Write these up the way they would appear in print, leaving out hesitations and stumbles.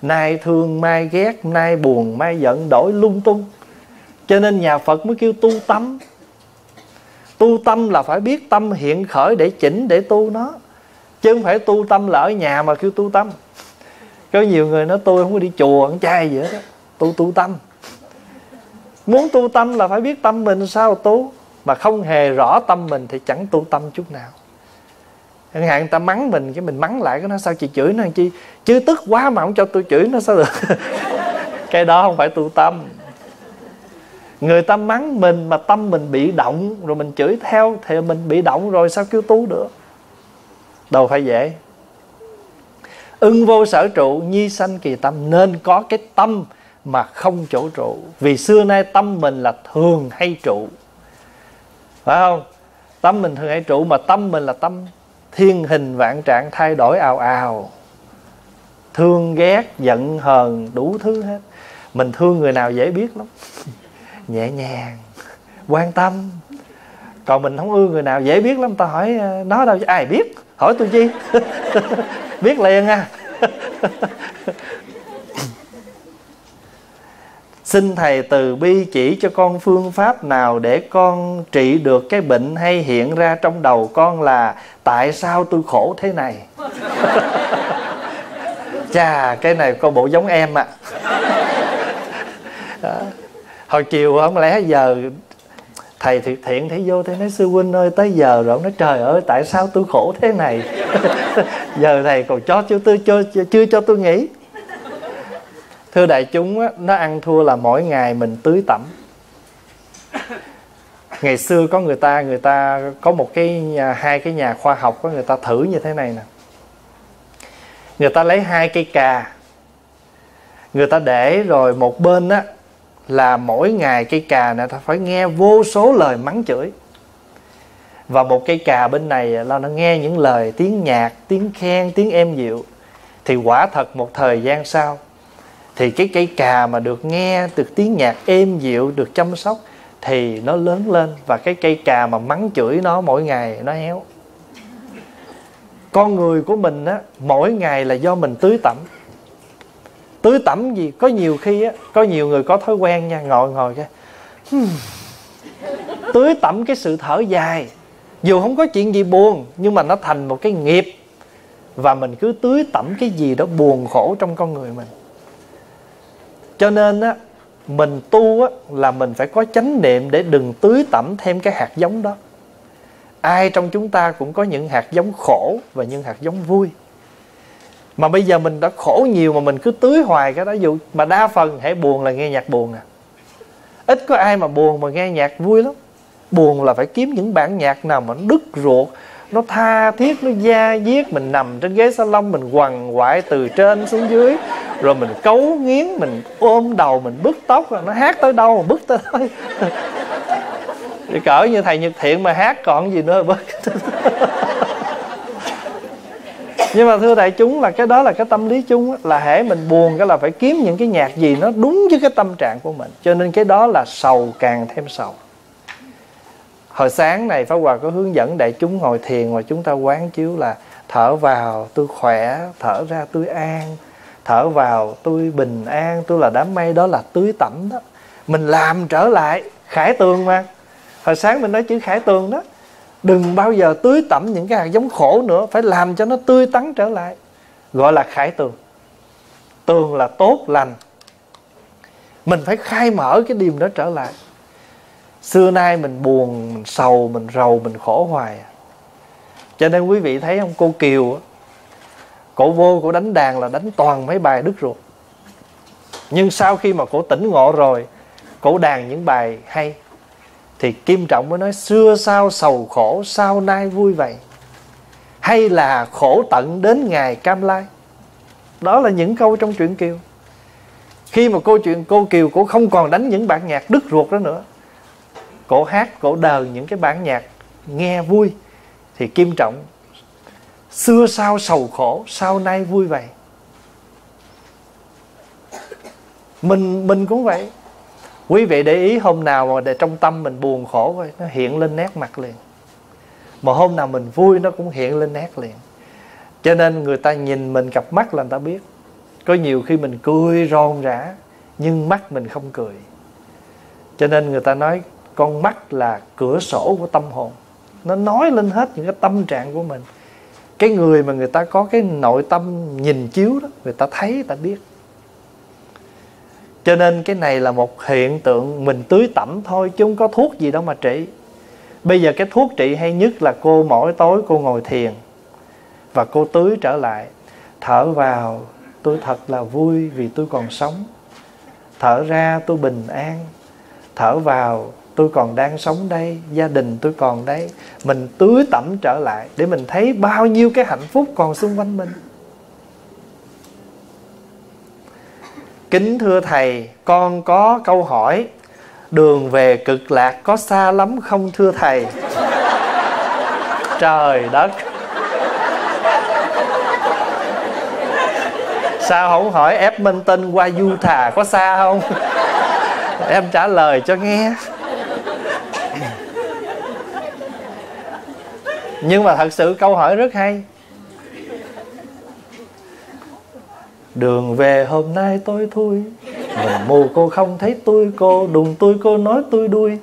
Nay thương mai ghét, nay buồn mai giận, đổi lung tung. Cho nên nhà Phật mới kêu tu tâm. Tu tâm là phải biết tâm hiện khởi để chỉnh, để tu nó. Chứ không phải tu tâm là ở nhà mà kêu tu tâm. Có nhiều người nói tôi không có đi chùa, không trai gì hết đó. Tu tâm. Muốn tu tâm là phải biết tâm mình sao tu. Mà không hề rõ tâm mình thì chẳng tu tâm chút nào. Chẳng hạn người ta mắng mình, cái mình mắng lại, cái nó sao chị chửi nó làm chi? Chứ tức quá mà không cho tôi chửi nó sao được? Cái đó không phải tu tâm. Người ta mắng mình mà tâm mình bị động, rồi mình chửi theo thì mình bị động rồi, sao kêu tu được? Đâu phải dễ. Ưng vô sở trụ, nhi sanh kỳ tâm. Nên có cái tâm mà không chỗ trụ. Vì xưa nay tâm mình là thường hay trụ, phải không? Tâm mình thường hay trụ, mà tâm mình là tâm thiên hình vạn trạng, thay đổi ào ào, thương ghét giận hờn đủ thứ hết. Mình thương người nào dễ biết lắm, nhẹ nhàng, quan tâm. Còn mình không ưa người nào dễ biết lắm. Ta hỏi nó đâu ai biết, hỏi tôi chi? Biết liền à. Xin Thầy từ bi chỉ cho con phương pháp nào để con trị được cái bệnh hay hiện ra trong đầu con là tại sao tôi khổ thế này. Chà, cái này có bộ giống em ạ. Hồi chiều không lẽ giờ thầy Thiệt Thiện thấy vô, thầy nói sư huynh ơi tới giờ rồi. Ông nói trời ơi tại sao tôi khổ thế này. Giờ thầy còn chưa cho tôi nghĩ. Thưa đại chúng á, nó ăn thua là mỗi ngày mình tưới tẩm. Ngày xưa có người ta có một hai cái nhà khoa học có người ta thử như thế này nè. Người ta lấy 2 cây cà, người ta để rồi một bên á là mỗi ngày cây cà này ta phải nghe vô số lời mắng chửi, và một cây cà bên này là nó nghe những lời tiếng nhạc, tiếng khen, tiếng êm dịu. Thì quả thật một thời gian sau thì cái cây cà mà được nghe được tiếng nhạc êm dịu, được chăm sóc thì nó lớn lên. Và cái cây cà mà mắng chửi nó mỗi ngày nó héo. Con người của mình á, mỗi ngày là do mình tưới tẩm. Tưới tẩm gì? Có nhiều khi á, có nhiều người có thói quen nha, ngồi cái tưới tẩm cái sự thở dài. Dù không có chuyện gì buồn, nhưng mà nó thành một cái nghiệp. Và mình cứ tưới tẩm cái gì đó buồn khổ trong con người mình. Cho nên á, mình tu á, là mình phải có chánh niệm để đừng tưới tẩm thêm cái hạt giống đó. Ai trong chúng ta cũng có những hạt giống khổ và những hạt giống vui. Mà bây giờ mình đã khổ nhiều mà mình cứ tưới hoài cái đó. Dù mà đa phần hãy buồn là nghe nhạc buồn à. Ít có ai mà buồn mà nghe nhạc vui lắm. Buồn là phải kiếm những bản nhạc nào mà nó đứt ruột, nó tha thiết, nó da diết. Mình nằm trên ghế salon, mình quằn quại từ trên xuống dưới, rồi mình cấu nghiến, mình ôm đầu, mình bứt tóc. Rồi nó hát tới đâu mà bứt tới đó. Thì cỡ như thầy Nhật Thiện mà hát còn gì nữa bứt. Nhưng mà thưa đại chúng, là cái đó là cái tâm lý chung á, là hễ mình buồn cái là phải kiếm những cái nhạc gì nó đúng với cái tâm trạng của mình. Cho nên cái đó là sầu càng thêm sầu. Hồi sáng này Pháp Hòa có hướng dẫn đại chúng ngồi thiền, và chúng ta quán chiếu là thở vào tôi khỏe, thở ra tôi an, thở vào tôi bình an, tôi là đám mây. Đó là tưới tẩm đó. Mình làm trở lại khải tường mà. Hồi sáng mình nói chữ khải tường đó. Đừng bao giờ tưới tẩm những cái hạt giống khổ nữa, phải làm cho nó tươi tắn trở lại. Gọi là khải tường. Tường là tốt lành. Mình phải khai mở cái điềm đó trở lại. Xưa nay mình buồn, mình sầu, mình rầu, mình khổ hoài. Cho nên quý vị thấy không, cô Kiều cổ vô cổ đánh đàn là đánh toàn mấy bài đứt ruột. Nhưng sau khi mà cổ tỉnh ngộ rồi, cổ đàn những bài hay. Thì Kim Trọng mới nói xưa sao sầu khổ, sau nay vui vậy, hay là khổ tận đến ngày cam lai. Đó là những câu trong truyện Kiều. Khi mà cô Kiều cổ không còn đánh những bản nhạc đứt ruột đó nữa, cổ hát, cổ đờn những cái bản nhạc nghe vui, thì Kim Trọng xưa sao sầu khổ, sau nay vui vậy. Mình cũng vậy. Quý vị để ý hôm nào mà để trong tâm mình buồn khổ rồi, nó hiện lên nét mặt liền. Mà hôm nào mình vui nó cũng hiện lên nét liền. Cho nên người ta nhìn mình cặp mắt là người ta biết. Có nhiều khi mình cười ròn rã nhưng mắt mình không cười. Cho nên người ta nói con mắt là cửa sổ của tâm hồn. Nó nói lên hết những cái tâm trạng của mình. Cái người mà người ta có cái nội tâm nhìn chiếu đó, người ta thấy, người ta biết. Cho nên cái này là một hiện tượng mình tưới tẩm thôi, chứ không có thuốc gì đâu mà trị. Bây giờ cái thuốc trị hay nhất là cô mỗi tối cô ngồi thiền và cô tưới trở lại. Thở vào tôi thật là vui vì tôi còn sống. Thở ra tôi bình an. Thở vào tôi còn đang sống đây, gia đình tôi còn đây. Mình tưới tẩm trở lại để mình thấy bao nhiêu cái hạnh phúc còn xung quanh mình. Kính thưa Thầy, con có câu hỏi. Đường về Cực Lạc có xa lắm không thưa Thầy? Trời đất, sao không hỏi Edmonton qua Utah có xa không? Em trả lời cho nghe. Nhưng mà thật sự câu hỏi rất hay. Đường về hôm nay tôi thui, mình mù cô không thấy tôi, cô đùng tôi cô nói tôi đuôi.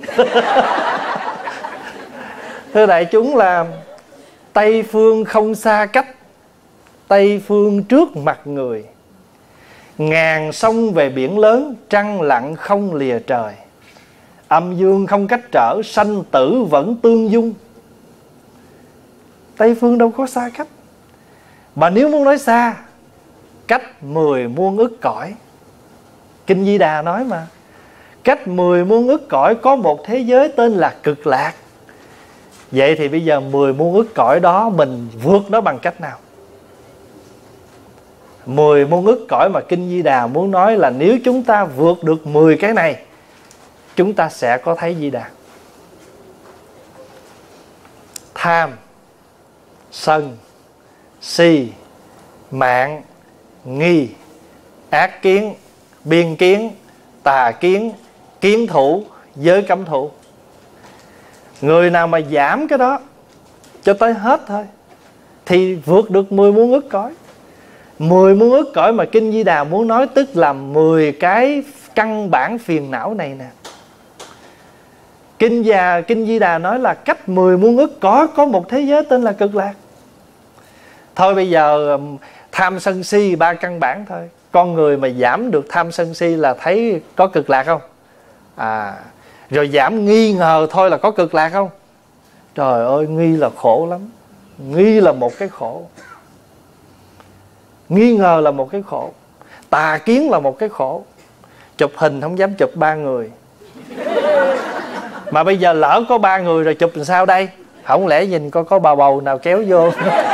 Thưa đại chúng, là Tây phương không xa cách, Tây phương trước mặt người. Ngàn sông về biển lớn, trăng lặng không lìa trời. Âm dương không cách trở, sanh tử vẫn tương dung. Tây phương đâu có xa cách. Mà nếu muốn nói xa, cách 10 muôn ức cõi. Kinh Di Đà nói mà, cách 10 muôn ức cõi có một thế giới tên là Cực Lạc. Vậy thì bây giờ 10 muôn ức cõi đó mình vượt nó bằng cách nào? 10 muôn ức cõi mà Kinh Di Đà muốn nói là nếu chúng ta vượt được 10 cái này, chúng ta sẽ có thấy Di Đà. Tham, sân, si, mạn, nghi, ác kiến, biên kiến, tà kiến, kiến thủ, giới cấm thủ. Người nào mà giảm cái đó cho tới hết thôi thì vượt được 10 muôn ức cõi. 10 muôn ức cõi mà Kinh Di Đà muốn nói tức là 10 cái căn bản phiền não này nè. Kinh Di Đà nói là cách 10 muôn ức cõi có một thế giới tên là Cực Lạc. Thôi bây giờ tham sân si 3 căn bản thôi. Con người mà giảm được tham sân si là thấy có Cực Lạc không? Rồi giảm nghi ngờ thôi là có Cực Lạc không? Trời ơi, nghi là khổ lắm. Nghi là một cái khổ. Nghi ngờ là một cái khổ. Tà kiến là một cái khổ. Chụp hình không dám chụp 3 người. Mà bây giờ lỡ có 3 người rồi chụp làm sao đây? Không lẽ nhìn có bà bầu nào kéo vô?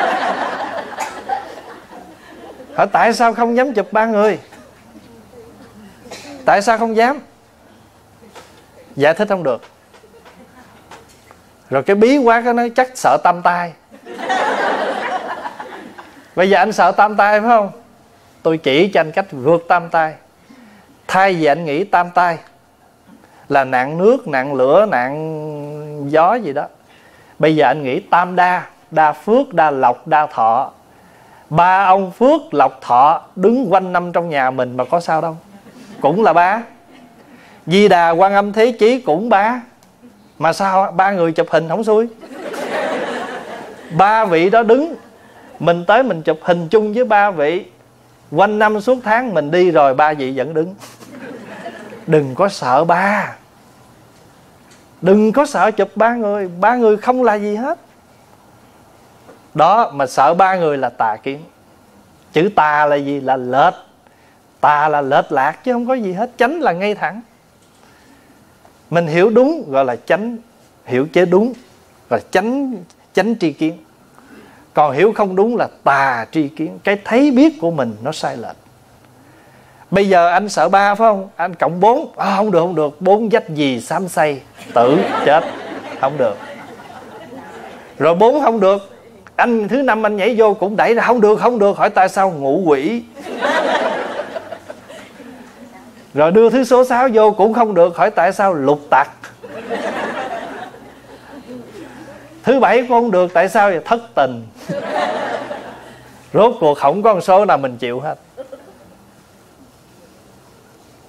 Hỏi tại sao không dám chụp 3 người? Tại sao không dám? Giải thích không được. Rồi cái bí quá, cái nói chắc sợ tam tai. Bây giờ anh sợ tam tai phải không? Tôi chỉ cho anh cách vượt tam tai. Thay vì anh nghĩ tam tai là nạn nước, nạn lửa, nạn gió gì đó, bây giờ anh nghĩ tam đa. Đa phước, đa lộc, đa thọ. 3 ông phước, lộc, thọ đứng quanh năm trong nhà mình mà có sao đâu. Cũng là 3. Di Đà, Quan Âm, Thế Chí cũng 3. Mà sao 3 người chụp hình không xui? 3 vị đó đứng, mình tới mình chụp hình chung với 3 vị. Quanh năm suốt tháng mình đi rồi 3 vị vẫn đứng. Đừng có sợ 3. Đừng có sợ chụp 3 người. 3 người không là gì hết. Đó, mà sợ 3 người là tà kiến. Chữ tà là gì? Là lệch. Tà là lệch lạc chứ không có gì hết. Chánh là ngay thẳng. Mình hiểu đúng gọi là chánh. Hiểu chế đúng gọi là chánh tri kiến. Còn hiểu không đúng là tà tri kiến. Cái thấy biết của mình nó sai lệch. Bây giờ anh sợ 3 phải không? Anh cộng 4. Không được, không được. 4 dách gì xám xay, tử chết. Không được. Rồi 4 không được. Anh thứ 5 anh nhảy vô cũng đẩy ra. Không được, không được. Hỏi tại sao? Ngũ quỷ. Rồi đưa thứ số 6 vô cũng không được. Hỏi tại sao? Lục tặc. Thứ 7 cũng không được. Tại sao? Thất tình. Rốt cuộc không có con số nào mình chịu hết.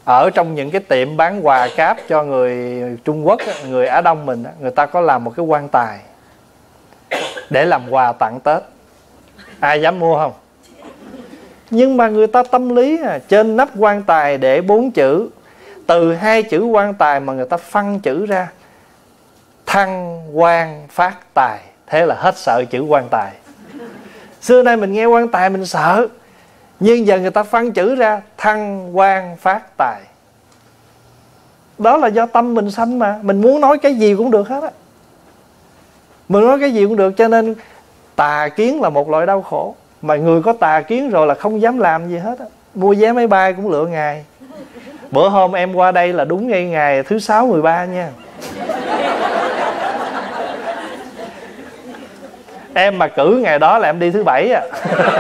Ở trong những cái tiệm bán quà cáp cho người Trung Quốc, người Á Đông mình, người ta có làm một cái quan tài để làm quà tặng Tết. Ai dám mua không? Nhưng mà người ta tâm lý trên nắp quan tài để 4 chữ. Từ 2 chữ quan tài mà người ta phân chữ ra: thăng quan phát tài. Thế là hết sợ chữ quan tài. Xưa nay mình nghe quan tài mình sợ, nhưng giờ người ta phân chữ ra: thăng quan phát tài. Đó là do tâm mình sanh mà. Mình muốn nói cái gì cũng được hết á. Mình nói cái gì cũng được. Cho nên tà kiến là một loại đau khổ. Mà người có tà kiến rồi là không dám làm gì hết á. Mua vé máy bay cũng lựa ngày. Bữa hôm em qua đây là đúng ngay ngày thứ 6 13 nha. Em mà cử ngày đó là em đi thứ 7 à.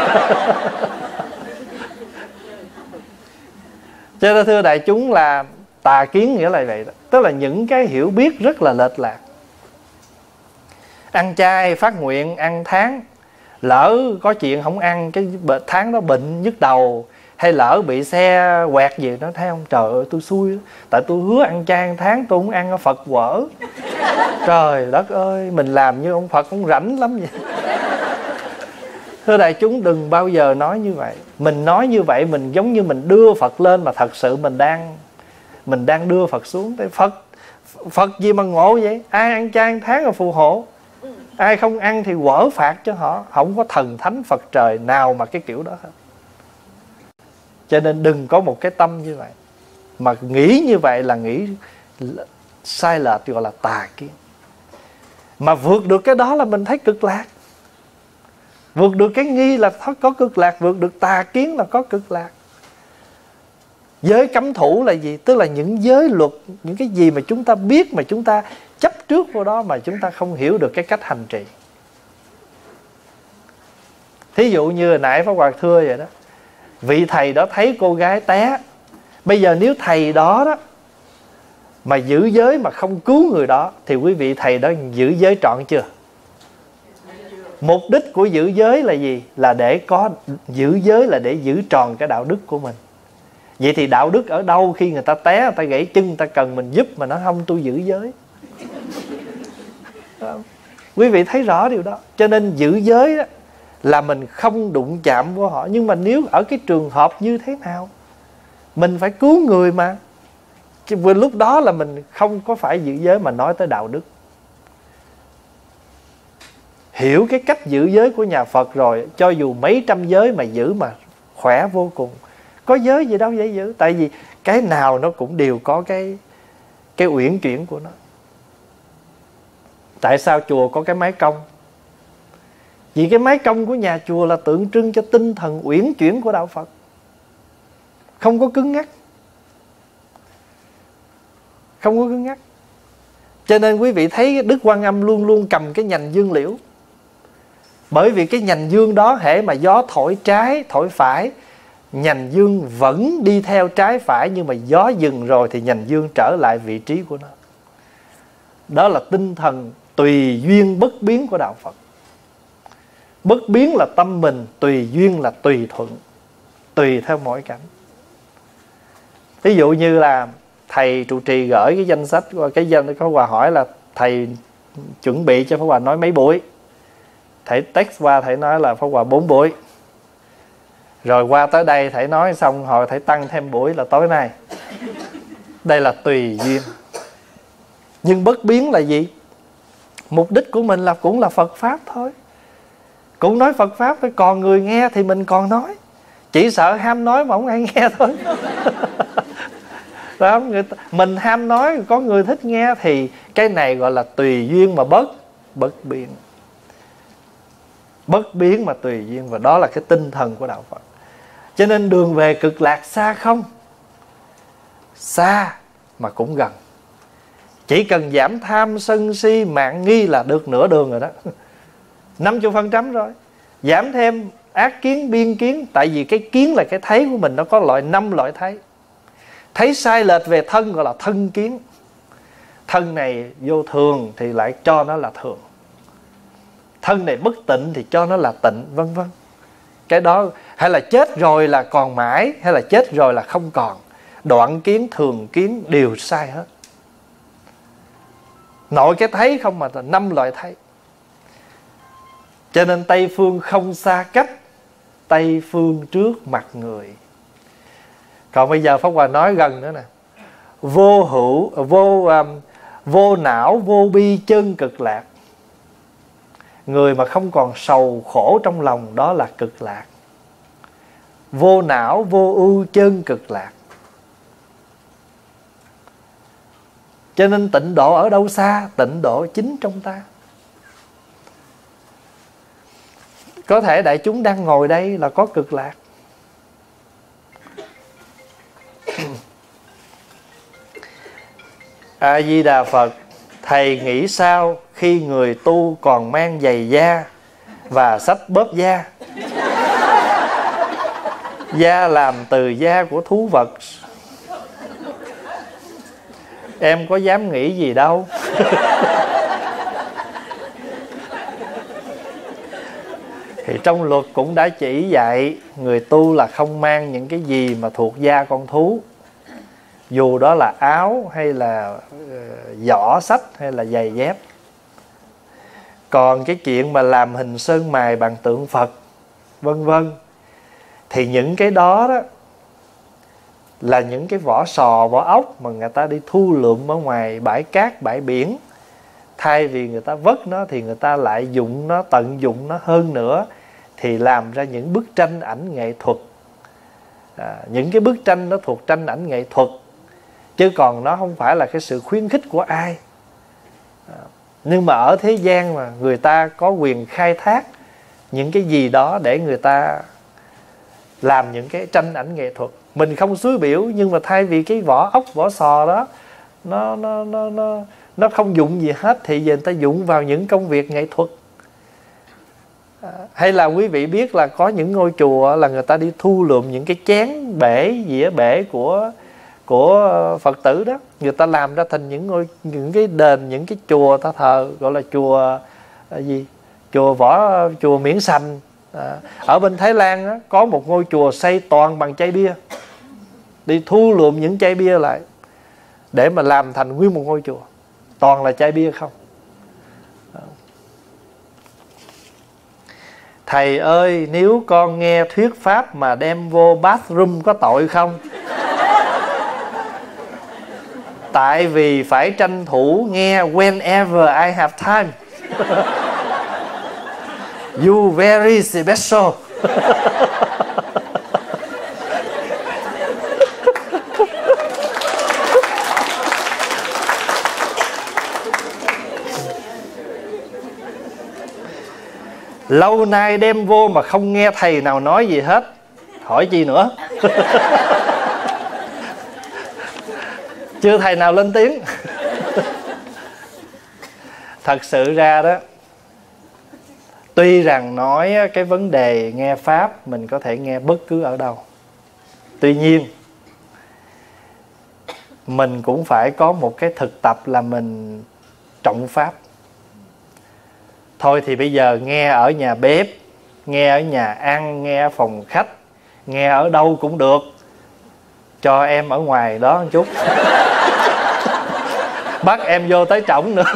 Cho nên thưa đại chúng là tà kiến nghĩa là vậy đó. Tức là những cái hiểu biết rất là lệch lạc. Ăn chay phát nguyện ăn tháng, lỡ có chuyện không ăn cái tháng đó bệnh nhức đầu, hay lỡ bị xe quẹt gì nó thấy không, trời ơi tôi xui, tại tôi hứa ăn chay ăn tháng tôi không ăn ở Phật quở. Trời đất ơi, mình làm như ông Phật cũng rảnh lắm vậy. Thưa đại chúng, đừng bao giờ nói như vậy. Mình nói như vậy mình giống như mình đưa Phật lên, mà thật sự mình đang đưa Phật xuống. Tại Phật gì mà ngộ vậy? Ai ăn chay ăn tháng là phù hộ, ai không ăn thì quở phạt cho họ. Không có thần thánh Phật trời nào mà cái kiểu đó hết. Cho nên đừng có một cái tâm như vậy. Mà nghĩ như vậy là nghĩ sai lệch, gọi là tà kiến. Mà vượt được cái đó là mình thấy cực lạc. Vượt được cái nghi là có cực lạc, vượt được tà kiến là có cực lạc. Giới cấm thủ là gì? Tức là những giới luật, những cái gì mà chúng ta biết mà chúng ta chấp trước vào đó, mà chúng ta không hiểu được cái cách hành trì. Thí dụ như hồi nãy Pháp Hòa thưa vậy đó, vị thầy đó thấy cô gái té. Bây giờ nếu thầy đó mà giữ giới mà không cứu người đó, thì quý vị thầy đó giữ giới trọn chưa? Mục đích của giữ giới là gì? Là để có giữ giới là để giữ tròn cái đạo đức của mình. Vậy thì đạo đức ở đâu khi người ta té, người ta gãy chân, người ta cần mình giúp mà nó không tôi giữ giới? Quý vị thấy rõ điều đó. Cho nên giữ giới đó là mình không đụng chạm vô họ. Nhưng mà nếu ở cái trường hợp như thế nào, mình phải cứu người mà. Chứ vừa lúc đó là mình không có phải giữ giới mà nói tới đạo đức. Hiểu cái cách giữ giới của nhà Phật rồi, cho dù mấy trăm giới mà giữ mà khỏe vô cùng. Có giới gì đâu dễ giữ. Tại vì cái nào nó cũng đều có cái uyển chuyển của nó. Tại sao chùa có cái mái cong? Vì cái mái cong của nhà chùa là tượng trưng cho tinh thần uyển chuyển của đạo Phật. Không có cứng ngắc. Không có cứng ngắc. Cho nên quý vị thấy Đức Quan Âm luôn luôn cầm cái nhành dương liễu. Bởi vì cái nhành dương đó hễ mà gió thổi trái, thổi phải, nhành dương vẫn đi theo trái phải. Nhưng mà gió dừng rồi thì nhành dương trở lại vị trí của nó. Đó là tinh thần tùy duyên bất biến của đạo Phật. Bất biến là tâm mình, tùy duyên là tùy thuận, tùy theo mỗi cảnh. Ví dụ như là thầy trụ trì gửi cái danh sách, cái danh có Hòa hỏi là thầy chuẩn bị cho Pháp Hòa nói mấy buổi. Thầy text qua, thầy nói là Pháp Hòa 4 buổi. Rồi qua tới đây thầy nói xong hồi thầy tăng thêm buổi là tối nay. Đây là tùy duyên. Nhưng bất biến là gì? Mục đích của mình là cũng là Phật Pháp thôi. Cũng nói Phật Pháp thôi. Còn người nghe thì mình còn nói. Chỉ sợ ham nói mà không ai nghe thôi. Đó, mình ham nói, có người thích nghe. Thì cái này gọi là tùy duyên mà bất biến. Bất biến mà tùy duyên. Và đó là cái tinh thần của đạo Phật. Cho nên đường về cực lạc xa không? Xa mà cũng gần. Chỉ cần giảm tham sân si mạn nghi là được nửa đường rồi đó. 50% rồi. Giảm thêm ác kiến biên kiến. Tại vì cái kiến là cái thấy của mình, nó có 5 loại thấy. Thấy sai lệch về thân gọi là thân kiến. Thân này vô thường thì lại cho nó là thường. Thân này bất tịnh thì cho nó là tịnh, vân vân. Cái đó hay là chết rồi là còn mãi, hay là chết rồi là không còn. đoạn kiến, thường kiến đều sai hết. Nội cái thấy không mà là 5 loại thấy. Cho nên Tây phương không xa cách, Tây phương trước mặt người. Còn bây giờ Pháp Hòa nói gần nữa nè. Vô hữu, vô não, vô bi, chân cực lạc. Người mà không còn sầu khổ trong lòng, đó là cực lạc. Vô não, vô ưu, chân cực lạc. Cho nên tịnh độ ở đâu xa? Tịnh độ chính trong ta. Có thể đại chúng đang ngồi đây là có cực lạc. A Di Đà Phật. Thầy nghĩ sao khi người tu còn mang giày da và xách bóp da? Da làm từ da của thú vật. Em có dám nghĩ gì đâu. Thì trong luật cũng đã chỉ dạy người tu là không mang những cái gì mà thuộc da con thú, dù đó là áo hay là giỏ sách hay là giày dép. Còn cái chuyện mà làm hình sơn mài bằng tượng Phật vân vân, thì những cái đó đó là những cái vỏ sò, vỏ ốc mà người ta đi thu lượm ở ngoài bãi cát, bãi biển. Thay vì người ta vớt nó thì người ta lại dụng nó, tận dụng nó hơn nữa, thì làm ra những bức tranh ảnh nghệ thuật. Những cái bức tranh nó thuộc tranh ảnh nghệ thuật, chứ còn nó không phải là cái sự khuyến khích của ai. Nhưng mà ở thế gian mà người ta có quyền khai thác những cái gì đó để người ta làm những cái tranh ảnh nghệ thuật. Mình không xúi biểu, nhưng mà thay vì cái vỏ ốc, vỏ sò đó nó không dụng gì hết, thì giờ người ta dụng vào những công việc nghệ thuật. Hay là quý vị biết là có những ngôi chùa là người ta đi thu lượm những cái chén bể, dĩa bể của Phật tử đó, người ta làm ra thành những cái đền, những cái chùa ta thờ, gọi là chùa chùa Miễn Sành. Ở bên Thái Lan á, có một ngôi chùa xây toàn bằng chai bia, đi thu lượm những chai bia lại để mà làm thành nguyên một ngôi chùa, toàn là chai bia không. Thầy ơi, nếu con nghe thuyết pháp mà đem vô bathroom có tội không? Tại vì phải tranh thủ nghe whenever I have time. You very special. Lâu nay đem vô mà không nghe thầy nào nói gì hết, hỏi chi nữa. Chưa thầy nào lên tiếng. Thật sự ra đó, tuy rằng nói cái vấn đề nghe pháp mình có thể nghe bất cứ ở đâu, tuy nhiên mình cũng phải có một cái thực tập là mình trọng pháp. Thôi thì bây giờ nghe ở nhà bếp, nghe ở nhà ăn, nghe ở phòng khách, nghe ở đâu cũng được, cho em ở ngoài đó một chút. Bắt em vô tới trỏng nữa.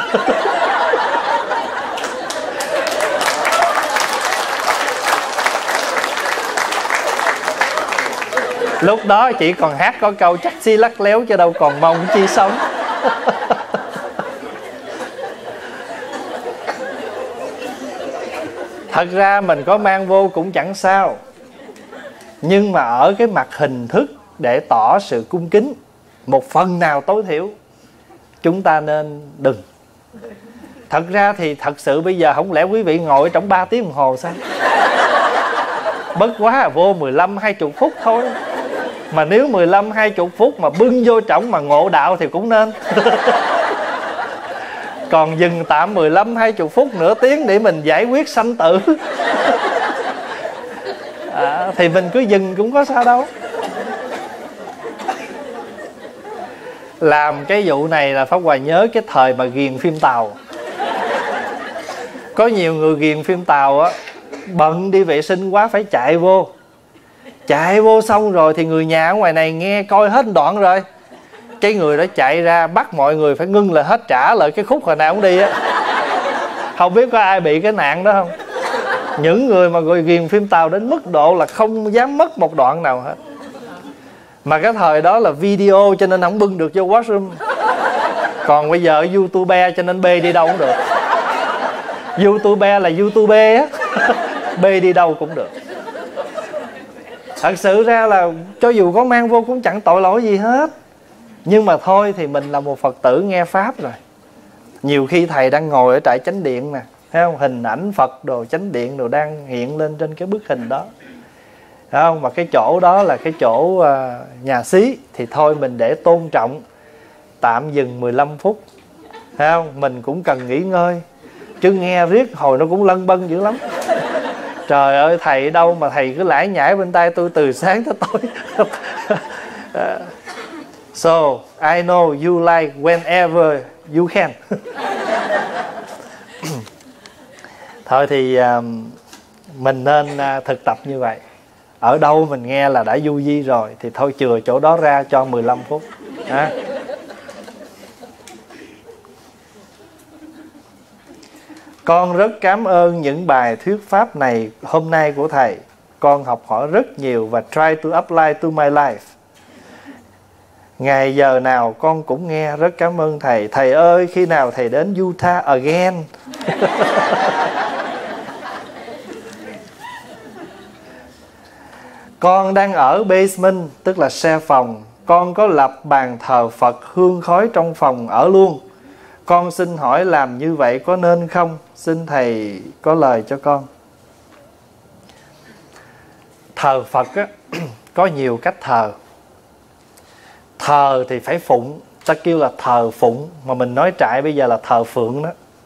Lúc đó chỉ còn hát có câu chắc xi lắc léo, chứ đâu còn mong chi sống. Thật ra mình có mang vô cũng chẳng sao, nhưng mà ở cái mặt hình thức để tỏ sự cung kính một phần nào tối thiểu, chúng ta nên đừng. Thật ra thì thật sự bây giờ không lẽ quý vị ngồi trong 3 tiếng đồng hồ sao? Bất quá là vô 15-20 phút thôi. Mà nếu 15-20 phút mà bưng vô trỏng mà ngộ đạo thì cũng nên. Còn dừng tạm 15-20 phút, nửa tiếng để mình giải quyết sanh tử, thì mình cứ dừng cũng có sao đâu. Làm cái vụ này là Pháp Hòa nhớ cái thời mà ghiền phim Tàu. Có nhiều người ghiền phim Tàu á, bận đi vệ sinh quá phải chạy Chạy vô xong rồi thì người nhà ở ngoài này nghe coi hết đoạn rồi, cái người đó chạy ra bắt mọi người phải ngưng lại hết, trả lại cái khúc hồi nào cũng đi á. Không biết có ai bị cái nạn đó không? Những người mà người ghiền phim Tàu đến mức độ là không dám mất một đoạn nào hết. Mà cái thời đó là video cho nên không bưng được vô washroom. Còn bây giờ YouTube cho nên bê đi đâu cũng được. YouTube là YouTube á. Bê đi đâu cũng được. Thật sự ra là cho dù có mang vô cũng chẳng tội lỗi gì hết. Nhưng mà thôi thì mình là một Phật tử nghe Pháp rồi. Nhiều khi thầy đang ngồi ở trại chánh điện nè, thấy không? Hình ảnh Phật đồ, chánh điện đồ đang hiện lên trên cái bức hình đó, thấy không? Mà cái chỗ đó là cái chỗ nhà xí. Thì thôi mình để tôn trọng, tạm dừng 15 phút, thấy không? Mình cũng cần nghỉ ngơi, chứ nghe riết hồi nó cũng lân bân dữ lắm. Trời ơi, thầy đâu mà thầy cứ lải nhải bên tai tôi từ sáng tới tối. So, I know you like whenever you can. Thôi thì mình nên thực tập như vậy. Ở đâu mình nghe là đã du di rồi thì thôi chừa chỗ đó ra cho 15 phút. Con rất cảm ơn những bài thuyết pháp này hôm nay của thầy. Con học hỏi rất nhiều và try to apply to my life. Ngày giờ nào con cũng nghe, rất cảm ơn thầy. Thầy ơi, khi nào thầy đến Utah again? Con đang ở basement, tức là share phòng. Con có lập bàn thờ Phật hương khói trong phòng ở luôn. Con xin hỏi làm như vậy có nên không? Xin thầy có lời cho con. Thờ Phật á, có nhiều cách thờ. Thờ thì phải phụng, ta kêu là thờ phụng, mà mình nói trại bây giờ là thờ phượng đó.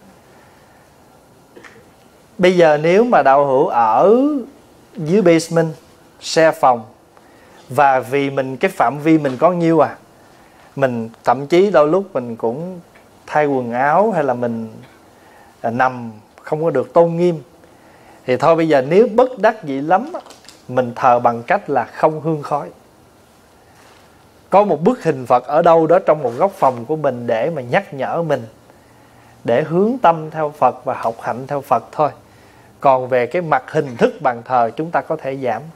Bây giờ nếu mà đạo hữu ở dưới basement, share phòng, và vì mình cái phạm vi mình có nhiêu mình thậm chí đôi lúc mình cũng thay quần áo, hay là mình nằm không có được tôn nghiêm, thì thôi bây giờ nếu bất đắc dĩ lắm, mình thờ bằng cách là không hương khói. Có một bức hình Phật ở đâu đó trong một góc phòng của mình để mà nhắc nhở mình, để hướng tâm theo Phật và học hạnh theo Phật thôi. Còn về cái mặt hình thức bàn thờ chúng ta có thể giảm.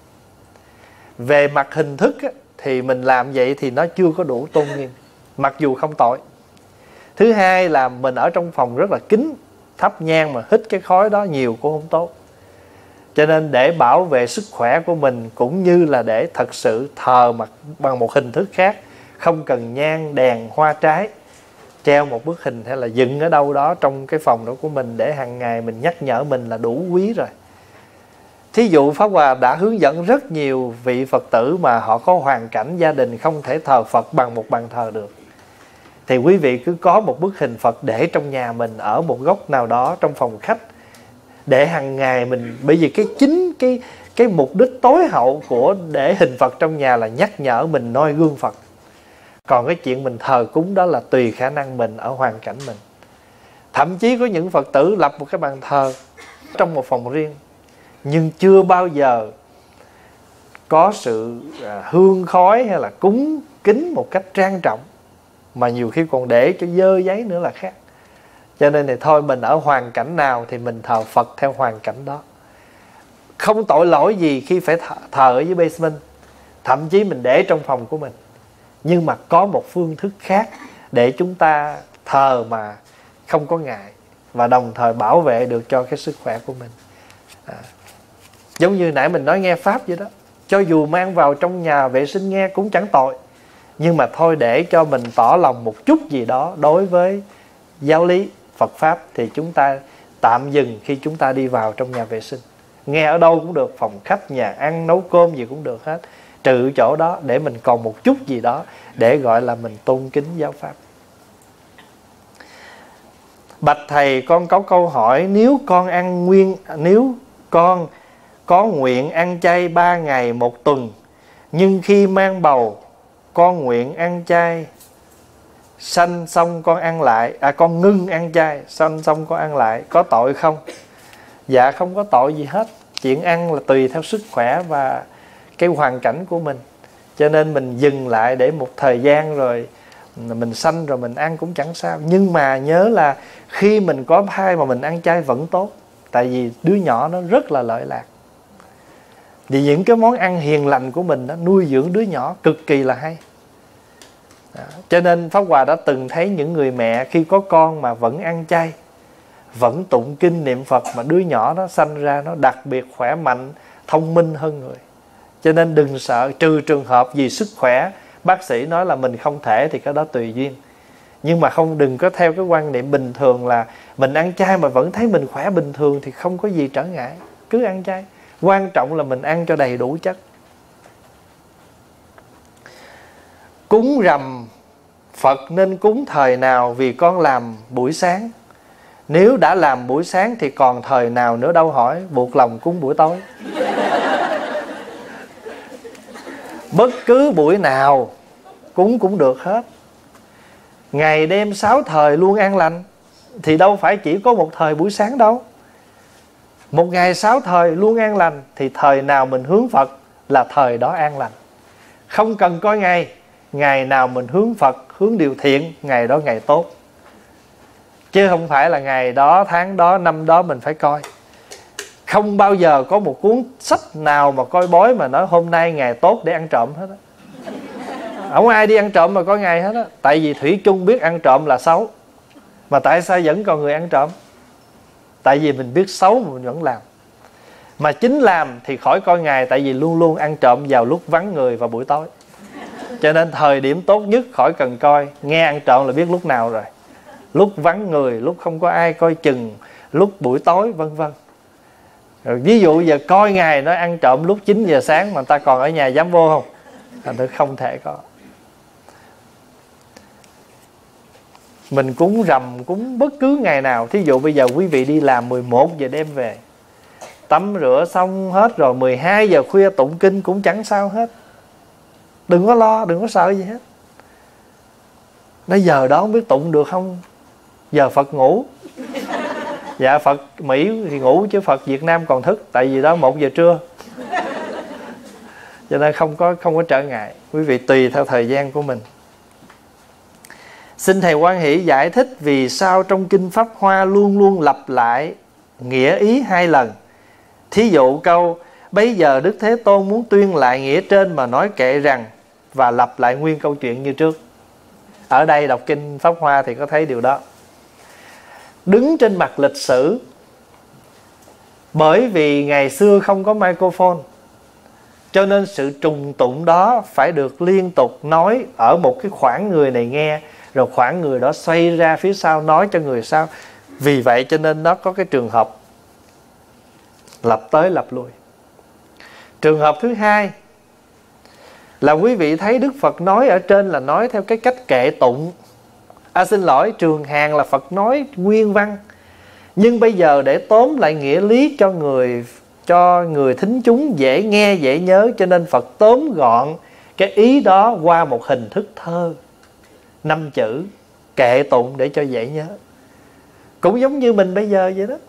Về mặt hình thức thì mình làm vậy thì nó chưa có đủ tôn nghiêm, mặc dù không tội. Thứ hai là mình ở trong phòng rất là kín, thắp nhang mà hít cái khói đó nhiều cũng không tốt. Cho nên để bảo vệ sức khỏe của mình, cũng như là để thật sự thờ mặt bằng một hình thức khác, không cần nhang, đèn, hoa trái, treo một bức hình hay là dựng ở đâu đó trong cái phòng đó của mình để hàng ngày mình nhắc nhở mình là đủ quý rồi. Thí dụ Pháp Hòa đã hướng dẫn rất nhiều vị Phật tử mà họ có hoàn cảnh gia đình không thể thờ Phật bằng một bàn thờ được, thì quý vị cứ có một bức hình Phật để trong nhà mình ở một góc nào đó trong phòng khách, để hàng ngày mình, bởi vì cái mục đích tối hậu của để hình Phật trong nhà là nhắc nhở mình noi gương Phật. Còn cái chuyện mình thờ cúng đó là tùy khả năng mình ở hoàn cảnh mình. Thậm chí có những Phật tử lập một cái bàn thờ trong một phòng riêng, nhưng chưa bao giờ có sự hương khói hay là cúng kính một cách trang trọng, mà nhiều khi còn để cho dơ giấy nữa là khác. Cho nên thì thôi, mình ở hoàn cảnh nào thì mình thờ Phật theo hoàn cảnh đó. Không tội lỗi gì khi phải thờ ở dưới basement, thậm chí mình để trong phòng của mình. Nhưng mà có một phương thức khác để chúng ta thờ mà không có ngại, và đồng thời bảo vệ được cho cái sức khỏe của mình. Giống như nãy mình nói nghe Pháp vậy đó, cho dù mang vào trong nhà vệ sinh nghe cũng chẳng tội. Nhưng mà thôi, để cho mình tỏ lòng một chút gì đó đối với giáo lý Phật Pháp, thì chúng ta tạm dừng khi chúng ta đi vào trong nhà vệ sinh. Nghe ở đâu cũng được, phòng khách, nhà ăn, nấu cơm gì cũng được hết, trừ chỗ đó để mình còn một chút gì đó để gọi là mình tôn kính giáo Pháp. Bạch thầy, con có câu hỏi, nếu con có nguyện ăn chay 3 ngày một tuần, nhưng khi mang bầu con nguyện ăn chay, sanh xong con ăn lại, con ngưng ăn chay, sanh xong con ăn lại, có tội không? Dạ không có tội gì hết. Chuyện ăn là tùy theo sức khỏe và cái hoàn cảnh của mình. Cho nên mình dừng lại để một thời gian rồi mình sanh rồi mình ăn cũng chẳng sao. Nhưng mà nhớ là khi mình có thai mà mình ăn chay vẫn tốt. Tại vì đứa nhỏ nó rất là lợi lạc. Vì những cái món ăn hiền lành của mình đó, nuôi dưỡng đứa nhỏ cực kỳ là hay. Đó. Cho nên Pháp Hòa đã từng thấy những người mẹ khi có con mà vẫn ăn chay, vẫn tụng kinh niệm Phật, mà đứa nhỏ nó sanh ra nó đặc biệt khỏe mạnh, thông minh hơn người. Cho nên đừng sợ, trừ trường hợp vì sức khỏe bác sĩ nói là mình không thể thì cái đó tùy duyên. Nhưng mà đừng có theo cái quan niệm bình thường là mình ăn chay mà vẫn thấy mình khỏe bình thường thì không có gì trở ngại. Cứ ăn chay. Quan trọng là mình ăn cho đầy đủ chất. Cúng rằm Phật nên cúng thời nào, vì con làm buổi sáng. Nếu đã làm buổi sáng thì còn thời nào nữa đâu hỏi, buộc lòng cúng buổi tối. Bất cứ buổi nào cúng cũng được hết. Ngày đêm 6 thời luôn an lành, thì đâu phải chỉ có một thời buổi sáng đâu. Một ngày 6 thời luôn an lành, thì thời nào mình hướng Phật là thời đó an lành. Không cần coi ngày. Ngày nào mình hướng Phật, hướng điều thiện, ngày đó ngày tốt. Chứ không phải là ngày đó, tháng đó, năm đó mình phải coi. Không bao giờ có một cuốn sách nào mà coi bói mà nói hôm nay ngày tốt để ăn trộm hết á. Không ai đi ăn trộm mà có ngày hết á. Tại vì thủy chung biết ăn trộm là xấu. Mà tại sao vẫn còn người ăn trộm? Tại vì mình biết xấu mà mình vẫn làm. Mà chính làm thì khỏi coi ngày. Tại vì luôn luôn ăn trộm vào lúc vắng người và buổi tối. Cho nên thời điểm tốt nhất khỏi cần coi. Nghe ăn trộm là biết lúc nào rồi. Lúc vắng người, lúc không có ai coi chừng, lúc buổi tối, vân vân. Rồi ví dụ giờ coi ngày nó ăn trộm lúc 9 giờ sáng mà ta còn ở nhà dám vô không? Thành thử không thể có. Mình cúng rằm, cúng bất cứ ngày nào. Thí dụ bây giờ quý vị đi làm 11 giờ đêm về, tắm rửa xong hết rồi 12 giờ khuya tụng kinh cũng chẳng sao hết. Đừng có lo, đừng có sợ gì hết. Nói giờ đó không biết tụng được không? Giờ Phật ngủ. Dạ Phật Mỹ thì ngủ chứ Phật Việt Nam còn thức. Tại vì đó 1 giờ trưa. Cho nên không có trở ngại. Quý vị tùy theo thời gian của mình. Xin Thầy Quan Hỷ giải thích vì sao trong Kinh Pháp Hoa luôn luôn lặp lại nghĩa ý 2 lần. Thí dụ câu bây giờ Đức Thế Tôn muốn tuyên lại nghĩa trên mà nói kệ rằng, và lặp lại nguyên câu chuyện như trước. Ở đây đọc Kinh Pháp Hoa thì có thấy điều đó. Đứng trên mặt lịch sử, bởi vì ngày xưa không có microphone, cho nên sự trùng tụng đó phải được liên tục nói ở một cái khoảng người này nghe, rồi khoảng người đó xoay ra phía sau nói cho người sau. Vì vậy cho nên nó có cái trường hợp lặp tới lặp lui. Trường hợp thứ hai là quý vị thấy Đức Phật nói ở trên là nói theo cái cách kệ tụng. Xin lỗi, Trường Hàng là Phật nói nguyên văn. Nhưng bây giờ để tóm lại nghĩa lý cho người thính chúng dễ nghe, dễ nhớ, cho nên Phật tóm gọn cái ý đó qua một hình thức thơ 5 chữ kệ tụng để cho dễ nhớ. Cũng giống như mình bây giờ vậy đó.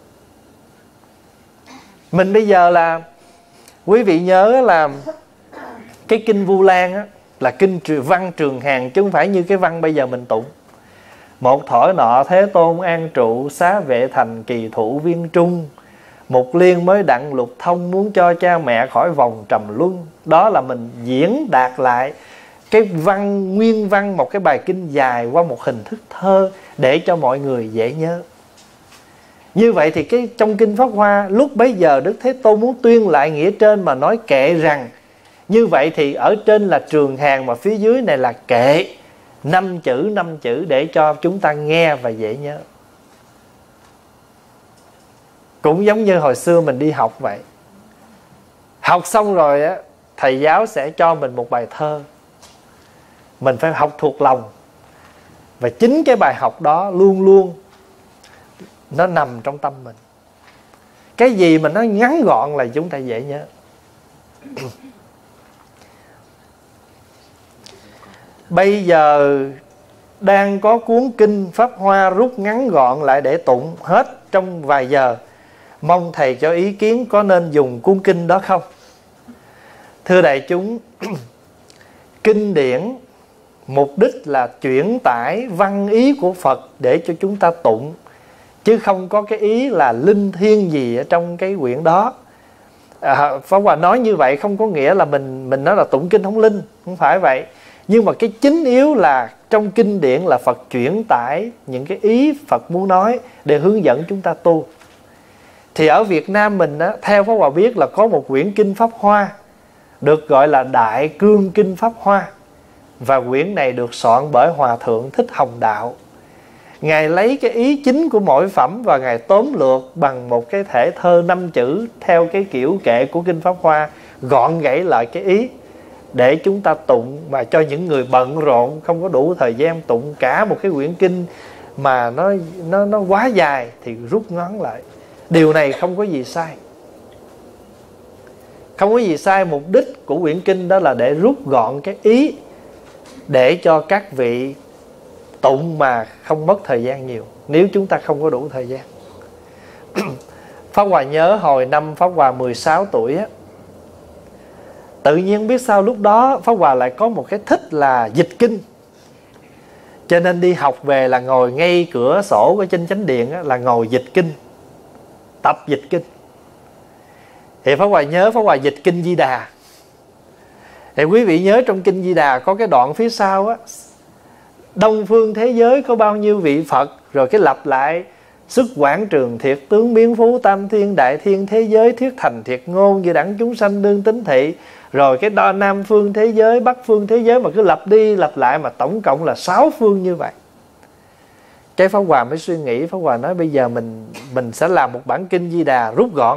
Mình bây giờ là quý vị nhớ là cái kinh Vu Lan á, là kinh văn Trường Hàng, chứ không phải như cái văn bây giờ mình tụng. Một thỏi nọ Thế Tôn an trụ, xá vệ thành kỳ thủ viên trung. Một liên mới đặng lục thông, muốn cho cha mẹ khỏi vòng trầm luân. Đó là mình diễn đạt lại cái văn, nguyên văn một cái bài kinh dài qua một hình thức thơ để cho mọi người dễ nhớ. Như vậy thì trong Kinh Pháp Hoa, lúc bấy giờ Đức Thế Tôn muốn tuyên lại nghĩa trên mà nói kệ rằng. Như vậy thì ở trên là Trường Hàng mà phía dưới này là kệ, 5 chữ để cho chúng ta nghe và dễ nhớ. Cũng giống như hồi xưa mình đi học vậy. Học xong rồi á, thầy giáo sẽ cho mình một bài thơ. Mình phải học thuộc lòng. Và chính cái bài học đó luôn luôn nó nằm trong tâm mình. Cái gì mà nó ngắn gọn là chúng ta dễ nhớ. Bây giờ đang có cuốn Kinh Pháp Hoa rút ngắn gọn lại để tụng hết trong vài giờ. Mong thầy cho ý kiến có nên dùng cuốn kinh đó không? Thưa đại chúng, kinh điển mục đích là chuyển tải văn ý của Phật để cho chúng ta tụng, chứ không có cái ý là linh thiêng gì ở trong cái quyển đó. Pháp Hòa nói như vậy không có nghĩa là mình nói là tụng kinh không linh, không phải vậy. Nhưng mà cái chính yếu là trong kinh điển là Phật chuyển tải những cái ý Phật muốn nói để hướng dẫn chúng ta tu. Thì ở Việt Nam mình á, theo Pháp Hòa biết là có một quyển kinh Pháp Hoa được gọi là Đại Cương Kinh Pháp Hoa. Và quyển này được soạn bởi Hòa Thượng Thích Hồng Đạo. Ngài lấy cái ý chính của mỗi phẩm và Ngài tóm lược bằng một cái thể thơ 5 chữ theo cái kiểu kệ của Kinh Pháp Hoa, gọn gãy lại cái ý để chúng ta tụng. Mà cho những người bận rộn không có đủ thời gian tụng cả một cái quyển kinh mà nó quá dài thì rút ngắn lại. Điều này không có gì sai. Không có gì sai. Mục đích của quyển kinh đó là để rút gọn cái ý, để cho các vị tụng mà không mất thời gian nhiều, nếu chúng ta không có đủ thời gian. Pháp Hòa nhớ hồi năm Pháp Hòa 16 tuổi á, tự nhiên biết sao lúc đó Pháp Hòa lại có một cái thích là dịch kinh. Cho nên đi học về là ngồi ngay cửa sổ ở trên chánh điện á, là ngồi dịch kinh, tập dịch kinh. Thì Pháp Hòa nhớ Pháp Hòa dịch kinh Di Đà. Thì quý vị nhớ trong kinh Di Đà có cái đoạn phía sau á, Đông phương thế giới có bao nhiêu vị Phật, rồi cái lặp lại xuất quảng trường thiệt tướng biến phú tam thiên đại thiên thế giới thuyết thành thiệt ngôn như đẳng chúng sanh đương tín thị. Rồi cái đo Nam phương thế giới, Bắc phương thế giới mà cứ lặp đi lặp lại mà tổng cộng là 6 phương như vậy. Cái Pháp Hòa mới suy nghĩ, Pháp Hòa nói bây giờ mình sẽ làm một bản kinh Di Đà rút gọn.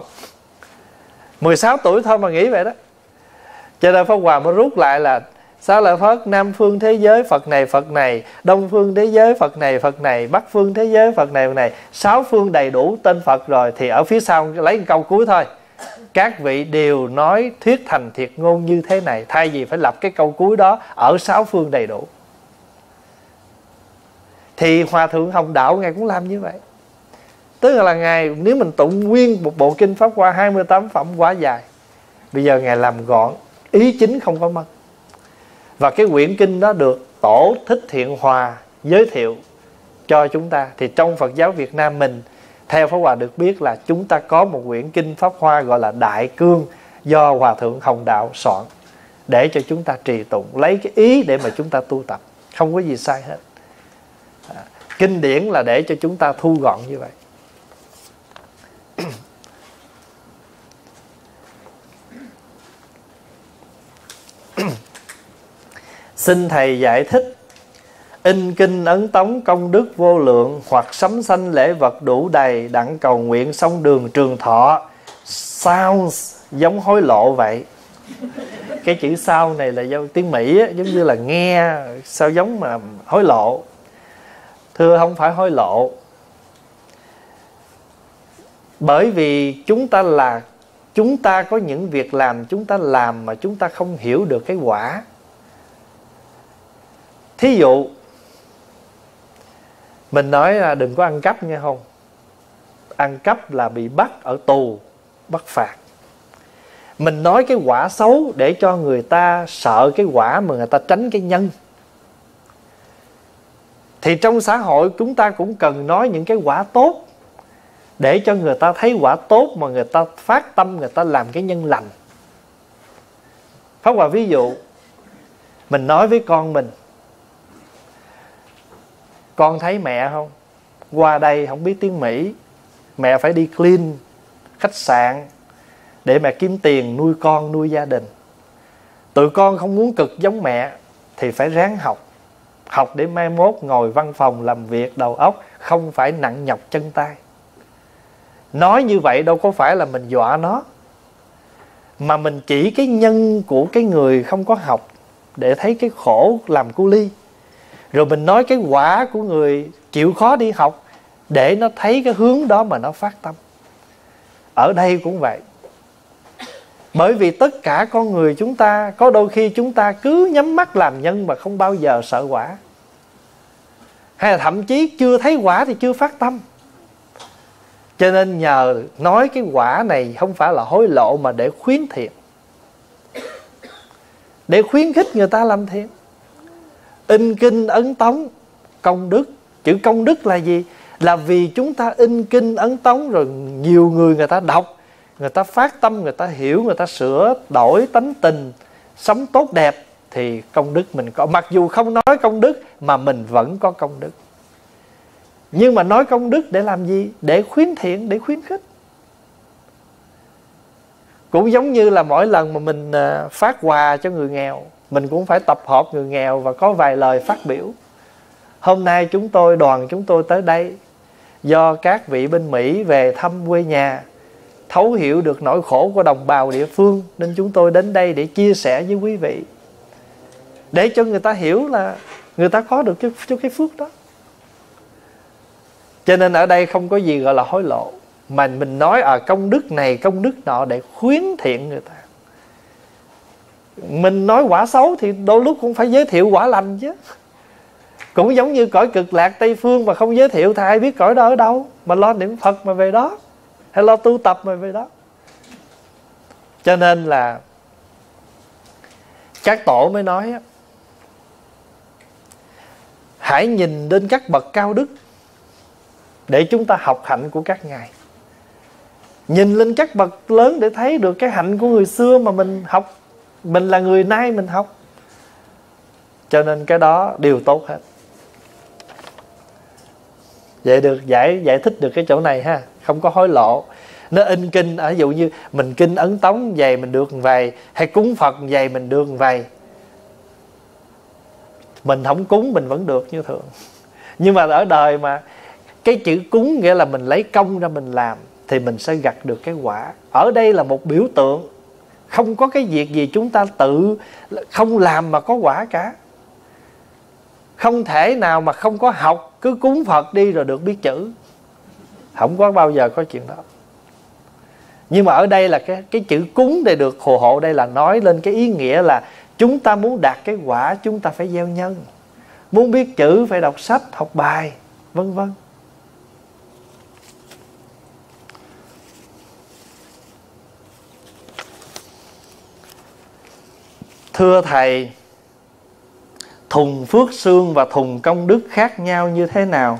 16 tuổi thôi mà nghĩ vậy đó. Cho nên Pháp Hòa mới rút lại là Xá Lợi Phất, Nam phương thế giới Phật này, Đông phương thế giới Phật này, Bắc phương thế giới Phật này, 6 phương đầy đủ tên Phật rồi. Thì ở phía sau lấy một câu cuối thôi, các vị đều nói thuyết thành thiệt ngôn như thế này, thay vì phải lập cái câu cuối đó ở 6 phương đầy đủ. Thì Hòa Thượng Hồng Đạo Ngài cũng làm như vậy. Tức là Ngài, nếu mình tụng nguyên một bộ kinh Pháp Hoa 28 phẩm quá dài, bây giờ Ngài làm gọn, ý chính không có mất. Và cái quyển kinh đó được Tổ Thích Thiện Hòa giới thiệu cho chúng ta. Thì trong Phật giáo Việt Nam mình, theo Pháp Hòa được biết là chúng ta có một quyển kinh Pháp Hoa gọi là Đại Cương, do Hòa Thượng Hồng Đạo soạn để cho chúng ta trì tụng, lấy cái ý để mà chúng ta tu tập. Không có gì sai hết. Kinh điển là để cho chúng ta thu gọn như vậy. Xin Thầy giải thích: in kinh ấn tống công đức vô lượng, hoặc sắm sanh lễ vật đủ đầy, đặng cầu nguyện sông đường trường thọ. Sounds giống hối lộ vậy. Cái chữ sau này là do tiếng Mỹ á, giống như là nghe sao giống mà hối lộ. Thưa, không phải hối lộ. Bởi vì chúng ta có những việc làm chúng ta làm mà chúng ta không hiểu được cái quả. Thí dụ mình nói là đừng có ăn cắp nghe không. Ăn cắp là bị bắt ở tù, bắt phạt. Mình nói cái quả xấu để cho người ta sợ cái quả mà người ta tránh cái nhân. Thì trong xã hội chúng ta cũng cần nói những cái quả tốt để cho người ta thấy quả tốt mà người ta phát tâm, người ta làm cái nhân lành. Pháp Hòa ví dụ, mình nói với con mình: con thấy mẹ không? Qua đây không biết tiếng Mỹ, mẹ phải đi clean khách sạn để mẹ kiếm tiền nuôi con, nuôi gia đình. Tụi con không muốn cực giống mẹ thì phải ráng học. Học để mai mốt ngồi văn phòng làm việc đầu óc, không phải nặng nhọc chân tay. Nói như vậy đâu có phải là mình dọa nó, mà mình chỉ cái nhân của cái người không có học để thấy cái khổ làm cu ly. Rồi mình nói cái quả của người chịu khó đi học để nó thấy cái hướng đó mà nó phát tâm. Ở đây cũng vậy. Bởi vì tất cả con người chúng ta, có đôi khi chúng ta cứ nhắm mắt làm nhân mà không bao giờ sợ quả. Hay là thậm chí chưa thấy quả thì chưa phát tâm. Cho nên nhờ nói cái quả này không phải là hối lộ mà để khuyến thiện. để khuyến khích người ta làm thiện. In kinh ấn tống, công đức. Chữ công đức là gì? Là vì chúng ta in kinh ấn tống rồi nhiều người ta đọc, người ta phát tâm, người ta hiểu, người ta sửa đổi tánh tình, sống tốt đẹp, thì công đức mình có. Mặc dù không nói công đức mà mình vẫn có công đức. Nhưng mà nói công đức để làm gì? Để khuyến thiện, để khuyến khích. Cũng giống như là mỗi lần mà mình phát quà cho người nghèo, mình cũng phải tập hợp người nghèo và có vài lời phát biểu. Hôm nay đoàn chúng tôi tới đây do các vị bên Mỹ về thăm quê nhà, thấu hiểu được nỗi khổ của đồng bào địa phương, nên chúng tôi đến đây để chia sẻ với quý vị, để cho người ta hiểu là người ta có được cái phước đó. Cho nên ở đây không có gì gọi là hối lộ, mà mình nói công đức này công đức nọ để khuyến thiện người ta. Mình nói quả xấu thì đôi lúc cũng phải giới thiệu quả lành chứ. Cũng giống như cõi cực lạc Tây Phương mà không giới thiệu thì ai biết cõi đó ở đâu, mà lo niệm Phật mà về đó, hay lo tu tập mà về đó. Cho nên là các tổ mới nói, hãy nhìn đến các bậc cao đức để chúng ta học hạnh của các ngài. Nhìn lên các bậc lớn để thấy được cái hạnh của người xưa mà mình học. Mình là người nay mình học. Cho nên cái đó đều tốt hết. Vậy được giải thích được cái chỗ này ha. Không có hối lộ. Nó in kinh, ví dụ như mình kinh ấn tống vậy mình được vầy, hay cúng Phật vậy mình được vầy. Mình không cúng mình vẫn được như thường. Nhưng mà ở đời mà cái chữ cúng nghĩa là mình lấy công ra mình làm, thì mình sẽ gặt được cái quả. Ở đây là một biểu tượng. Không có cái việc gì chúng ta tự không làm mà có quả cả. Không thể nào mà không có học, cứ cúng Phật đi rồi được biết chữ. Không có bao giờ có chuyện đó. Nhưng mà ở đây là cái chữ cúng để được phù hộ, đây là nói lên cái ý nghĩa là chúng ta muốn đạt cái quả, chúng ta phải gieo nhân. Muốn biết chữ phải đọc sách, học bài, vân vân. Thưa Thầy, thùng phước xương và thùng công đức khác nhau như thế nào?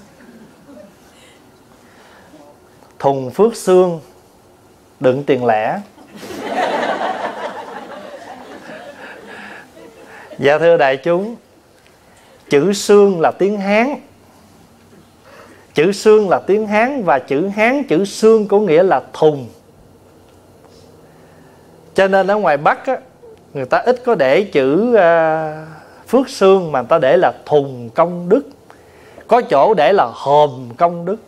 Thùng phước xương đựng tiền lẻ. Dạ thưa đại chúng, chữ xương là tiếng Hán. Chữ xương là tiếng Hán, và chữ Hán, chữ xương có nghĩa là thùng. Cho nên ở ngoài Bắc á, người ta ít có để chữ phước xương, mà người ta để là thùng công đức. Có chỗ để là hòm công đức.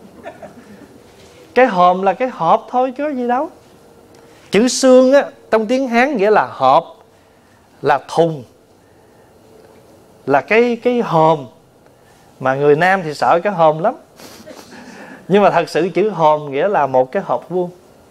Cái hòm là cái hộp thôi chứ có gì đâu. Chữ xương á, trong tiếng Hán nghĩa là hộp, là thùng, là cái hòm. Mà người Nam thì sợ cái hòm lắm. Nhưng mà thật sự chữ hòm nghĩa là một cái hộp vuông.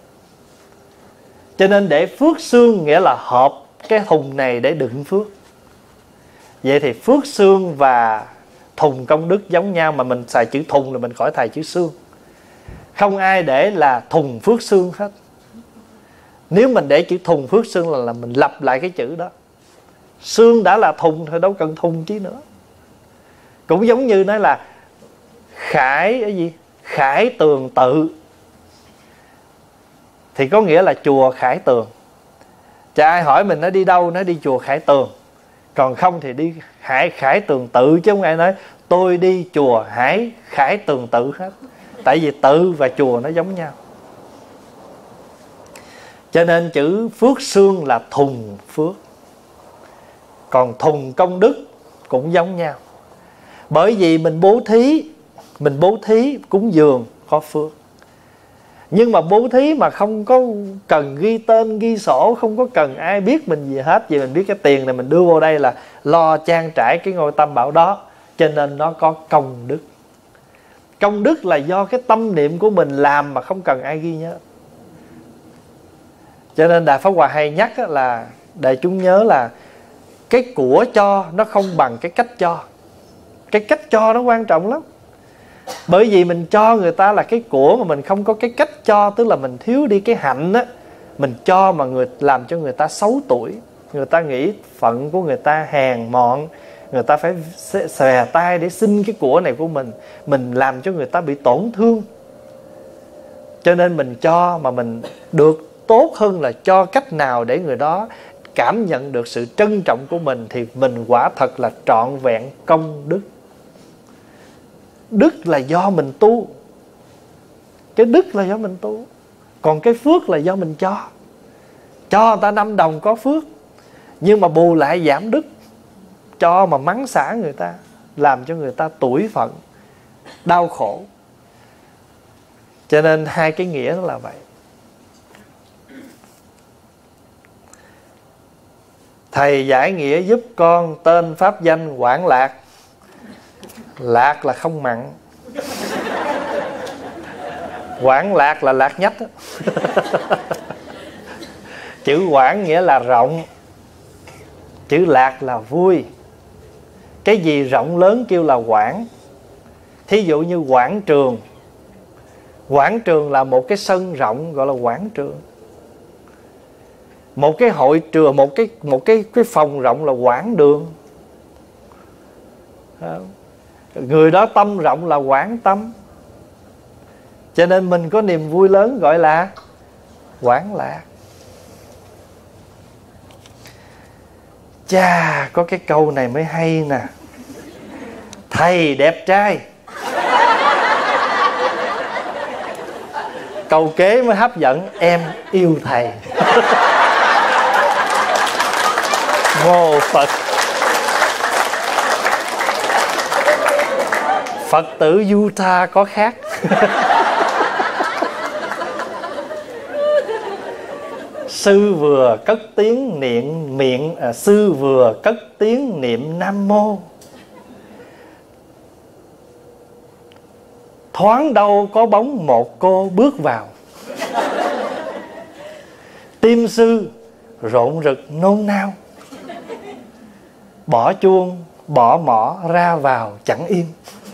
Cho nên để phước xương nghĩa là hộp, cái thùng này để đựng phước. Vậy thì phước xương và thùng công đức giống nhau, mà mình xài chữ thùng là mình khỏi xài chữ xương. Không ai để là thùng phước xương hết. Nếu mình để chữ thùng phước xương là mình lặp lại cái chữ đó. Xương đã là thùng thôi, đâu cần thùng chí nữa. Cũng giống như nói là khải cái gì? Khải tường tự, thì có nghĩa là chùa Khải Tường. Chả ai hỏi mình nó đi đâu, nó đi chùa Khải Tường. Còn không thì đi Khải Tường Tự, chứ không ai nói tôi đi chùa Khải Tường Tự hết. Tại vì tự và chùa nó giống nhau. Cho nên chữ phước xương là thùng phước. Còn thùng công đức cũng giống nhau. Bởi vì mình bố thí cúng dường có phước. Nhưng mà bố thí mà không có cần ghi tên, ghi sổ, không có cần ai biết mình gì hết. Vì mình biết cái tiền này mình đưa vô đây là lo trang trải cái ngôi tam bảo đó, cho nên nó có công đức. Công đức là do cái tâm niệm của mình làm mà không cần ai ghi nhớ. Cho nên Đại Pháp Hòa hay nhắc là đại chúng nhớ là cái của cho nó không bằng cái cách cho. Cái cách cho nó quan trọng lắm. Bởi vì mình cho người ta là cái của, mà mình không có cái cách cho, tức là mình thiếu đi cái hạnh á, mình cho mà làm cho người ta xấu tuổi. Người ta nghĩ phận của người ta hèn mọn, người ta phải xòe tay để xin cái của này của mình làm cho người ta bị tổn thương. Cho nên mình cho mà mình được tốt hơn là cho cách nào để người đó cảm nhận được sự trân trọng của mình, thì mình quả thật là trọn vẹn công đức. Đức là do mình tu, cái đức là do mình tu, còn cái phước là do mình cho. Cho người ta 5 đồng có phước, nhưng mà bù lại giảm đức. Cho mà mắng xả người ta, làm cho người ta tủi phận, đau khổ. Cho nên hai cái nghĩa nó là vậy. Thầy giải nghĩa giúp con tên pháp danh Quảng Lạc. Lạc là không mặn, Quảng Lạc là lạc nhách. Chữ Quảng nghĩa là rộng, chữ Lạc là vui. Cái gì rộng lớn kêu là quảng. Thí dụ như quảng trường. Quảng trường là một cái sân rộng gọi là quảng trường. Một cái hội trường, một cái phòng rộng là quảng đường. Người đó tâm rộng là quảng tâm. Cho nên mình có niềm vui lớn gọi là Quảng Lạc. Chà, có cái câu này mới hay nè. Thầy đẹp trai. Câu kế mới hấp dẫn. Em yêu thầy. Mô Phật. Phật tử Utah có khác. Sư vừa cất tiếng sư vừa cất tiếng niệm Nam Mô, thoáng đâu có bóng một cô bước vào. Tim sư rộn rực nôn nao, bỏ chuông bỏ mỏ ra vào chẳng yên.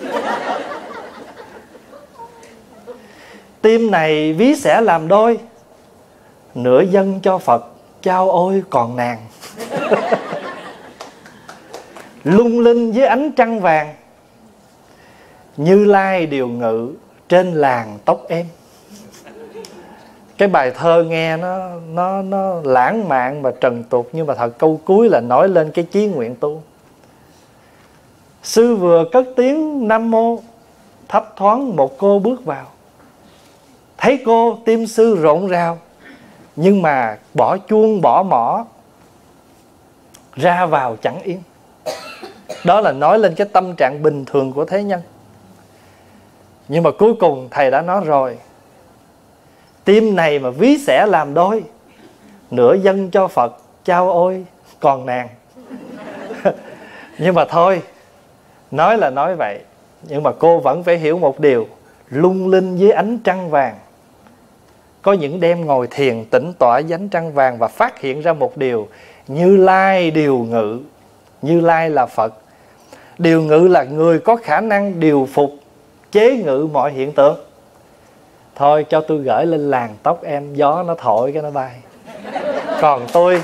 Tim này ví sẽ làm đôi, nửa dâng cho Phật trao ôi còn nàng. Lung linh với ánh trăng vàng, Như Lai điều ngự trên làn tóc em. Cái bài thơ nghe nó lãng mạn và trần tục, nhưng mà thật câu cuối là nói lên cái chí nguyện tu. Sư vừa cất tiếng Nam Mô, thấp thoáng một cô bước vào. Thấy cô tim sư rộn rào, nhưng mà bỏ chuông bỏ mỏ ra vào chẳng yên. Đó là nói lên cái tâm trạng bình thường của thế nhân. Nhưng mà cuối cùng thầy đã nói rồi, tim này mà ví sẽ làm đôi, nửa dâng cho Phật trao ôi còn nàng. Nhưng mà thôi, nói là nói vậy, nhưng mà cô vẫn phải hiểu một điều. Lung linh với ánh trăng vàng. Có những đêm ngồi thiền tĩnh tọa với ánh trăng vàng và phát hiện ra một điều. Như Lai điều ngự. Như Lai là Phật. Điều ngự là người có khả năng điều phục, chế ngự mọi hiện tượng. Thôi cho tôi gửi lên làn tóc em, gió nó thổi cái nó bay. Còn tôi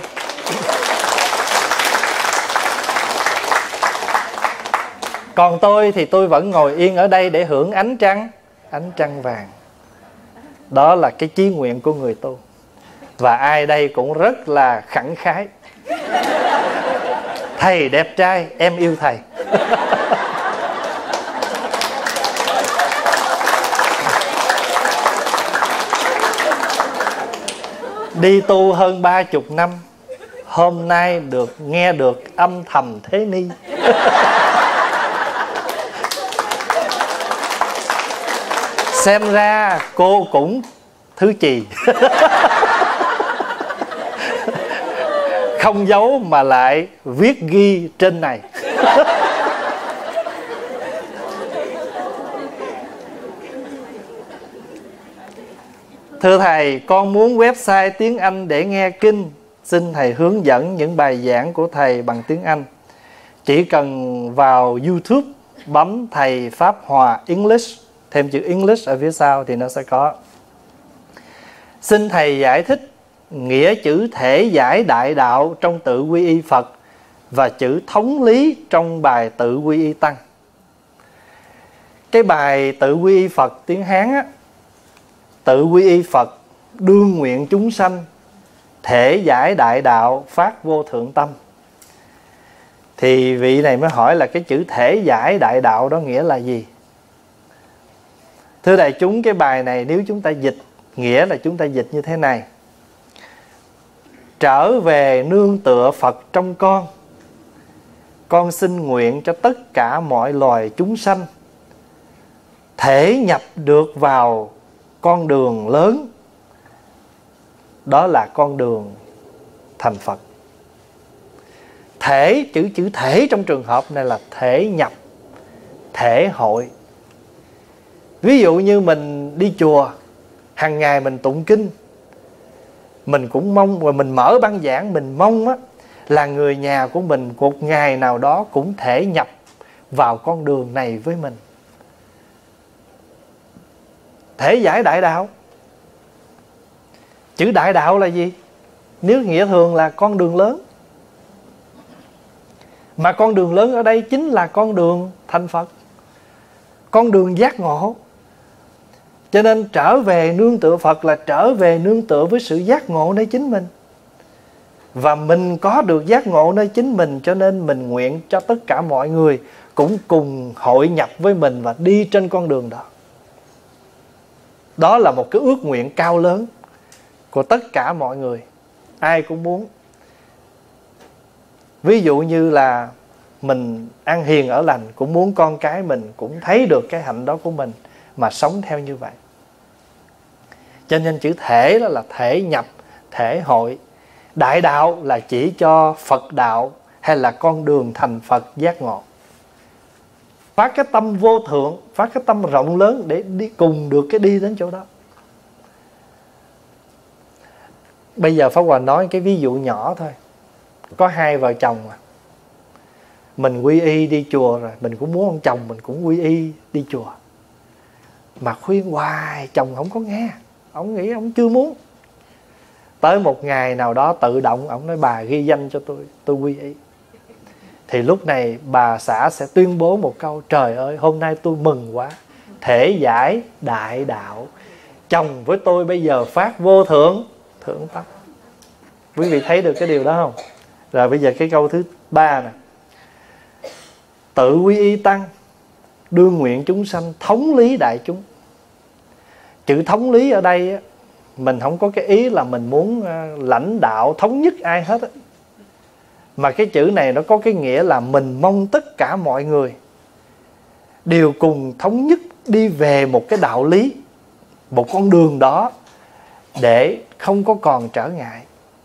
thì tôi vẫn ngồi yên ở đây để hưởng ánh trăng vàng. Đó là cái chí nguyện của người tu. Và ai đây cũng rất là khẳng khái. Thầy đẹp trai, em yêu thầy. Đi tu hơn 30 năm, hôm nay nghe được âm thầm thế ni. Xem ra cô cũng thứ trì. Không giấu mà lại viết ghi trên này. Thưa thầy, con muốn website tiếng Anh để nghe kinh. Xin thầy hướng dẫn những bài giảng của thầy bằng tiếng Anh. Chỉ cần vào YouTube bấm thầy Pháp Hòa English, thêm chữ English ở phía sau thì nó sẽ có. Xin thầy giải thích nghĩa chữ thể giải đại đạo trong tự quy y Phật và chữ thống lý trong bài tự quy y Tăng. Cái bài tự quy y Phật tiếng Hán á, tự quy y Phật đương nguyện chúng sanh, thể giải đại đạo phát vô thượng tâm. Thì vị này mới hỏi là cái chữ thể giải đại đạo đó nghĩa là gì? Thưa đại chúng, cái bài này nếu chúng ta dịch nghĩa là chúng ta dịch như thế này: trở về nương tựa Phật trong con xin nguyện cho tất cả mọi loài chúng sanh thể nhập được vào con đường lớn, đó là con đường thành Phật. Thể, chữ thể trong trường hợp này là thể nhập, thể hội. Ví dụ như mình đi chùa, hàng ngày mình tụng kinh, mình cũng mong, và mình mở băng giảng, mình mong á, là người nhà của mình một ngày nào đó cũng thể nhập vào con đường này với mình. Thể giải đại đạo. Chữ đại đạo là gì? Nếu nghĩa thường là con đường lớn. Mà con đường lớn ở đây chính là con đường thành Phật, con đường giác ngộ. Cho nên trở về nương tựa Phật là trở về nương tựa với sự giác ngộ nơi chính mình. Và mình có được giác ngộ nơi chính mình, cho nên mình nguyện cho tất cả mọi người cũng cùng hội nhập với mình và đi trên con đường đó. Đó là một cái ước nguyện cao lớn của tất cả mọi người. Ai cũng muốn. Ví dụ như là mình ăn hiền ở lành, cũng muốn con cái mình cũng thấy được cái hạnh đó của mình mà sống theo như vậy. Cho nên chữ thể đó là thể nhập, thể hội. Đại đạo là chỉ cho Phật đạo hay là con đường thành Phật giác ngộ. Phát cái tâm vô thượng, phát cái tâm rộng lớn để đi cùng được cái đi đến chỗ đó. Bây giờ Pháp Hòa nói cái ví dụ nhỏ thôi. Có hai vợ chồng mà mình quy y đi chùa rồi, mình cũng muốn ông chồng mình cũng quy y đi chùa. Mà khuyên hoài chồng không có nghe, ông nghĩ ông chưa muốn. Tới một ngày nào đó tự động ông nói bà ghi danh cho tôi quy y. Thì lúc này bà xã sẽ tuyên bố một câu: trời ơi, hôm nay tôi mừng quá, thể giải đại đạo, chồng với tôi bây giờ phát vô thượng tâm. Quý vị thấy được cái điều đó không? Rồi bây giờ cái câu thứ 3 nè: tự quy y Tăng, đương nguyện chúng sanh thống lý đại chúng. Chữ thống lý ở đây á, mình không có cái ý là mình muốn lãnh đạo thống nhất ai hết á. Mà cái chữ này nó có cái nghĩa là mình mong tất cả mọi người đều cùng thống nhất đi về một cái đạo lý, một con đường đó, để không có còn trở ngại.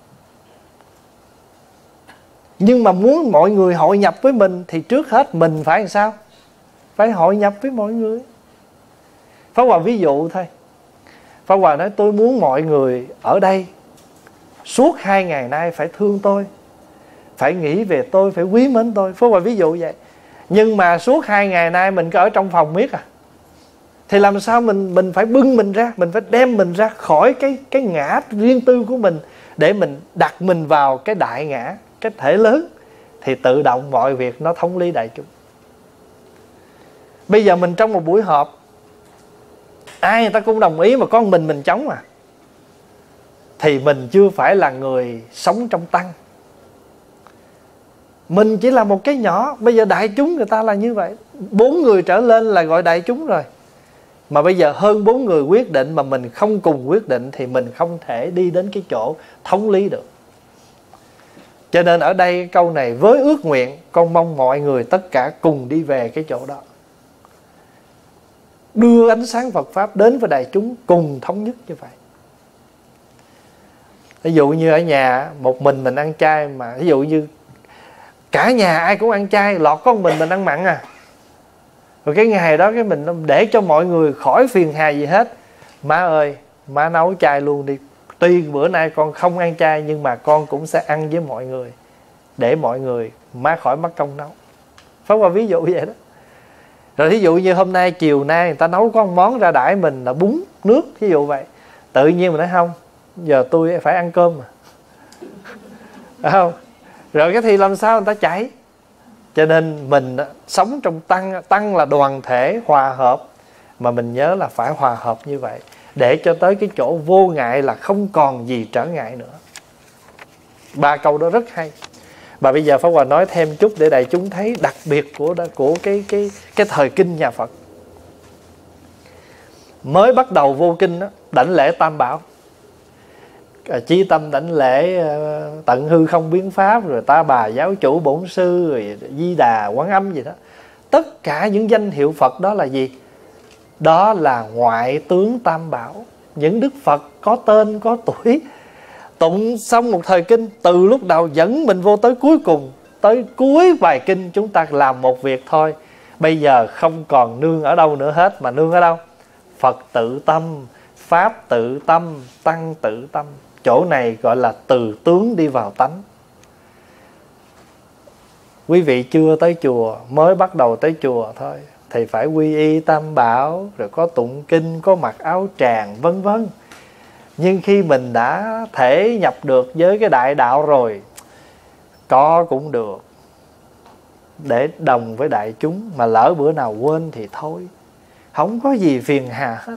Nhưng mà muốn mọi người hội nhập với mình thì trước hết mình phải làm sao? Phải hội nhập với mọi người. Pháp Hòa ví dụ thôi. Pháp Hòa nói tôi muốn mọi người ở đây suốt 2 ngày nay phải thương tôi, phải nghĩ về tôi, phải quý mến tôi. Pháp Hòa ví dụ vậy. Nhưng mà suốt 2 ngày nay mình cứ ở trong phòng miết à, thì làm sao mình phải bưng mình ra, mình phải đem mình ra khỏi cái ngã riêng tư của mình, để mình đặt mình vào cái đại ngã, cái thể lớn, thì tự động mọi việc nó thống lý đại chúng. Bây giờ mình trong một buổi họp, ai người ta cũng đồng ý mà con mình chống à, thì mình chưa phải là người sống trong tăng. Mình chỉ là một cái nhỏ. Bây giờ đại chúng người ta là như vậy, 4 người trở lên là gọi đại chúng rồi. Mà bây giờ hơn 4 người quyết định mà mình không cùng quyết định thì mình không thể đi đến cái chỗ thống lý được. Cho nên ở đây câu này với ước nguyện, con mong mọi người tất cả cùng đi về cái chỗ đó, đưa ánh sáng Phật Pháp đến với đại chúng, cùng thống nhất như vậy. Ví dụ như ở nhà một mình ăn chay, mà ví dụ như cả nhà ai cũng ăn chay, lọt có một mình ăn mặn à, rồi cái ngày đó cái mình để cho mọi người khỏi phiền hà gì hết: má ơi, má nấu chay luôn đi, tuy bữa nay con không ăn chay nhưng mà con cũng sẽ ăn với mọi người, để mọi người má khỏi mất công nấu. Pháp Hòa ví dụ vậy đó. Rồi thí dụ như hôm nay chiều nay người ta nấu có một món ra đãi mình là bún nước, ví dụ vậy, tự nhiên mình nói không, giờ tôi phải ăn cơm mà. Phải không? Rồi cái thì làm sao người ta chạy. Cho nên mình sống trong tăng là đoàn thể hòa hợp. Mà mình nhớ là phải hòa hợp như vậy, để cho tới cái chỗ vô ngại là không còn gì trở ngại nữa. 3 câu đó rất hay. Và bây giờ Pháp Hòa nói thêm chút để đại chúng thấy đặc biệt của cái thời kinh nhà Phật. Mới bắt đầu vô kinh đó, đảnh lễ Tam Bảo, chí tâm đảnh lễ tận hư không biến pháp, rồi Ta Bà giáo chủ bổn sư, rồi Di Đà Quán Âm gì đó. Tất cả những danh hiệu Phật đó là gì? Đó là ngoại tướng Tam Bảo, những Đức Phật có tên có tuổi. Tụng xong một thời kinh, từ lúc đầu dẫn mình vô tới cuối cùng, tới cuối bài kinh chúng ta làm một việc thôi. Bây giờ không còn nương ở đâu nữa hết, mà nương ở đâu? Phật tự tâm, Pháp tự tâm, Tăng tự tâm. Chỗ này gọi là từ tướng đi vào tánh. Quý vị chưa tới chùa, mới bắt đầu tới chùa thôi, thì phải quy y Tam Bảo, rồi có tụng kinh, có mặc áo tràng, vân vân. Nhưng khi mình đã thể nhập được với cái đại đạo rồi, có cũng được, để đồng với đại chúng. Mà lỡ bữa nào quên thì thôi, không có gì phiền hà hết.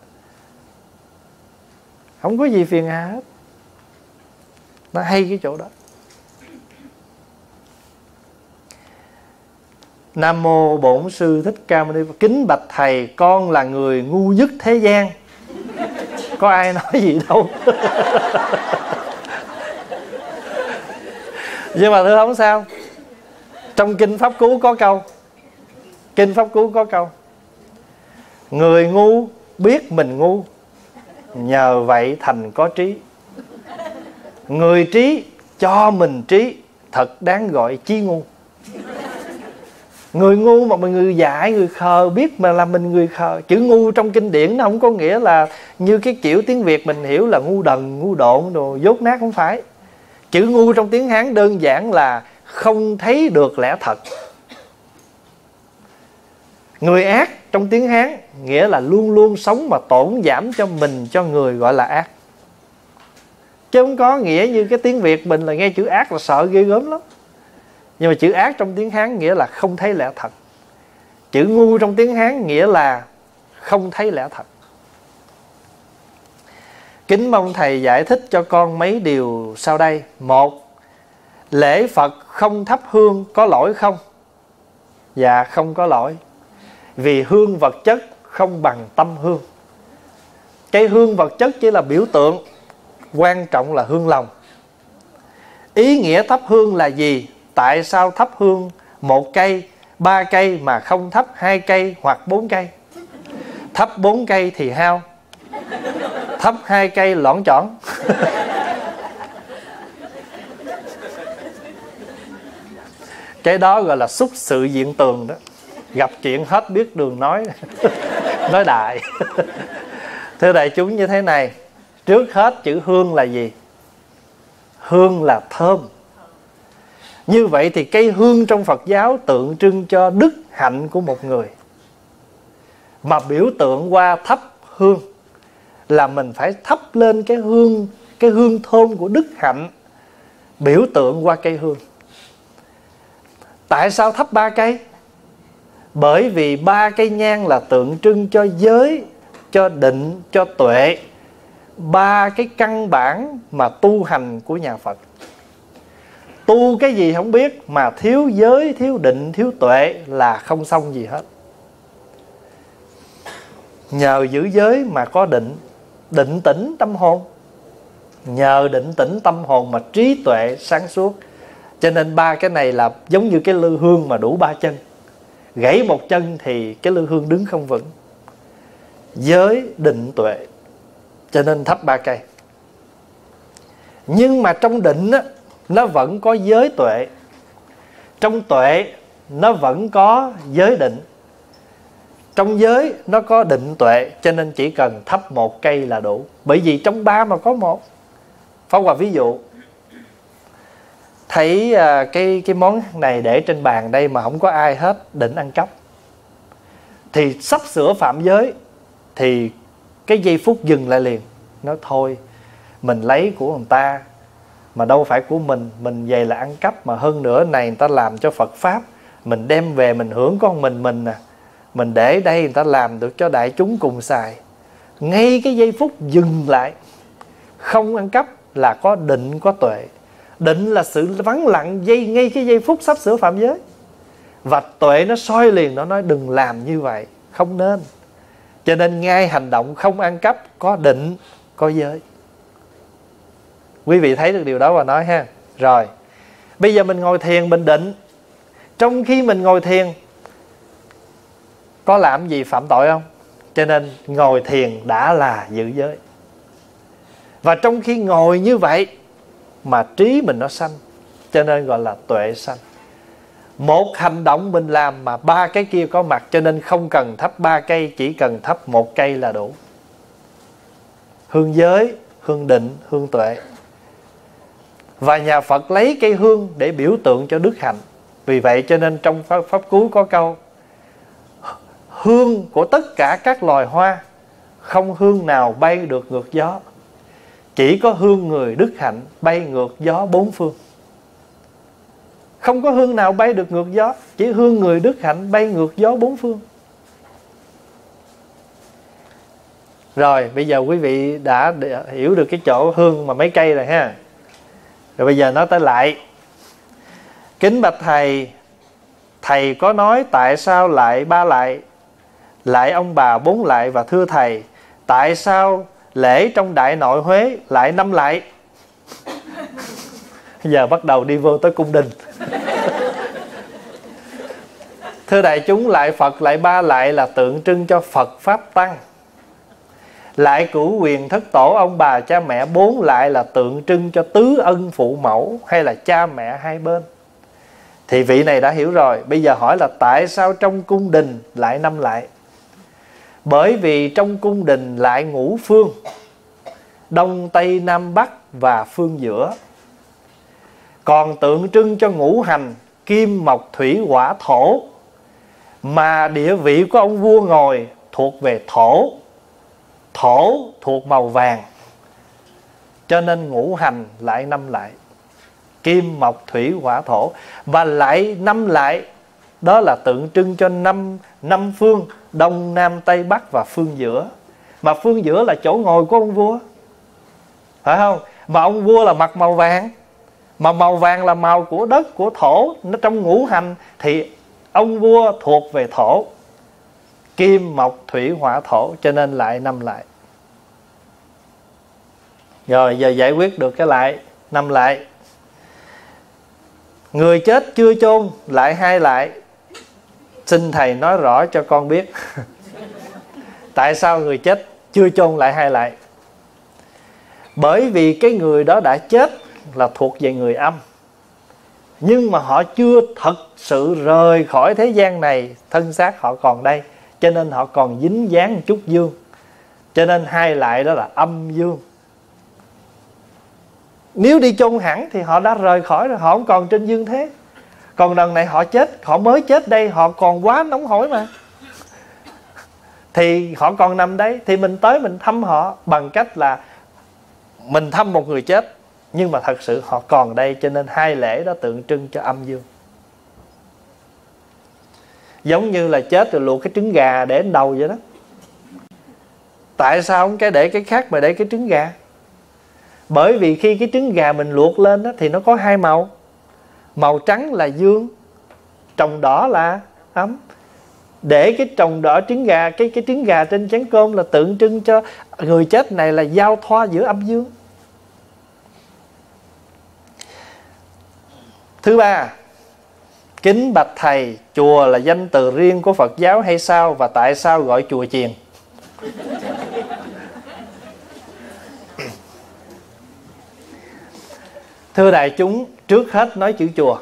Không có gì phiền hà hết. Nó hay cái chỗ đó. Nam mô Bổn Sư Thích Ca Mâu Ni Phật. Kính bạch thầy, con là người ngu nhất thế gian. Có ai nói gì đâu. Nhưng mà thưa không sao. Trong Kinh Pháp Cú có câu, Kinh Pháp Cú có câu: người ngu biết mình ngu, nhờ vậy thành có trí. Người trí cho mình trí, thật đáng gọi chí ngu. Người ngu mà mình người dại, người khờ biết mà làm mình người khờ. Chữ ngu trong kinh điển nó không có nghĩa là như cái kiểu tiếng Việt mình hiểu là ngu đần, ngu độn, đồ dốt nát, không phải. Chữ ngu trong tiếng Hán đơn giản là không thấy được lẽ thật. Người ác trong tiếng Hán nghĩa là luôn luôn sống mà tổn giảm cho mình, cho người, gọi là ác. Chứ không có nghĩa như cái tiếng Việt mình là nghe chữ ác là sợ ghê gớm lắm. Nhưng mà chữ ác trong tiếng Hán nghĩa là không thấy lẽ thật. Chữ ngu trong tiếng Hán nghĩa là không thấy lẽ thật. Kính mong thầy giải thích cho con mấy điều sau đây. 1. Lễ Phật không thắp hương có lỗi không? Dạ không có lỗi. Vì hương vật chất không bằng tâm hương. Cái hương vật chất chỉ là biểu tượng, quan trọng là hương lòng. Ý nghĩa thắp hương là gì? Tại sao thắp hương 1 cây, 3 cây mà không thắp 2 cây hoặc 4 cây? Thắp 4 cây thì hao, thắp 2 cây lõn chỏn. Cái đó gọi là xúc sự diện tường đó. Gặp chuyện hết biết đường nói. Nói đại. Thưa đại chúng như thế này. Trước hết chữ hương là gì? Hương là thơm. Như vậy thì cây hương trong Phật giáo tượng trưng cho đức hạnh của một người. Mà biểu tượng qua thắp hương là mình phải thắp lên cái hương thơm của đức hạnh, biểu tượng qua cây hương. Tại sao thắp 3 cây? Bởi vì 3 cây nhang là tượng trưng cho giới, cho định, cho tuệ. 3 cái căn bản mà tu hành của nhà Phật. Tu cái gì không biết mà thiếu giới, thiếu định, thiếu tuệ là không xong gì hết. Nhờ giữ giới mà có định, định tĩnh tâm hồn. Nhờ định tĩnh tâm hồn mà trí tuệ sáng suốt. Cho nên 3 cái này là giống như cái lư hương mà đủ 3 chân. Gãy một chân thì cái lư hương đứng không vững. Giới, định, tuệ. Cho nên thắp 3 cây. Nhưng mà trong định á, nó vẫn có giới tuệ. Trong tuệ nó vẫn có giới định. Trong giới nó có định tuệ. Cho nên chỉ cần thắp 1 cây là đủ. Bởi vì trong 3 mà có 1. Pháp Hòa ví dụ. Thấy cái món này để trên bàn đây mà không có ai hết, định ăn cắp, thì sắp sửa phạm giới, thì cái giây phút dừng lại liền. Nói thôi, mình lấy của người ta mà đâu phải của mình vậy là ăn cắp. Mà hơn nữa này người ta làm cho Phật Pháp, mình đem về mình hưởng con mình nè, mình để đây người ta làm được cho đại chúng cùng xài. Ngay cái giây phút dừng lại, không ăn cắp là có định, có tuệ. Định là sự vắng lặng ngay cái giây phút sắp sửa phạm giới. Và tuệ nó soi liền, nó nói đừng làm như vậy, không nên. Cho nên ngay hành động không ăn cắp có định, có giới. Quý vị thấy được điều đó và nói ha. Rồi, bây giờ mình ngồi thiền, mình định. Trong khi mình ngồi thiền có làm gì phạm tội không? Cho nên ngồi thiền đã là giữ giới. Và trong khi ngồi như vậy mà trí mình nó sanh, cho nên gọi là tuệ sanh. Một hành động mình làm mà ba cái kia có mặt, cho nên không cần thắp 3 cây, chỉ cần thắp 1 cây là đủ. Hương giới, hương định, hương tuệ. Và nhà Phật lấy cây hương để biểu tượng cho đức hạnh. Vì vậy cho nên trong pháp cú có câu: hương của tất cả các loài hoa, không hương nào bay được ngược gió. Chỉ có hương người đức hạnh bay ngược gió 4 phương. Không có hương nào bay được ngược gió, chỉ hương người đức hạnh bay ngược gió 4 phương. Rồi bây giờ quý vị đã hiểu được cái chỗ hương mà mấy cây rồi ha. Rồi bây giờ nói tới lại. Kính bạch thầy, thầy có nói tại sao lại 3 lại, lại ông bà 4 lại, và thưa thầy, tại sao lễ trong Đại Nội Huế lại 5 lại? Giờ bắt đầu đi vô tới cung đình. Thưa đại chúng, lại Phật lại 3 lại là tượng trưng cho Phật Pháp Tăng. Lại cửu quyền thất tổ ông bà cha mẹ 4 lại là tượng trưng cho tứ ân phụ mẫu hay là cha mẹ hai bên. Thì vị này đã hiểu rồi. Bây giờ hỏi là tại sao trong cung đình lại 5 lại? Bởi vì trong cung đình lại ngũ phương: Đông, Tây, Nam, Bắc và phương giữa. Còn tượng trưng cho ngũ hành kim, mộc, thủy, hỏa, thổ. Mà địa vị của ông vua ngồi thuộc về thổ. Thổ thuộc màu vàng, cho nên ngũ hành lại 5 lại: kim, mộc, thủy, hỏa, thổ. Và lại 5 lại đó là tượng trưng cho năm phương: Đông, Nam, Tây, Bắc và phương giữa. Mà phương giữa là chỗ ngồi của ông vua, phải không? Mà ông vua là mặc màu vàng, mà màu vàng là màu của đất, của thổ. Nó trong ngũ hành thì ông vua thuộc về thổ: kim, mộc, thủy, hỏa, thổ. Cho nên lại 5 lại. Rồi giờ giải quyết được cái lại 5 lại. Người chết chưa chôn lại 2 lại. Xin thầy nói rõ cho con biết. Tại sao người chết chưa chôn lại 2 lại? Bởi vì cái người đó đã chết là thuộc về người âm, nhưng mà họ chưa thật sự rời khỏi thế gian này, thân xác họ còn đây, cho nên họ còn dính dáng một chút dương. Cho nên 2 lại đó là âm dương. Nếu đi chôn hẳn thì họ đã rời khỏi rồi, họ không còn trên dương thế. Còn lần này họ chết, họ mới chết đây, họ còn quá nóng hổi mà, thì họ còn nằm đấy. Thì mình tới mình thăm họ bằng cách là mình thăm một người chết, nhưng mà thật sự họ còn đây. Cho nên 2 lễ đó tượng trưng cho âm dương. Giống như là chết rồi luộc cái trứng gà để lên đầu vậy đó. Tại sao không cái để cái khác mà để cái trứng gà? Bởi vì khi cái trứng gà mình luộc lên đó, thì nó có 2 màu. Màu trắng là dương, trồng đỏ là ấm. Để cái trồng đỏ trứng gà, cái trứng gà trên chén cơm là tượng trưng cho người chết này là giao thoa giữa âm dương. Thứ 3, kính bạch thầy, chùa là danh từ riêng của Phật giáo hay sao? Và tại sao gọi chùa chiền? Thưa đại chúng, trước hết nói chữ chùa.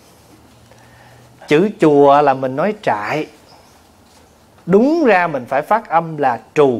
Chữ chùa là mình nói trại. Đúng ra mình phải phát âm là trù.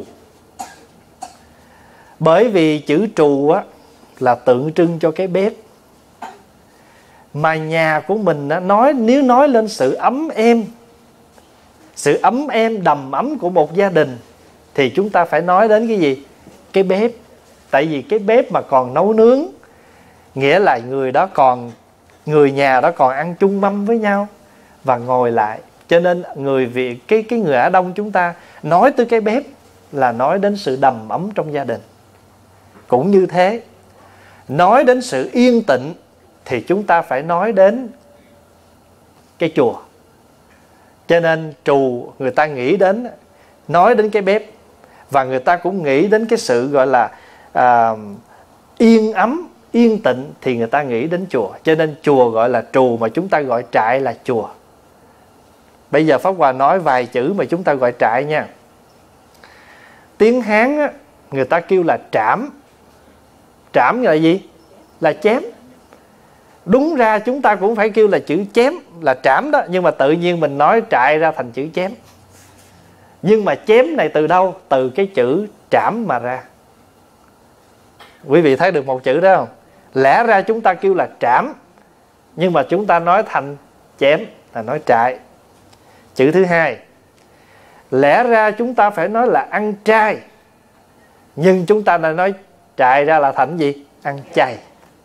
Bởi vì chữ trù á, là tượng trưng cho cái bếp. Mà nhà của mình á, nếu nói lên sự ấm êm, sự ấm êm đầm ấm của một gia đình, thì chúng ta phải nói đến cái gì? Cái bếp. Tại vì cái bếp mà còn nấu nướng nghĩa là người nhà đó còn ăn chung mâm với nhau và ngồi lại. Cho nên người Việt, cái người Á Đông chúng ta nói tới cái bếp là nói đến sự đầm ấm trong gia đình. Cũng như thế, nói đến sự yên tĩnh thì chúng ta phải nói đến cái chùa. Cho nên trù người ta nghĩ đến, nói đến cái bếp, và người ta cũng nghĩ đến cái sự gọi là yên ấm, yên tĩnh, thì người ta nghĩ đến chùa. Cho nên chùa gọi là trù, mà chúng ta gọi trại là chùa. Bây giờ Pháp Hòa nói vài chữ mà chúng ta gọi trại nha. Tiếng Hán á, người ta kêu là trảm. Trảm là gì? Là chém. Đúng ra chúng ta cũng phải kêu là chữ chém, là trảm đó. Nhưng mà tự nhiên mình nói trại ra thành chữ chém. Nhưng mà chém này từ đâu? Từ cái chữ trảm mà ra. Quý vị thấy được một chữ đó không? Lẽ ra chúng ta kêu là trảm, nhưng mà chúng ta nói thành chém, là nói trại. Chữ thứ hai, lẽ ra chúng ta phải nói là ăn trai, nhưng chúng ta đã nói trại ra là thành gì? Ăn chay.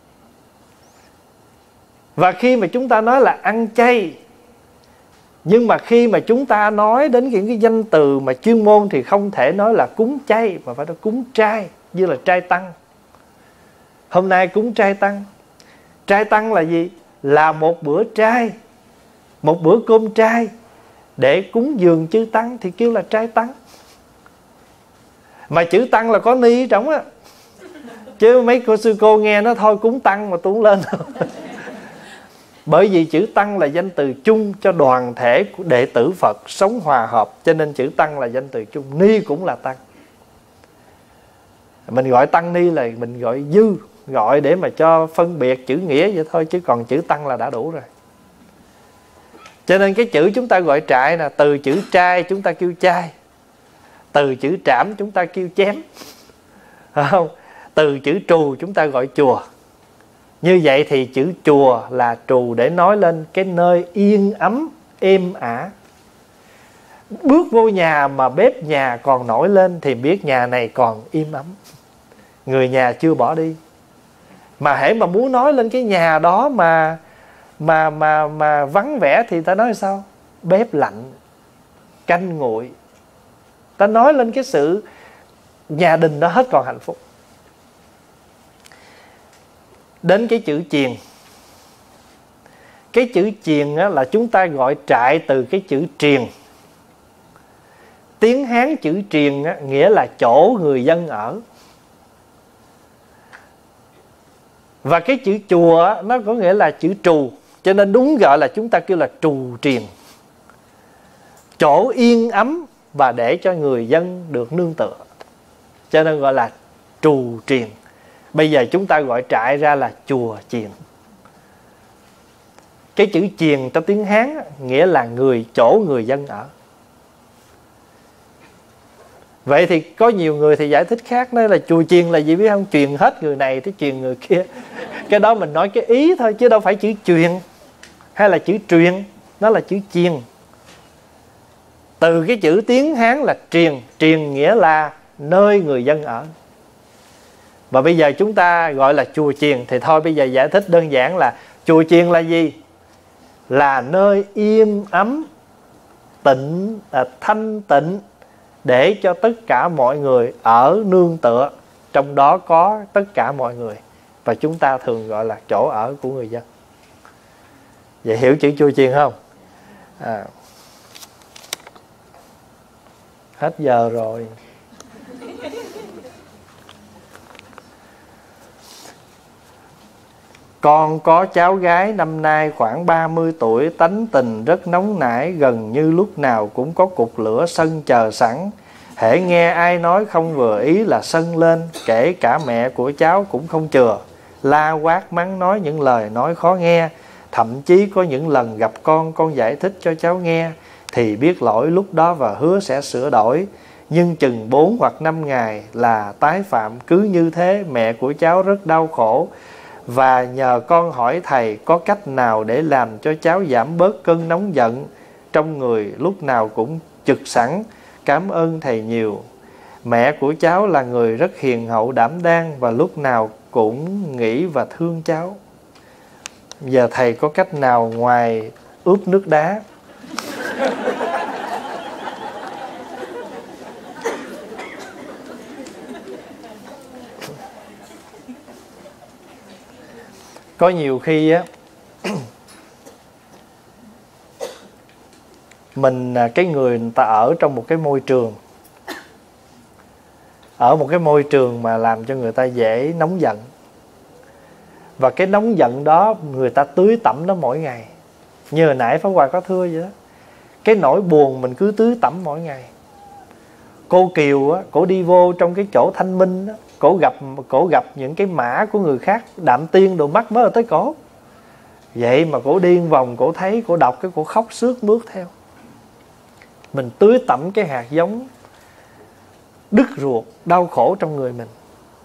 Và khi mà chúng ta nói là ăn chay, nhưng mà khi mà chúng ta nói đến những cái danh từ mà chuyên môn thì không thể nói là cúng chay, mà phải nói cúng trai, như là trai tăng. Hôm nay cúng trai tăng. Trai tăng là gì? Là một bữa trai, một bữa cơm trai để cúng dường chư tăng thì kêu là trai tăng. Mà chữ tăng là có ni trong á, chứ mấy cô sư cô nghe nó thôi cúng tăng mà tôi không lên. Bởi vì chữ tăng là danh từ chung cho đoàn thể của đệ tử Phật sống hòa hợp, cho nên chữ tăng là danh từ chung. Ni cũng là tăng. Mình gọi tăng ni là mình gọi dư, gọi để mà cho phân biệt chữ nghĩa vậy thôi, chứ còn chữ tăng là đã đủ rồi. Cho nên cái chữ chúng ta gọi trại là từ chữ trai chúng ta kêu chai, từ chữ trảm chúng ta kêu chém, không? Từ chữ trù chúng ta gọi chùa. Như vậy thì chữ chùa là trù để nói lên cái nơi yên ấm, êm ả. Bước vô nhà mà bếp nhà còn nổi lên thì biết nhà này còn im ấm, người nhà chưa bỏ đi. Mà hễ mà muốn nói lên cái nhà đó mà vắng vẻ thì ta nói sao? Bếp lạnh, canh nguội. Ta nói lên cái sự nhà đình đó hết còn hạnh phúc. Đến cái chữ chiền. Cái chữ chiền là chúng ta gọi trại từ cái chữ triền. Tiếng Hán chữ triền nghĩa là chỗ người dân ở. Và cái chữ chùa nó có nghĩa là chữ trù, cho nên đúng gọi là chúng ta kêu là trù triền. Chỗ yên ấm và để cho người dân được nương tựa, cho nên gọi là trù triền. Bây giờ chúng ta gọi trại ra là chùa chiền. Cái chữ chiền trong tiếng Hán nghĩa là chỗ người dân ở. Vậy thì có nhiều người thì giải thích khác, nói là chùa chiền là gì biết không? Truyền hết người này tới truyền người kia. Cái đó mình nói cái ý thôi, chứ đâu phải chữ truyền hay là chữ truyền, nó là chữ chiền. Từ cái chữ tiếng Hán là triền, triền nghĩa là nơi người dân ở. Và bây giờ chúng ta gọi là chùa chiền thì thôi, bây giờ giải thích đơn giản là chùa chiền là gì? Là nơi yên ấm, thanh tịnh để cho tất cả mọi người ở nương tựa. Trong đó có tất cả mọi người, và chúng ta thường gọi là chỗ ở của người dân. Vậy hiểu chữ chùa chiền không? Hết giờ rồi. Con có cháu gái năm nay khoảng 30 tuổi, tánh tình rất nóng nảy, gần như lúc nào cũng có cục lửa sân chờ sẵn. Hễ nghe ai nói không vừa ý là sân lên, kể cả mẹ của cháu cũng không chừa, la quát mắng nói những lời nói khó nghe. Thậm chí có những lần gặp con giải thích cho cháu nghe thì biết lỗi lúc đó và hứa sẽ sửa đổi. Nhưng chừng 4 hoặc 5 ngày là tái phạm. Cứ như thế mẹ của cháu rất đau khổ, và nhờ con hỏi thầy có cách nào để làm cho cháu giảm bớt cơn nóng giận trong người lúc nào cũng trực sẵn. Cảm ơn thầy nhiều. Mẹ của cháu là người rất hiền hậu đảm đang và lúc nào cũng nghĩ và thương cháu. Giờ thầy có cách nào ngoài ướp nước đá? Có nhiều khi á cái người ta ở trong một cái môi trường, ở một cái môi trường mà làm cho người ta dễ nóng giận, và cái nóng giận đó người ta tưới tẩm nó mỗi ngày. Như hồi nãy Pháp Hòa có thưa vậy đó, cái nỗi buồn mình cứ tưới tẩm mỗi ngày. Cô Kiều á, cổ đi vô trong cái chỗ thanh minh á, cổ gặp những cái mã của người khác, đạm tiên đồ mắc mới ở tới cổ. Vậy mà cổ đi vòng, cổ thấy, cổ đọc cái cổ khóc sướt mướt theo. Mình tưới tẩm cái hạt giống đứt ruột, đau khổ trong người mình.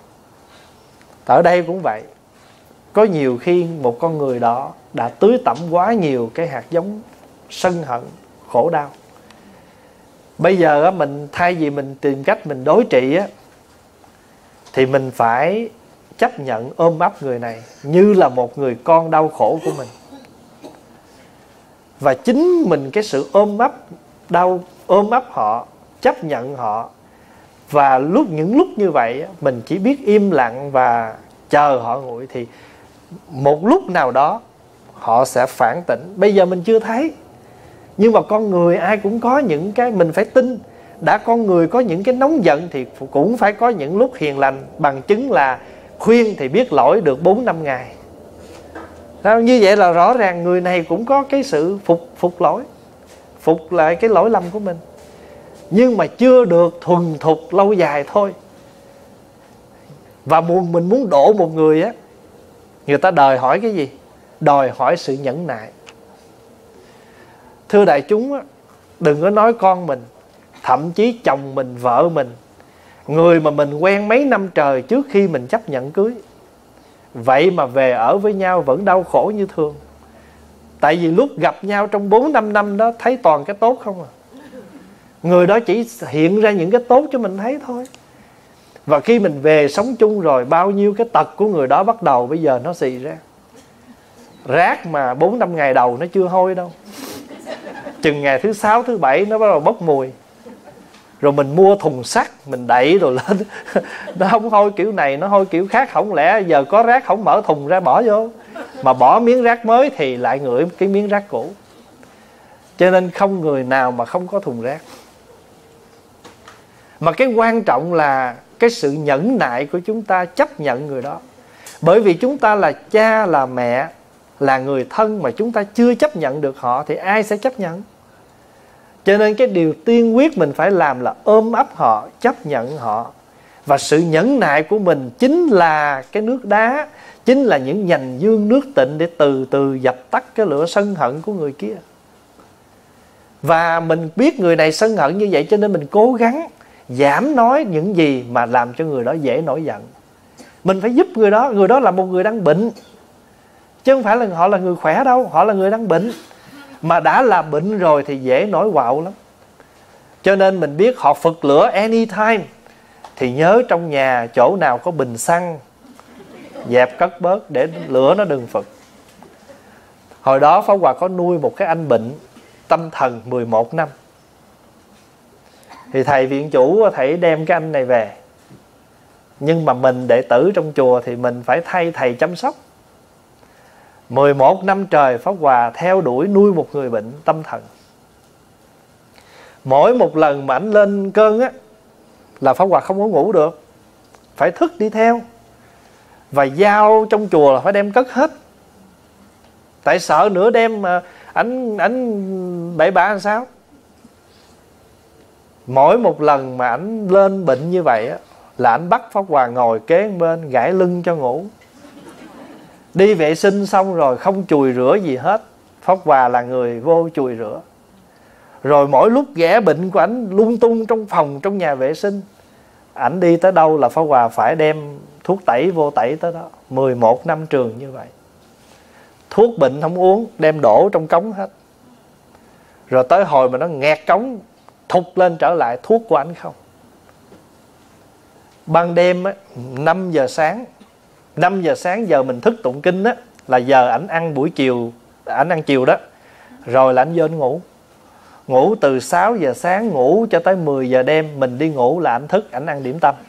Ở đây cũng vậy. Có nhiều khi một con người đó đã tưới tẩm quá nhiều cái hạt giống sân hận, khổ đau. Bây giờ á, mình thay vì mình tìm cách mình đối trị á, thì mình phải chấp nhận ôm ấp người này như là một người con đau khổ của mình. Và chính mình cái sự ôm ấp họ, chấp nhận họ. Và những lúc như vậy mình chỉ biết im lặng và chờ họ nguội, thì một lúc nào đó họ sẽ phản tỉnh. Bây giờ mình chưa thấy, nhưng mà con người ai cũng có những cái mình phải tin. Đã con người có những cái nóng giận thì cũng phải có những lúc hiền lành. Bằng chứng là khuyên thì biết lỗi được 4-5 ngày. Như vậy là rõ ràng người này cũng có cái sự phục lỗi, phục lại cái lỗi lầm của mình, nhưng mà chưa được thuần thục lâu dài thôi. Và mình muốn độ một người á, người ta đòi hỏi cái gì? Đòi hỏi sự nhẫn nại. Thưa đại chúng á, đừng có nói con mình, thậm chí chồng mình, vợ mình, người mà mình quen mấy năm trời trước khi mình chấp nhận cưới, vậy mà về ở với nhau vẫn đau khổ như thường. Tại vì lúc gặp nhau trong 4-5 năm đó thấy toàn cái tốt không à. Người đó chỉ hiện ra những cái tốt cho mình thấy thôi. Và khi mình về sống chung rồi, bao nhiêu cái tật của người đó bắt đầu bây giờ nó xì ra. Rác mà 4-5 ngày đầu nó chưa hôi đâu, chừng ngày thứ 6, thứ 7 nó bắt đầu bốc mùi. Rồi mình mua thùng sắt, mình đậy rồi lên nó không hôi kiểu này, nó hôi kiểu khác. Không lẽ giờ có rác không mở thùng ra bỏ vô, mà bỏ miếng rác mới thì lại ngửi cái miếng rác cũ. Cho nên không người nào mà không có thùng rác. Mà cái quan trọng là cái sự nhẫn nại của chúng ta chấp nhận người đó. Bởi vì chúng ta là cha, là mẹ, là người thân mà chúng ta chưa chấp nhận được họ thì ai sẽ chấp nhận? Cho nên cái điều tiên quyết mình phải làm là ôm ấp họ, chấp nhận họ. Và sự nhẫn nại của mình chính là cái nước đá, chính là những nhành dương nước tịnh để từ từ dập tắt cái lửa sân hận của người kia. Và mình biết người này sân hận như vậy, cho nên mình cố gắng giảm nói những gì mà làm cho người đó dễ nổi giận. Mình phải giúp người đó là một người đang bệnh, chứ không phải là họ là người khỏe đâu. Họ là người đang bệnh, mà đã là bệnh rồi thì dễ nổi quạo lắm. Cho nên mình biết họ phật lửa anytime thì nhớ trong nhà chỗ nào có bình xăng dẹp cất bớt để lửa nó đừng phật. Hồi đó Pháp Hòa có nuôi một cái anh bệnh tâm thần 11 năm. Thì thầy viện chủ thầy đem cái anh này về, nhưng mà mình đệ tử trong chùa thì mình phải thay thầy chăm sóc. 11 năm trời Pháp Hòa theo đuổi nuôi một người bệnh tâm thần. Mỗi một lần mà ảnh lên cơn á là Pháp Hòa không có ngủ được, phải thức đi theo. Và dao trong chùa là phải đem cất hết, tại sợ nửa đêm mà ảnh bậy bạ làm sao. Mỗi một lần mà ảnh lên bệnh như vậy á là ảnh bắt Pháp Hòa ngồi kế bên gãi lưng cho ngủ. Đi vệ sinh xong rồi không chùi rửa gì hết, Pháp Hòa là người vô chùi rửa. Rồi mỗi lúc ghẻ bệnh của ảnh lung tung trong phòng, trong nhà vệ sinh, ảnh đi tới đâu là Pháp Hòa phải đem thuốc tẩy vô tẩy tới đó. 11 năm trường như vậy. Thuốc bệnh không uống, đem đổ trong cống hết. Rồi tới hồi mà nó nghẹt cống, thục lên trở lại thuốc của ảnh không. ban đêm á, 5 giờ sáng 5 giờ sáng giờ mình thức tụng kinh á, là giờ ảnh ăn buổi chiều, ảnh ăn chiều đó. Rồi là ảnh vô ảnh ngủ. Ngủ từ 6 giờ sáng ngủ cho tới 10 giờ đêm. Mình đi ngủ là ảnh thức, ảnh ăn điểm tâm.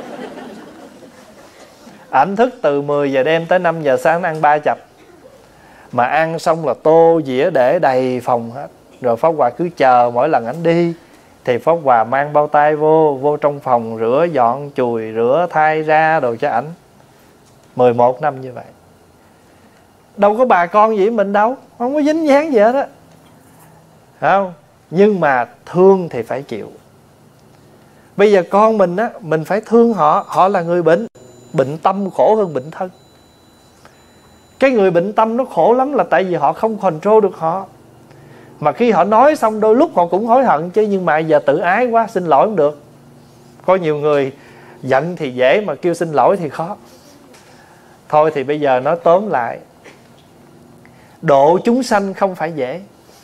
Ảnh thức từ 10 giờ đêm tới 5 giờ sáng ăn 3 chập. Mà ăn xong là tô dĩa để đầy phòng hết. Rồi Pháp Hòa cứ chờ mỗi lần ảnh đi thì Pháp Hòa mang bao tay vô trong phòng, rửa dọn chùi, rửa thay ra đồ cho ảnh. 11 năm như vậy. Đâu có bà con gì với mình đâu, không có dính dáng gì hết á, không? Nhưng mà thương thì phải chịu. Bây giờ con mình á, mình phải thương họ. Họ là người bệnh. Bệnh tâm khổ hơn bệnh thân. Cái người bệnh tâm nó khổ lắm là tại vì họ không control được họ. Mà khi họ nói xong đôi lúc họ cũng hối hận chứ. Nhưng mà giờ tự ái quá, xin lỗi không được. Có nhiều người giận thì dễ mà kêu xin lỗi thì khó. Thôi thì bây giờ nói tóm lại, độ chúng sanh không phải dễ.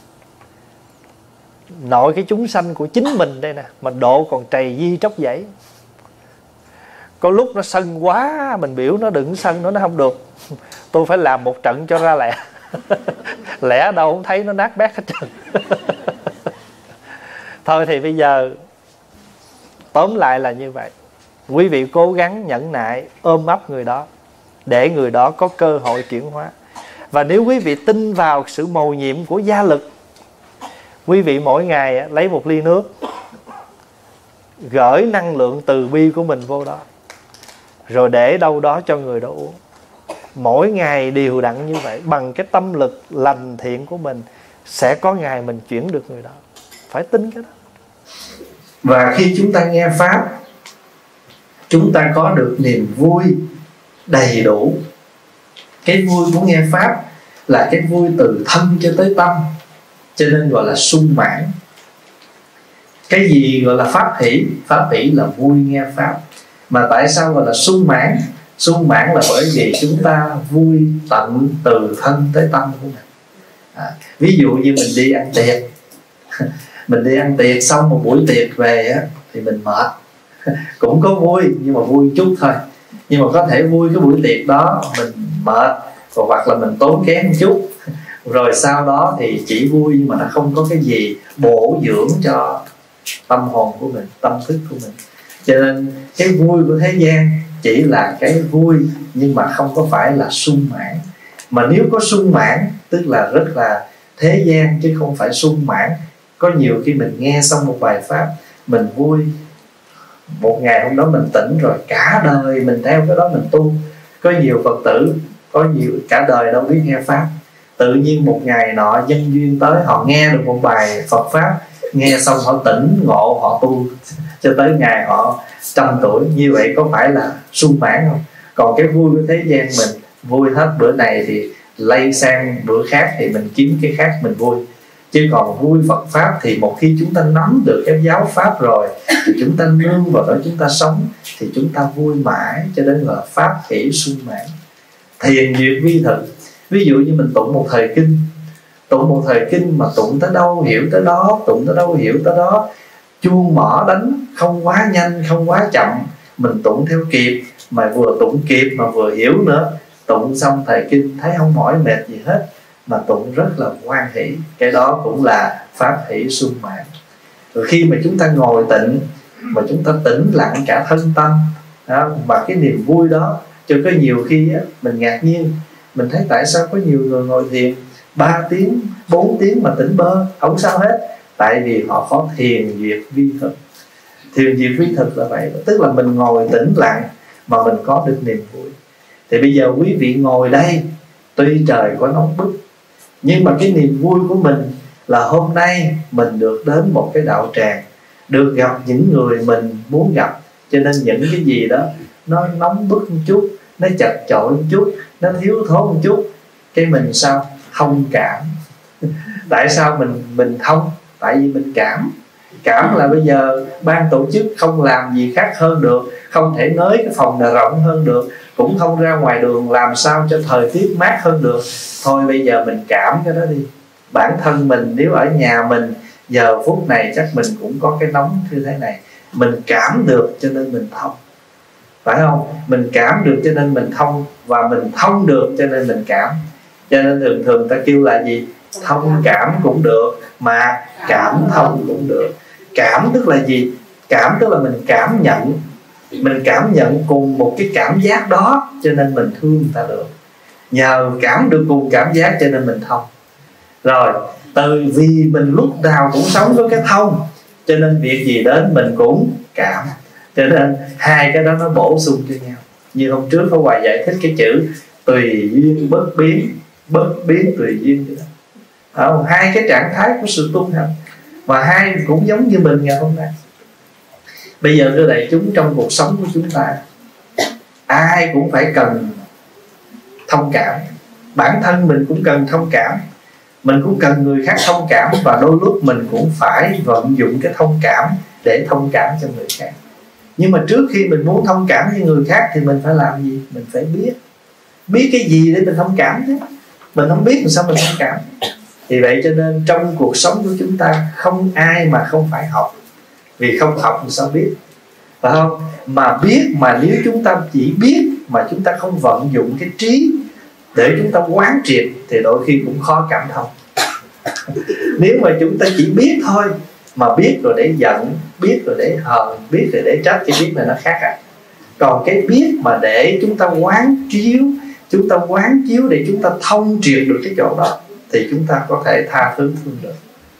Nội cái chúng sanh của chính mình đây nè, mà độ còn trầy di tróc dãy. Có lúc nó sân quá, mình biểu nó đừng sân nữa, nó không được. Tôi phải làm một trận cho ra lẽ. Lẽ đâu không thấy nó nát bét hết trơn. Thôi thì bây giờ tóm lại là như vậy. Quý vị cố gắng nhẫn nại ôm ấp người đó, để người đó có cơ hội chuyển hóa. Và nếu quý vị tin vào sự mầu nhiệm của gia lực, quý vị mỗi ngày lấy một ly nước, gửi năng lượng từ bi của mình vô đó, rồi để đâu đó cho người đó uống. Mỗi ngày đều đặn như vậy, bằng cái tâm lực lành thiện của mình, sẽ có ngày mình chuyển được người đó. Phải tin cái đó. Và khi chúng ta nghe Pháp, chúng ta có được niềm vui đầy đủ. Cái vui của nghe Pháp là cái vui từ thân cho tới tâm, cho nên gọi là sung mãn. Cái gì gọi là pháp hỷ? Pháp hỷ là vui nghe Pháp. Mà tại sao gọi là sung mãn? Sung mãn là bởi vì chúng ta vui tận từ thân tới tâm của mình. Ví dụ như mình đi ăn tiệc, mình đi ăn tiệc xong một buổi tiệc về á, thì mình mệt. Cũng có vui nhưng mà vui chút thôi. Nhưng mà có thể vui cái buổi tiệc đó mình mệt, hoặc là mình tốn kém một chút, rồi sau đó thì chỉ vui nhưng mà nó không có cái gì bổ dưỡng cho tâm hồn của mình, tâm thức của mình. Cho nên cái vui của thế gian chỉ là cái vui, nhưng mà không có phải là sung mãn. Mà nếu có sung mãn tức là rất là thế gian, chứ không phải sung mãn. Có nhiều khi mình nghe xong một bài pháp mình vui, một ngày hôm đó mình tỉnh rồi cả đời mình theo cái đó mình tu. Có nhiều Phật tử, có nhiều cả đời đâu biết nghe pháp, tự nhiên một ngày nọ nhân duyên tới, họ nghe được một bài Phật pháp, nghe xong họ tỉnh ngộ, họ tu cho tới ngày họ 100 tuổi. Như vậy có phải là sung mãn không? Còn cái vui của thế gian mình vui hết bữa này thì lây sang bữa khác thì mình kiếm cái khác mình vui. Chứ còn vui Phật pháp thì một khi chúng ta nắm được cái giáo pháp rồi thì chúng ta nương vào đó chúng ta sống, thì chúng ta vui mãi, cho đến là pháp hỷ sung mãn. Thiền duyệt vi thực. Ví dụ như mình tụng một thời kinh, tụng một thời kinh mà tụng tới đâu hiểu tới đó, tụng tới đâu hiểu tới đó, chuông mỏ đánh không quá nhanh không quá chậm, mình tụng theo kịp, mà vừa tụng kịp mà vừa hiểu nữa. Tụng xong thời kinh thấy không mỏi mệt gì hết, mà tụng rất là hoan hỷ. Cái đó cũng là pháp hỷ sung mãn. Rồi khi mà chúng ta ngồi tịnh, mà chúng ta tĩnh lặng cả thân tâm đó, mà cái niềm vui đó, cho có nhiều khi á, mình ngạc nhiên, mình thấy tại sao có nhiều người ngồi thiền 3 tiếng, 4 tiếng mà tỉnh bơ, không sao hết. Tại vì họ có thiền duyệt vi thực. Thiền duyệt vi thực là vậy, tức là mình ngồi tĩnh lặng mà mình có được niềm vui. Thì bây giờ quý vị ngồi đây, tuy trời có nóng bức, nhưng mà cái niềm vui của mình là hôm nay mình được đến một cái đạo tràng, được gặp những người mình muốn gặp. Cho nên những cái gì đó nó nóng bức một chút, nó chật chội một chút, nó thiếu thốn một chút, cái mình sao? Thông cảm. Tại sao mình thông? Tại vì mình cảm. Cảm là bây giờ ban tổ chức không làm gì khác hơn được, không thể nới cái phòng nào rộng hơn được, cũng không ra ngoài đường làm sao cho thời tiết mát hơn được. Thôi bây giờ mình cảm cái đó đi. Bản thân mình nếu ở nhà mình giờ phút này chắc mình cũng có cái nóng như thế này, mình cảm được cho nên mình thông. phải không? Mình cảm được cho nên mình thông, và mình thông được cho nên mình cảm. Cho nên thường thường ta kêu là gì? Thông cảm cũng được, mà cảm thông cũng được. Cảm tức là gì? Cảm tức là mình cảm nhận, mình cảm nhận cùng một cái cảm giác đó cho nên mình thương người ta được. Nhờ cảm được cùng cảm giác cho nên mình thông. Rồi từ vì mình lúc nào cũng sống với cái thông, cho nên việc gì đến mình cũng cảm. Cho nên hai cái đó nó bổ sung cho nhau. Như hôm trước Pháp Hòa giải thích cái chữ tùy duyên bất biến, bất biến tùy duyên vậy đó. Hai cái trạng thái của sự tu hành, và hai cũng giống như mình ngày hôm nay. Bây giờ thưa đại chúng, trong cuộc sống của chúng ta ai cũng phải cần thông cảm. Bản thân mình cũng cần thông cảm, mình cũng cần người khác thông cảm, và đôi lúc mình cũng phải vận dụng cái thông cảm để thông cảm cho người khác. Nhưng mà trước khi mình muốn thông cảm với người khác thì mình phải làm gì? Mình phải biết cái gì để mình thông cảm chứ. Mình không biết làm sao mình thông cảm. Vì vậy cho nên trong cuộc sống của chúng ta không ai mà không phải học. Vì không học thì sao biết, phải không? Mà biết, mà nếu chúng ta chỉ biết mà chúng ta không vận dụng cái trí để chúng ta quán triệt thì đôi khi cũng khó cảm thông. Nếu mà chúng ta chỉ biết thôi, mà biết rồi để giận, biết rồi để hờn, biết rồi để trách, cái biết này nó khác à. Còn cái biết mà để chúng ta quán chiếu, chúng ta quán chiếu để chúng ta thông triệt được cái chỗ đó, thì chúng ta có thể tha thứ thương được.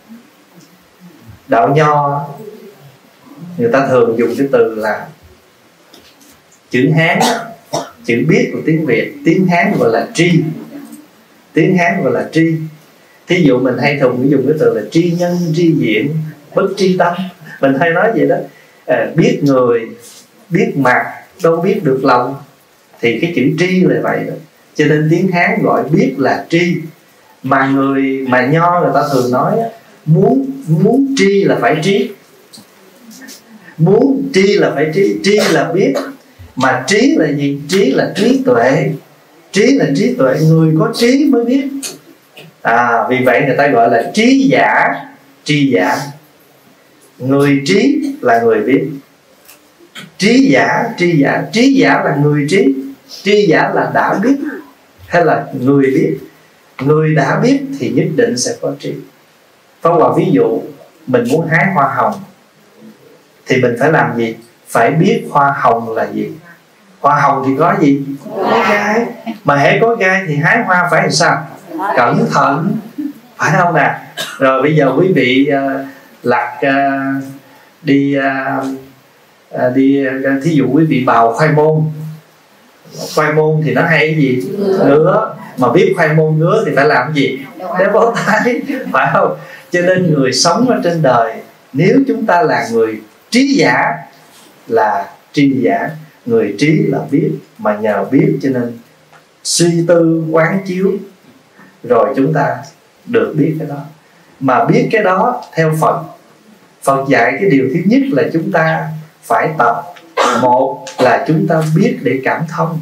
Đạo Nho người ta thường dùng cái từ là chữ Hán, chữ biết của tiếng Việt, tiếng Hán gọi là tri, tiếng Hán gọi là tri. Thí dụ mình hay thường dùng cái từ là tri nhân, tri diện, bất tri tâm. Mình hay nói vậy đó. Biết người, biết mặt, đâu biết được lòng. Thì cái chữ tri là vậy đó. Cho nên tiếng Hán gọi biết là tri. Mà Nho người ta thường nói muốn tri là phải trí. Muốn tri là phải trí. Tri là biết. Mà trí là gì? Trí là trí tuệ. Trí là trí tuệ. Người có trí mới biết. Vì vậy người ta gọi là trí giả, tri giả. Người trí là người biết. Trí giả, tri giả. Trí giả là người trí, tri giả là đã biết hay là người biết. Người đã biết thì nhất định sẽ có trí. Pháp Hòa ví dụ, mình muốn hái hoa hồng thì mình phải làm gì? Phải biết hoa hồng là gì. Hoa hồng thì có gì? Có gai. Mà hễ có gai thì hái hoa phải làm sao? Cẩn thận, phải không nè? Rồi bây giờ quý vị đi thí dụ quý vị bào khoai môn. Khoai môn thì nó hay cái gì? Ngứa. Mà biết khoai môn ngứa thì phải làm cái gì? Đeo bó tay, phải không? Cho nên người sống ở trên đời, nếu chúng ta là người trí giả là tri giả. Người trí là biết, mà nhờ biết cho nên suy tư quán chiếu, rồi chúng ta được biết cái đó. Mà biết cái đó theo Phật, Phật dạy cái điều thứ nhất là chúng ta phải tập. Một là chúng ta biết để cảm thông.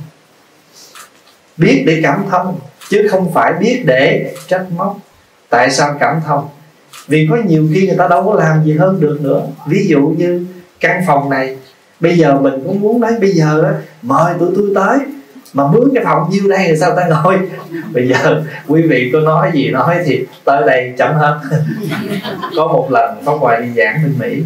Biết để cảm thông, chứ không phải biết để trách móc. Tại sao cảm thông? Vì có nhiều khi người ta đâu có làm gì hơn được nữa. Ví dụ như căn phòng này, bây giờ mình cũng muốn nói bây giờ đó, mời tụi tôi tới, mà mướn cái phòng nhiêu đây rồi sao ta ngồi. Bây giờ quý vị có nói gì nói thì tới đây chậm hết. Có một lần Pháp Hòa đi giảng bên Mỹ,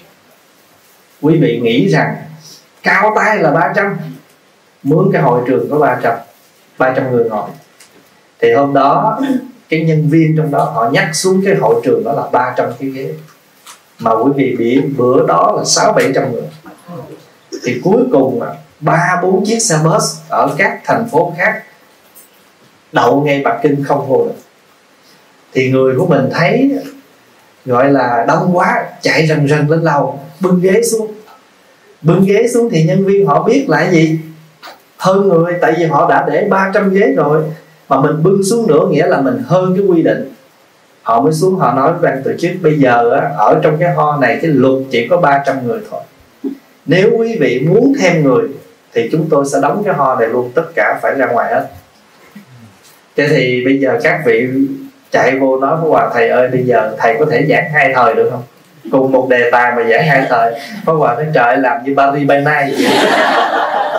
quý vị nghĩ rằng cao tay là 300, mướn cái hội trường có 300 người ngồi. Thì hôm đó cái nhân viên trong đó họ nhắc xuống cái hội trường đó là 300 cái ghế, mà quý vị biết bữa đó là 600-700 người. Thì cuối cùng 3-4 chiếc xe bus ở các thành phố khác đậu ngay Bắc Kinh không vô được. Thì người của mình thấy gọi là đông quá, chạy rần rần lên lầu bưng ghế xuống. Bưng ghế xuống thì nhân viên họ biết là gì? Hơn người, tại vì họ đã để 300 ghế rồi, mà mình bưng xuống nữa nghĩa là mình hơn cái quy định. Họ mới xuống họ nói với ban tổ chức, bây giờ ở trong cái hall này cái luật chỉ có 300 người thôi. Nếu quý vị muốn thêm người thì chúng tôi sẽ đóng cái hall này luôn, tất cả phải ra ngoài hết. Thế thì bây giờ các vị chạy vô nói với Hòa, thầy ơi bây giờ thầy có thể giảng 2 thời được không? Cùng một đề tài mà giảng 2 thời. Pháp Hòa nói trời làm như Paris by Night vậy.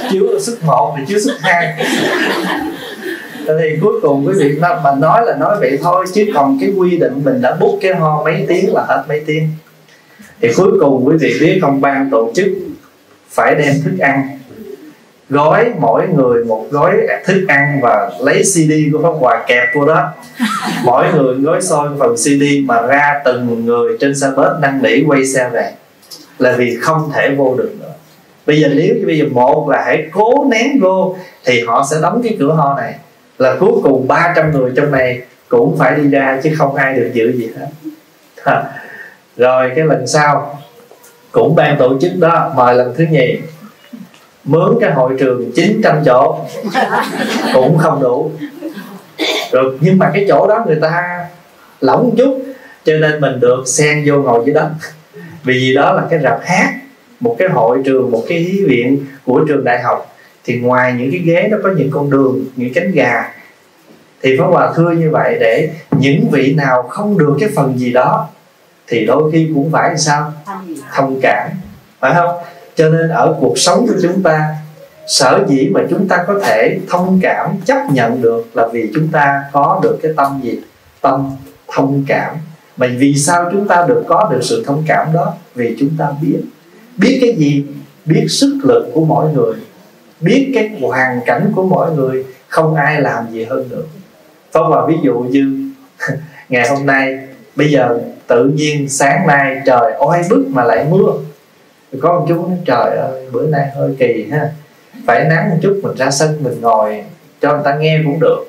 chứa sức 1 thì chứa sức 2. Thì cuối cùng quý vị mà nói là nói vậy thôi, chứ còn cái quy định mình đã book cái ho mấy tiếng là hết mấy tiếng. Thì cuối cùng quý vị biết không, ban tổ chức phải đem thức ăn, gói mỗi người một gói thức ăn và lấy CD của Pháp Hòa kẹp vô đó. Mỗi người gói xôi phần CD mà ra từng người trên xe bus năn nỉ quay xe về, là vì không thể vô được nữa. Bây giờ nếu như bây giờ một là hãy cố nén vô thì họ sẽ đóng cái cửa ho này, là cuối cùng 300 người trong này cũng phải đi ra, chứ không ai được giữ gì hết. Rồi cái lần sau cũng ban tổ chức đó mời lần thứ nhì, mướn cái hội trường 900 chỗ cũng không đủ. Rồi nhưng mà cái chỗ đó người ta lỏng một chút, cho nên mình được xen vô ngồi dưới đất. Vì đó là cái rạp hát, một cái hội trường, một cái thí viện của trường đại học, thì ngoài những cái ghế nó có những con đường, những cánh gà. Thì Pháp Hòa thưa như vậy để những vị nào không được cái phần gì đó thì đôi khi cũng phải sao? Thông cảm, phải không? Cho nên ở cuộc sống của chúng ta, sở dĩ mà chúng ta có thể thông cảm, chấp nhận được là vì chúng ta có được cái tâm gì? Tâm thông cảm. Mà vì sao chúng ta có được sự thông cảm đó? Vì chúng ta biết cái gì? Biết sức lực của mỗi người, biết cái hoàn cảnh của mỗi người, không ai làm gì hơn được. Pháp Hòa ví dụ như ngày hôm nay, bây giờ tự nhiên sáng nay trời oi bức mà lại mưa. Có một chú nói trời ơi bữa nay hơi kỳ ha, phải nắng một chút mình ra sân mình ngồi cho người ta nghe cũng được.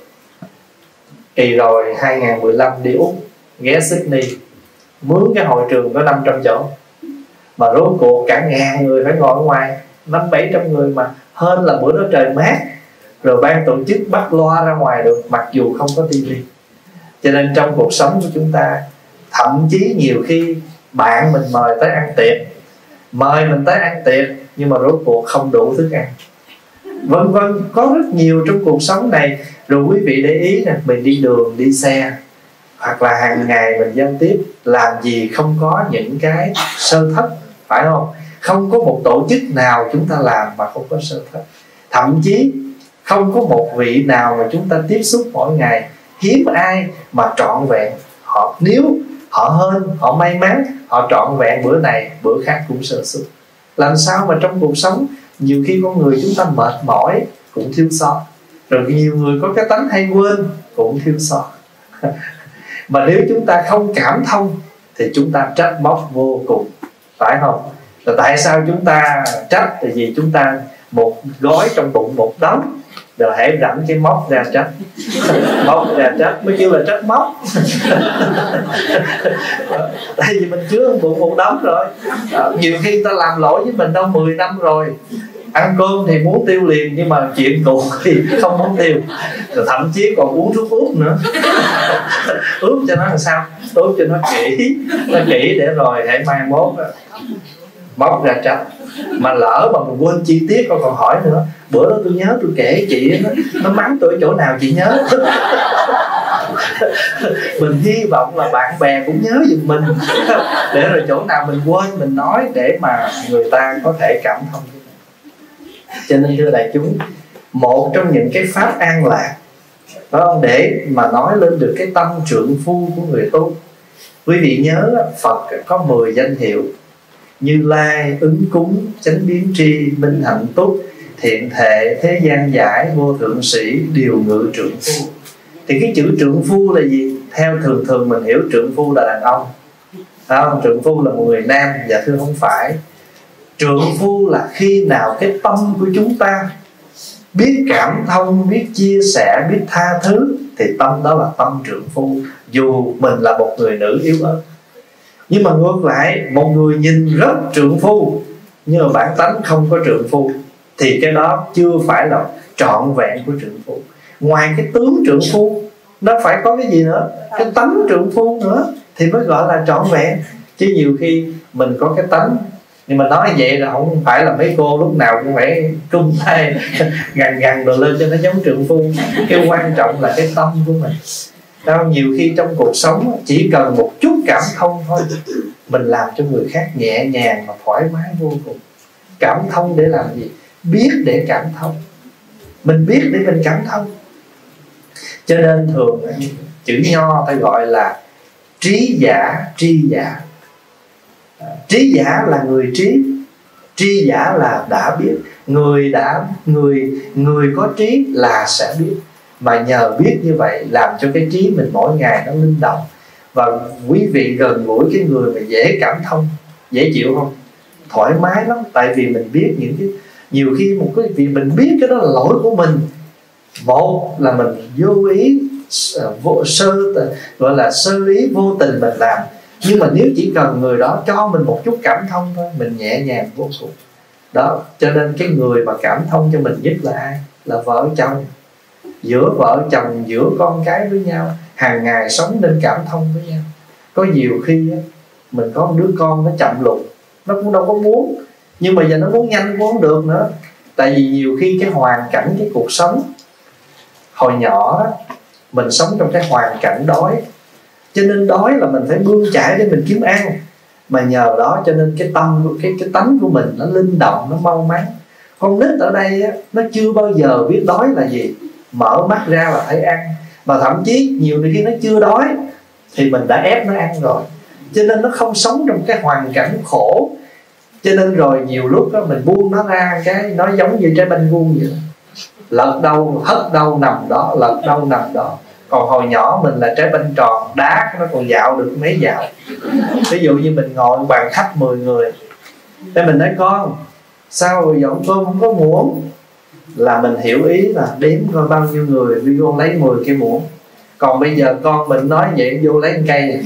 Kỳ rồi 2015 đi Úc, ghé Sydney, mướn cái hội trường có 500 chỗ, mà rốt cuộc cả ngàn người phải ngồi ở ngoài, 500-700 người, mà hơn là bữa đó trời mát. Rồi ban tổ chức bắt loa ra ngoài được, mặc dù không có tivi. Cho nên trong cuộc sống của chúng ta, thậm chí nhiều khi bạn mình mời tới ăn tiệc, mời mình tới ăn tiệc, nhưng mà rốt cuộc không đủ thức ăn, vân vân. Có rất nhiều trong cuộc sống này. Rồi quý vị để ý nè, mình đi đường, đi xe, hoặc là hàng ngày mình giao tiếp, làm gì không có những cái sơ thất, phải không? Không có một tổ chức nào chúng ta làm mà không có sơ thất. Thậm chí không có một vị nào mà chúng ta tiếp xúc mỗi ngày, hiếm ai mà trọn vẹn. Nếu họ hên, họ may mắn, họ trọn vẹn bữa này, bữa khác cũng sơ xuất. Làm sao mà trong cuộc sống nhiều khi con người chúng ta mệt mỏi cũng thiếu sót. Rồi nhiều người có cái tánh hay quên cũng thiếu sót. Mà nếu chúng ta không cảm thông thì chúng ta trách móc vô cùng, phải không? Rồi tại sao chúng ta trách? Tại vì chúng ta một gói trong bụng một đống, rồi hãy rảnh cái móc ra trách. Móc ra trách mới kêu là trách móc. Tại vì mình chứa bụng một đống rồi. Nhiều khi người ta làm lỗi với mình đâu 10 năm rồi, ăn cơm thì muốn tiêu liền, nhưng mà chuyện cũ thì không muốn tiêu. Rồi thậm chí còn uống thuốc ướp nữa. Ướp cho nó làm sao? Ướp cho nó kỹ để rồi hãy mai mốt móc ra trách. Mà lỡ mà mình quên chi tiết còn hỏi nữa, bữa đó tôi nhớ tôi kể chị nó mắng tôi chỗ nào chị nhớ. Mình hy vọng là bạn bè cũng nhớ giùm mình, để rồi chỗ nào mình quên mình nói, để mà người ta có thể cảm thông. Cho nên thưa đại chúng, một trong những cái pháp an lạc đó, để mà nói lên được cái tâm trượng phu của người tu, quý vị nhớ Phật có 10 danh hiệu: Như Lai, ứng cúng, chánh biến tri, minh hạnh túc, thiện thệ, thế gian giải, vô thượng sĩ, điều ngự trượng phu. Thì cái chữ trượng phu là gì? Theo thường mình hiểu trượng phu là đàn ông, không? Trượng phu là một người nam. Dạ thưa không phải. Trượng phu là khi nào cái tâm của chúng ta biết cảm thông, biết chia sẻ, biết tha thứ, thì tâm đó là tâm trượng phu, dù mình là một người nữ yếu ớt. Nhưng mà ngược lại, một người nhìn rất trượng phu nhưng mà bản tánh không có trượng phu, thì cái đó chưa phải là trọn vẹn của trượng phu. Ngoài cái tướng trượng phu, nó phải có cái gì nữa? Cái tánh trượng phu nữa thì mới gọi là trọn vẹn. Chứ nhiều khi mình có cái tánh, nhưng mà nói vậy là không phải là mấy cô lúc nào cũng phải trung tay gằn đồ lên cho nó giống trượng phu. Cái quan trọng là cái tâm của mình. Đâu, nhiều khi trong cuộc sống chỉ cần một chút cảm thông thôi, mình làm cho người khác nhẹ nhàng và thoải mái vô cùng. Cảm thông để làm gì? biết để cảm thông. Mình biết để mình cảm thông. Cho nên thường chữ Nho ta gọi là trí giả tri giả. Trí giả là người trí, tri giả là đã biết. Người có trí là sẽ biết. Mà nhờ biết như vậy làm cho cái trí mình mỗi ngày nó linh động. Và quý vị gần gũi cái người mà dễ cảm thông, dễ chịu không? Thoải mái lắm. Tại vì mình biết những cái, nhiều khi một cái việc mình biết cái đó là lỗi của mình. Một là mình vô ý, gọi là sơ ý vô tình mình làm. Nhưng mà nếu chỉ cần người đó cho mình một chút cảm thông thôi, mình nhẹ nhàng vô cùng. Đó, cho nên cái người mà cảm thông cho mình nhất là ai? Là vợ chồng. Giữa vợ chồng, giữa con cái với nhau, hàng ngày sống nên cảm thông với nhau. Có nhiều khi mình có một đứa con nó chậm lụt, nó cũng đâu có muốn, nhưng mà giờ nó muốn nhanh cũng không được nữa. Tại vì nhiều khi cái hoàn cảnh, cái cuộc sống hồi nhỏ mình sống trong cái hoàn cảnh đói, cho nên đói là mình phải bươn chải để mình kiếm ăn. Mà nhờ đó cho nên cái tâm, cái tánh của mình nó linh động, nó mau mắn. Con nít ở đây nó chưa bao giờ biết đói là gì, mở mắt ra là thấy ăn. Mà thậm chí nhiều khi nó chưa đói thì mình đã ép nó ăn rồi, cho nên nó không sống trong cái hoàn cảnh khổ. Cho nên rồi nhiều lúc đó, mình buông nó ra cái nó giống như trái banh vuông vậy, lật đâu hất đâu nằm đó, lật đâu nằm đó. Còn hồi nhỏ mình là trái banh tròn, đá nó còn dạo được mấy dạo. Ví dụ như mình ngồi bàn khách 10 người, thế mình nói con sao rồi dọn cơm không có muỗng, là mình hiểu ý là đếm coi bao nhiêu người đi vô lấy 10 cái muỗng. Còn bây giờ con mình nói vậy vô lấy 1 cây này.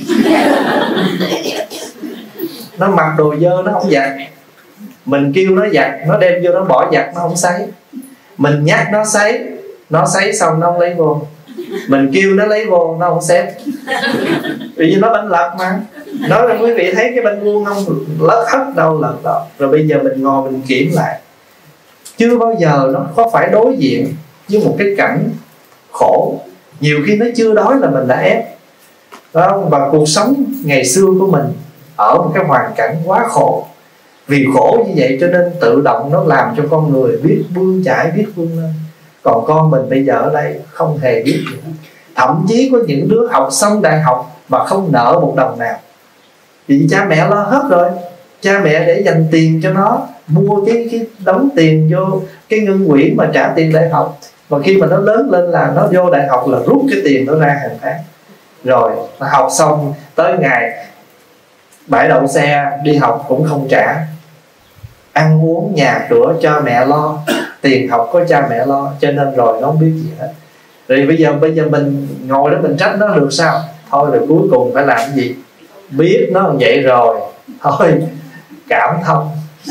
Nó mặc đồ dơ nó không giặt, mình kêu nó giặt, nó đem vô nó bỏ giặt nó không sấy. Mình nhắc nó sấy xong nó không lấy vô. Mình kêu nó lấy vô nó không xếp. Vì như nó bánh lật mà. Nói là quý vị thấy cái bánh vuông không, lật hất đâu lật đó. Rồi bây giờ mình ngồi mình kiểm lại, chưa bao giờ nó có phải đối diện với một cái cảnh khổ. Nhiều khi nó chưa đói là mình đã ép. Và cuộc sống ngày xưa của mình ở một cái hoàn cảnh quá khổ. Vì khổ như vậy cho nên tự động nó làm cho con người biết bươn chải, biết vươn lên. Còn con mình bây giờ ở đây không hề biết gì hết. Thậm chí có những đứa học xong đại học mà không nợ một đồng nào, vì cha mẹ lo hết rồi. Cha mẹ để dành tiền cho nó, mua cái đóng tiền vô cái ngân quỹ mà trả tiền đại học. Và khi mà nó lớn lên là nó vô đại học là rút cái tiền đó ra hàng tháng. Rồi nó học xong tới ngày bãi đậu xe đi học cũng không trả. Ăn uống nhà cửa cho mẹ lo, tiền học có cha mẹ lo, cho nên rồi nó không biết gì hết. Rồi bây giờ mình ngồi đó mình trách nó được sao? Thôi rồi cuối cùng phải làm cái gì? Biết nó như vậy rồi, thôi cảm thông.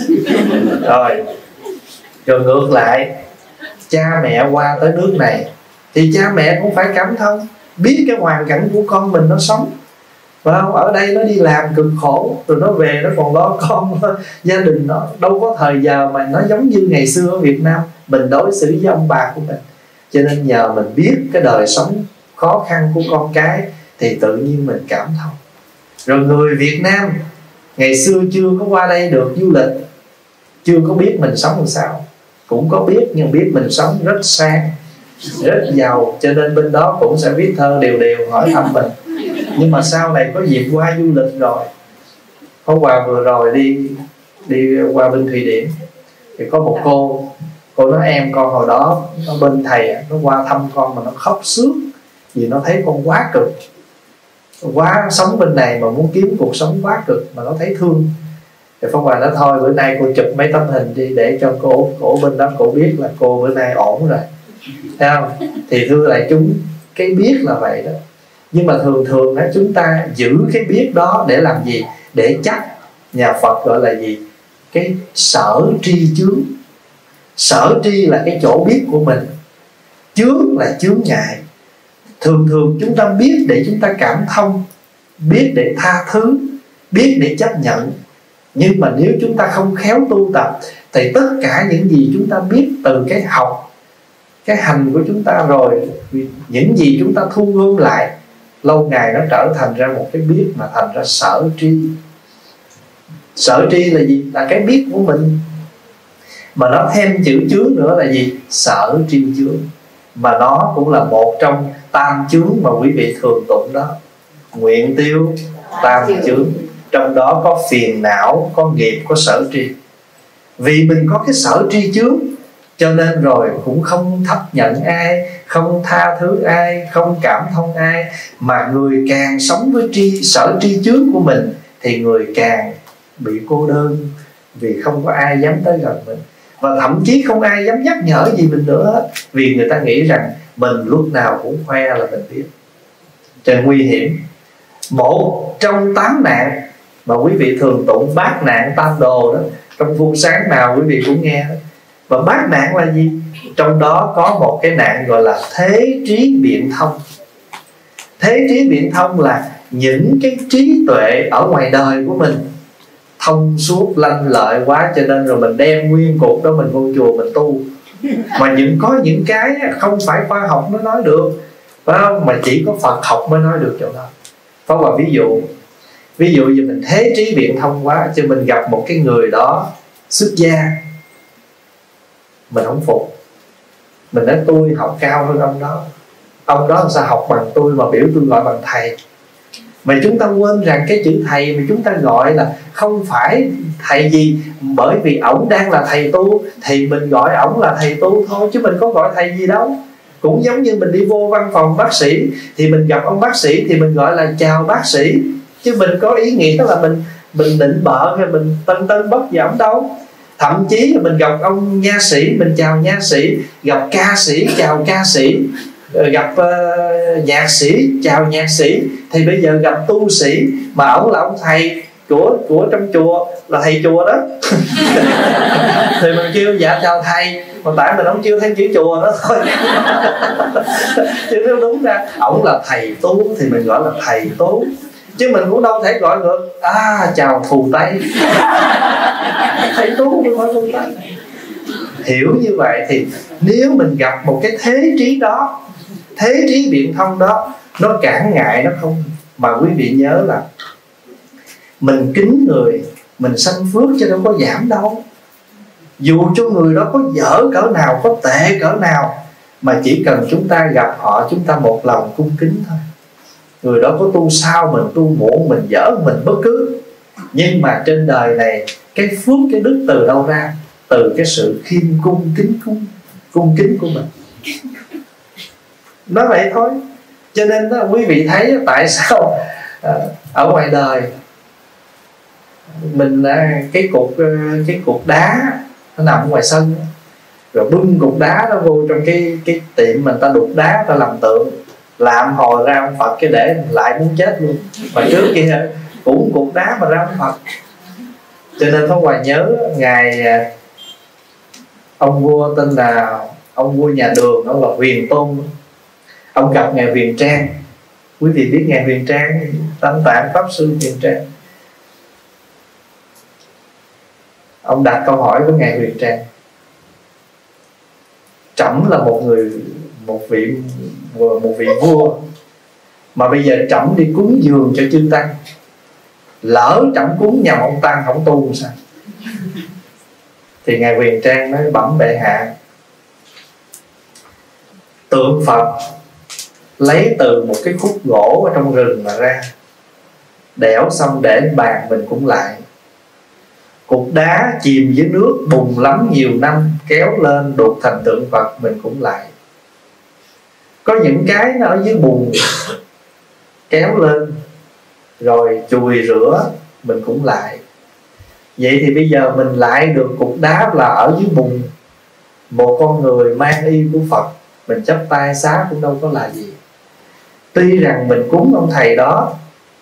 Rồi ngược lại, cha mẹ qua tới nước này thì cha mẹ cũng phải cảm thông, biết cái hoàn cảnh của con mình nó sống. Phải không? Ở đây nó đi làm cực khổ, rồi nó về nó còn lo con, gia đình nó đâu có thời giờ mà nó giống như ngày xưa ở Việt Nam mình đối xử với ông bà của mình. Cho nên nhờ mình biết cái đời sống khó khăn của con cái thì tự nhiên mình cảm thông. Rồi người Việt Nam ngày xưa chưa có qua đây được du lịch, chưa có biết mình sống làm sao, cũng có biết nhưng biết mình sống rất sang, rất giàu, cho nên bên đó cũng sẽ viết thơ đều đều hỏi thăm mình. Nhưng mà sau này có dịp qua du lịch rồi, hôm qua vừa rồi đi qua bên Thụy Điển thì có một cô nói em con hồi đó nó bên thầy nó qua thăm con mà nó khóc sướt vì nó thấy con quá cực, quá sống bên này mà muốn kiếm cuộc sống quá cực mà nó thấy thương. Thì Pháp Hòa nói thôi bữa nay cô chụp mấy tấm hình đi để cho cổ bên đó cổ biết là cô bữa nay ổn rồi, thấy không? Thì thưa đại chúng, cái biết là vậy đó. Nhưng mà thường đó, chúng ta giữ cái biết đó để làm gì? Để chắc. Nhà Phật gọi là gì? Cái sở tri chướng. Sở tri là cái chỗ biết của mình, chướng là chướng ngại. Thường chúng ta biết để chúng ta cảm thông, biết để tha thứ, biết để chấp nhận. Nhưng mà nếu chúng ta không khéo tu tập thì tất cả những gì chúng ta biết từ cái học, cái hành của chúng ta, rồi những gì chúng ta thu gom lại, lâu ngày nó trở thành ra một cái biết mà thành ra sở tri. Sở tri là gì? Là cái biết của mình. Mà nó thêm chữ chướng nữa là gì? Sở tri chướng. Mà nó cũng là một trong tam chướng mà quý vị thường tụng đó. Nguyện tiêu tam chướng, trong đó có phiền não, có nghiệp, có sở tri. Vì mình có cái sở tri chướng, cho nên rồi cũng không chấp nhận ai, không tha thứ ai, không cảm thông ai. Mà người càng sống với sở tri chướng của mình thì người càng bị cô đơn, vì không có ai dám tới gần mình. Và thậm chí không ai dám nhắc nhở gì mình nữa, vì người ta nghĩ rằng mình lúc nào cũng khoe là mình biết. Cho nên nguy hiểm. Một trong 8 nạn mà quý vị thường tụng, bát nạn tam đồ đó, trong Phu Sáng nào quý vị cũng nghe đó. Và bát nạn là gì? Trong đó có một cái nạn gọi là thế trí biện thông. Thế trí biện thông là những cái trí tuệ ở ngoài đời của mình thông suốt lanh lợi quá, cho nên rồi mình đem nguyên cục đó mình vô chùa mình tu. Mà có những cái không phải khoa học mới nói được, phải không? Mà chỉ có Phật học mới nói được chỗ đó. Có một ví dụ như mình thế trí biện thông quá, cho mình gặp một cái người đó xuất gia, mình không phục. Mình nói tôi học cao hơn ông đó, ông đó làm sao học bằng tôi mà biểu tôi gọi bằng thầy. Mà chúng ta quên rằng cái chữ thầy mà chúng ta gọi là không phải thầy gì, bởi vì ổng đang là thầy tu thì mình gọi ổng là thầy tu thôi, chứ mình có gọi thầy gì đâu. Cũng giống như mình đi vô văn phòng bác sĩ thì mình gặp ông bác sĩ thì mình gọi là chào bác sĩ, chứ mình có ý nghĩa là mình định bợ hay mình tân bất gì ổng đâu. Thậm chí là mình gặp ông nha sĩ mình chào nha sĩ, gặp ca sĩ chào ca sĩ, gặp nhạc sĩ chào nhạc sĩ. Thì bây giờ gặp tu sĩ mà ổng là ông thầy của trong chùa, là thầy chùa đó thì mình kêu dạ chào thầy, mà tại mình không kêu thêm chữ chùa đó thôi chứ nếu đúng ra ổng là thầy tu thì mình gọi là thầy tu, chứ mình cũng đâu thể gọi ngược chào thù tây thầy tu mình gọi thù tây. Hiểu như vậy thì nếu mình gặp một cái thế trí đó, thế trí biện thông đó, nó cản ngại nó không. Mà quý vị nhớ là mình kính người, mình sanh phước chứ đâu có giảm đâu. Dù cho người đó có dở cỡ nào, có tệ cỡ nào, mà chỉ cần chúng ta gặp họ, chúng ta một lòng cung kính thôi. Người đó có tu sao mình, tu muộn mình, dở mình, bất cứ. Nhưng mà trên đời này cái phước, cái đức từ đâu ra? Từ cái sự khiêm cung kính của mình. Nói vậy thôi. Cho nên đó, quý vị thấy tại sao ở ngoài đời mình cái cục đá nó nằm ngoài sân, rồi bưng cục đá nó vô trong cái tiệm mình ta đục đá, ta làm tượng, làm hồi ra ông Phật, cái để lại muốn chết luôn. Mà trước kia cũng cục đá mà ra ông Phật. Cho nên Pháp Hòa nhớ ngày ông vua tên là ông vua nhà Đường, ông là Huyền Tôn. Ông gặp ngài Huyền Trang. Quý vị biết ngài Huyền Trang, Tam Tạng Pháp Sư Huyền Trang. Ông đặt câu hỏi với ngài Huyền Trang: trẫm là một vị vua, mà bây giờ trẫm đi cúng dường cho chư tăng, lỡ trẫm cúng nhầm ông tăng không tu làm sao? Thì ngài Huyền Trang nói: bẩm bệ hạ, tượng Phật lấy từ một cái khúc gỗ ở trong rừng mà ra, đẽo xong để bàn mình cũng lại. Cục đá chìm dưới nước bùn lắm nhiều năm, kéo lên đục thành tượng Phật mình cũng lại. Có những cái nó ở dưới bùn, kéo lên rồi chùi rửa mình cũng lại. Vậy thì bây giờ mình lại được cục đá là ở dưới bùn, một con người mang y của Phật, mình chắp tay xá cũng đâu có là gì. Tuy rằng mình cúng ông thầy đó,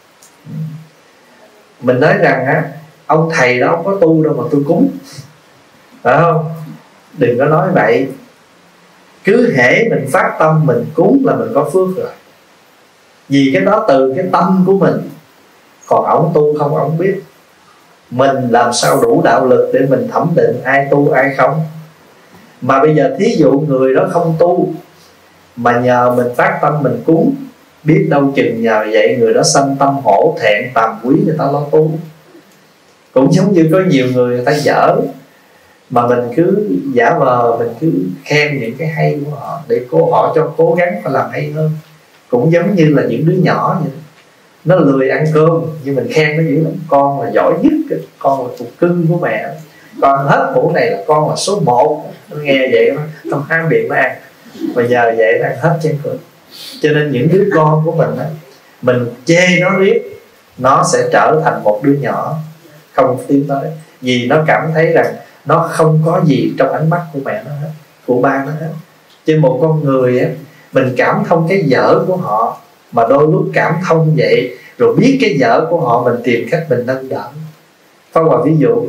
mình nói rằng ông thầy đó không có tu đâu mà tôi cúng, phải không? Đừng có nói vậy. Cứ hễ mình phát tâm mình cúng là mình có phước rồi, vì cái đó từ cái tâm của mình. Còn ổng tu không ổng biết. Mình làm sao đủ đạo lực để mình thẩm định ai tu ai không. Mà bây giờ thí dụ người đó không tu, mà nhờ mình phát tâm mình cúng, biết đâu chừng nhờ vậy người đó sanh tâm hổ thẹn tàm quý, người ta lo tu. Cũng giống như có nhiều người ta dở, mà mình cứ giả vờ, mình cứ khen những cái hay của họ để họ cho cố gắng phải làm hay hơn. Cũng giống như là những đứa nhỏ vậy, nó lười ăn cơm nhưng mình khen nó dữ lắm: con là giỏi nhất, con là cục cưng của mẹ, con hết bữa này là con là số 1. Nó nghe vậy nó ham miệng nó ăn, và nhờ vậy nó ăn hết chén cơm. Cho nên những đứa con của mình á, mình chê nó riết, nó sẽ trở thành một đứa nhỏ không tiến tới, vì nó cảm thấy rằng nó không có gì trong ánh mắt của mẹ nó hết, của ba nó hết. Chứ một con người á, mình cảm thông cái dở của họ, mà đôi lúc cảm thông vậy rồi biết cái dở của họ, mình tìm cách mình nâng đỡ. Phong vào ví dụ,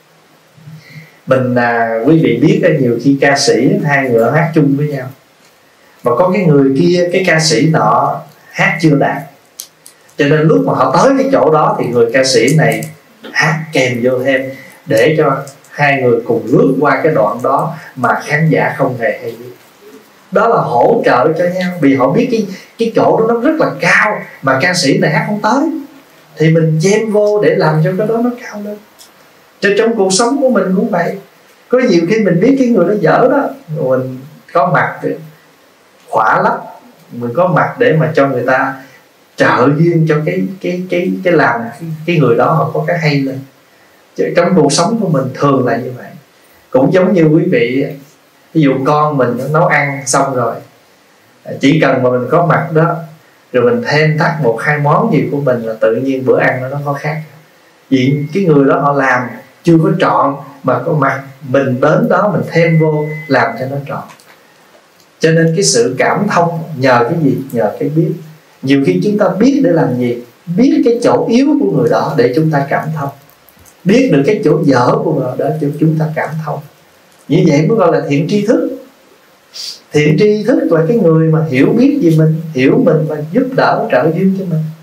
mình quý vị biết nhiều khi ca sĩ hai người hát chung với nhau, mà có cái người kia, cái ca sĩ nọ hát chưa đạt, cho nên lúc mà họ tới cái chỗ đó thì người ca sĩ này hát kèm vô thêm, để cho hai người cùng lướt qua cái đoạn đó mà khán giả không hề hay biết. Đó là hỗ trợ cho nhau, vì họ biết cái chỗ đó nó rất là cao mà ca sĩ này hát không tới, thì mình chen vô để làm cho cái đó nó cao lên. Trong cuộc sống của mình cũng vậy, có nhiều khi mình biết cái người đó dở đó, mình có mặt để khỏa lấp, mình có mặt để mà cho người ta trợ duyên cho cái làm cái người đó họ có cái hay lên. Trong cuộc sống của mình thường là như vậy. Cũng giống như quý vị, ví dụ con mình nấu ăn xong rồi, chỉ cần mà mình có mặt đó, rồi mình thêm thắt một hai món gì của mình là tự nhiên bữa ăn nó có khác. Vì cái người đó họ làm chưa có trọn, mà có mặt mình đến đó mình thêm vô làm cho nó trọn. Cho nên cái sự cảm thông nhờ cái gì? Nhờ cái biết. Nhiều khi chúng ta biết để làm gì? Biết cái chỗ yếu của người đó để chúng ta cảm thông, biết được cái chỗ dở của người đó để chúng ta cảm thông. Như vậy mới gọi là thiện tri thức. Thiện tri thức là cái người mà hiểu biết về mình, hiểu mình và giúp đỡ trợ duyên cho mình.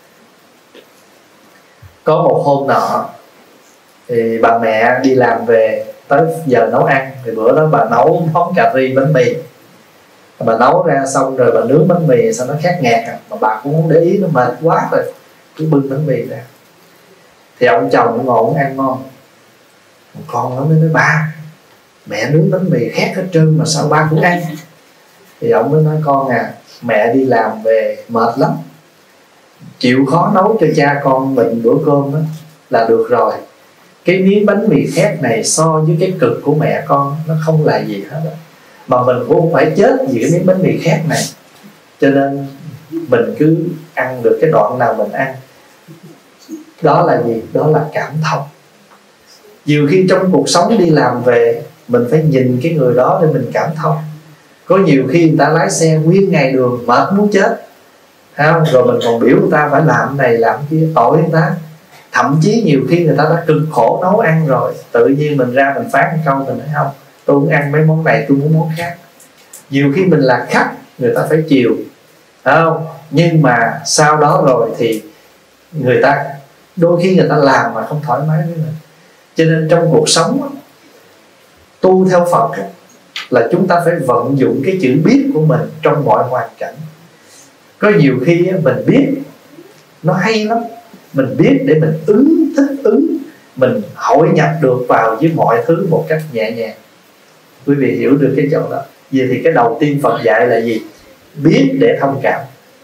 Có một hôm nọ thì bà mẹ đi làm về, tới giờ nấu ăn, thì bữa đó bà nấu món cà ri bánh mì. Bà nấu ra xong rồi bà nướng bánh mì sao nó khét ngạt mà bà cũng không để ý, nó mệt quá rồi cứ bưng bánh mì ra. Thì ông chồng nó ngồi ăn ngon, con nó mới nói: ba, mẹ nướng bánh mì khét hết trơn mà sao ba cũng ăn? Thì ông mới nói: con à, mẹ đi làm về mệt lắm, chịu khó nấu cho cha con mình bữa cơm đó là được rồi. Cái miếng bánh mì khét này so với cái cực của mẹ con nó không là gì hết đó. Mà mình cũng không phải chết vì cái miếng bánh mì khét này, cho nên mình cứ ăn được cái đoạn nào mình ăn. Đó là gì? Đó là cảm thông. Nhiều khi trong cuộc sống đi làm về, mình phải nhìn cái người đó để mình cảm thông. Có nhiều khi người ta lái xe nguyên ngày đường mệt muốn chết, không? Rồi mình còn biểu người ta phải làm này làm kia, tội người ta. Thậm chí nhiều khi người ta đã cực khổ nấu ăn rồi, tự nhiên mình ra mình phán một câu, mình nói: không, tôi không ăn mấy món này, tôi muốn món khác. Nhiều khi mình là khách, người ta phải chiều, không? Nhưng mà sau đó rồi thì người ta đôi khi người ta làm mà không thoải mái với mình. Cho nên trong cuộc sống tu theo Phật là chúng ta phải vận dụng cái chữ biết của mình trong mọi hoàn cảnh. Có nhiều khi mình biết nó hay lắm, mình biết để mình thích ứng, mình hội nhập được vào với mọi thứ một cách nhẹ nhàng. Quý vị hiểu được cái chỗ đó. Vậy thì cái đầu tiên Phật dạy là gì? Biết để thông cảm.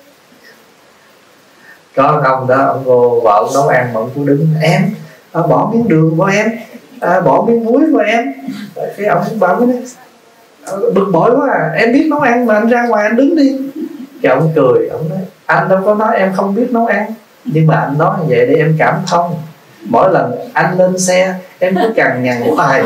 Có ông đó, ông vô vợ ông nấu ăn mà ông cứ đứng: em bỏ miếng đường của em, bỏ miếng muối của em. Cái ông cũng bảo nói: bực bội quá à, em biết nấu ăn mà anh ra ngoài anh đứng đi. Cái ông cười, ông nói: anh đâu có nói em không biết nấu ăn, nhưng mà anh nói như vậy để em cảm thông. Mỗi lần anh lên xe em cứ cằn nhằn hoài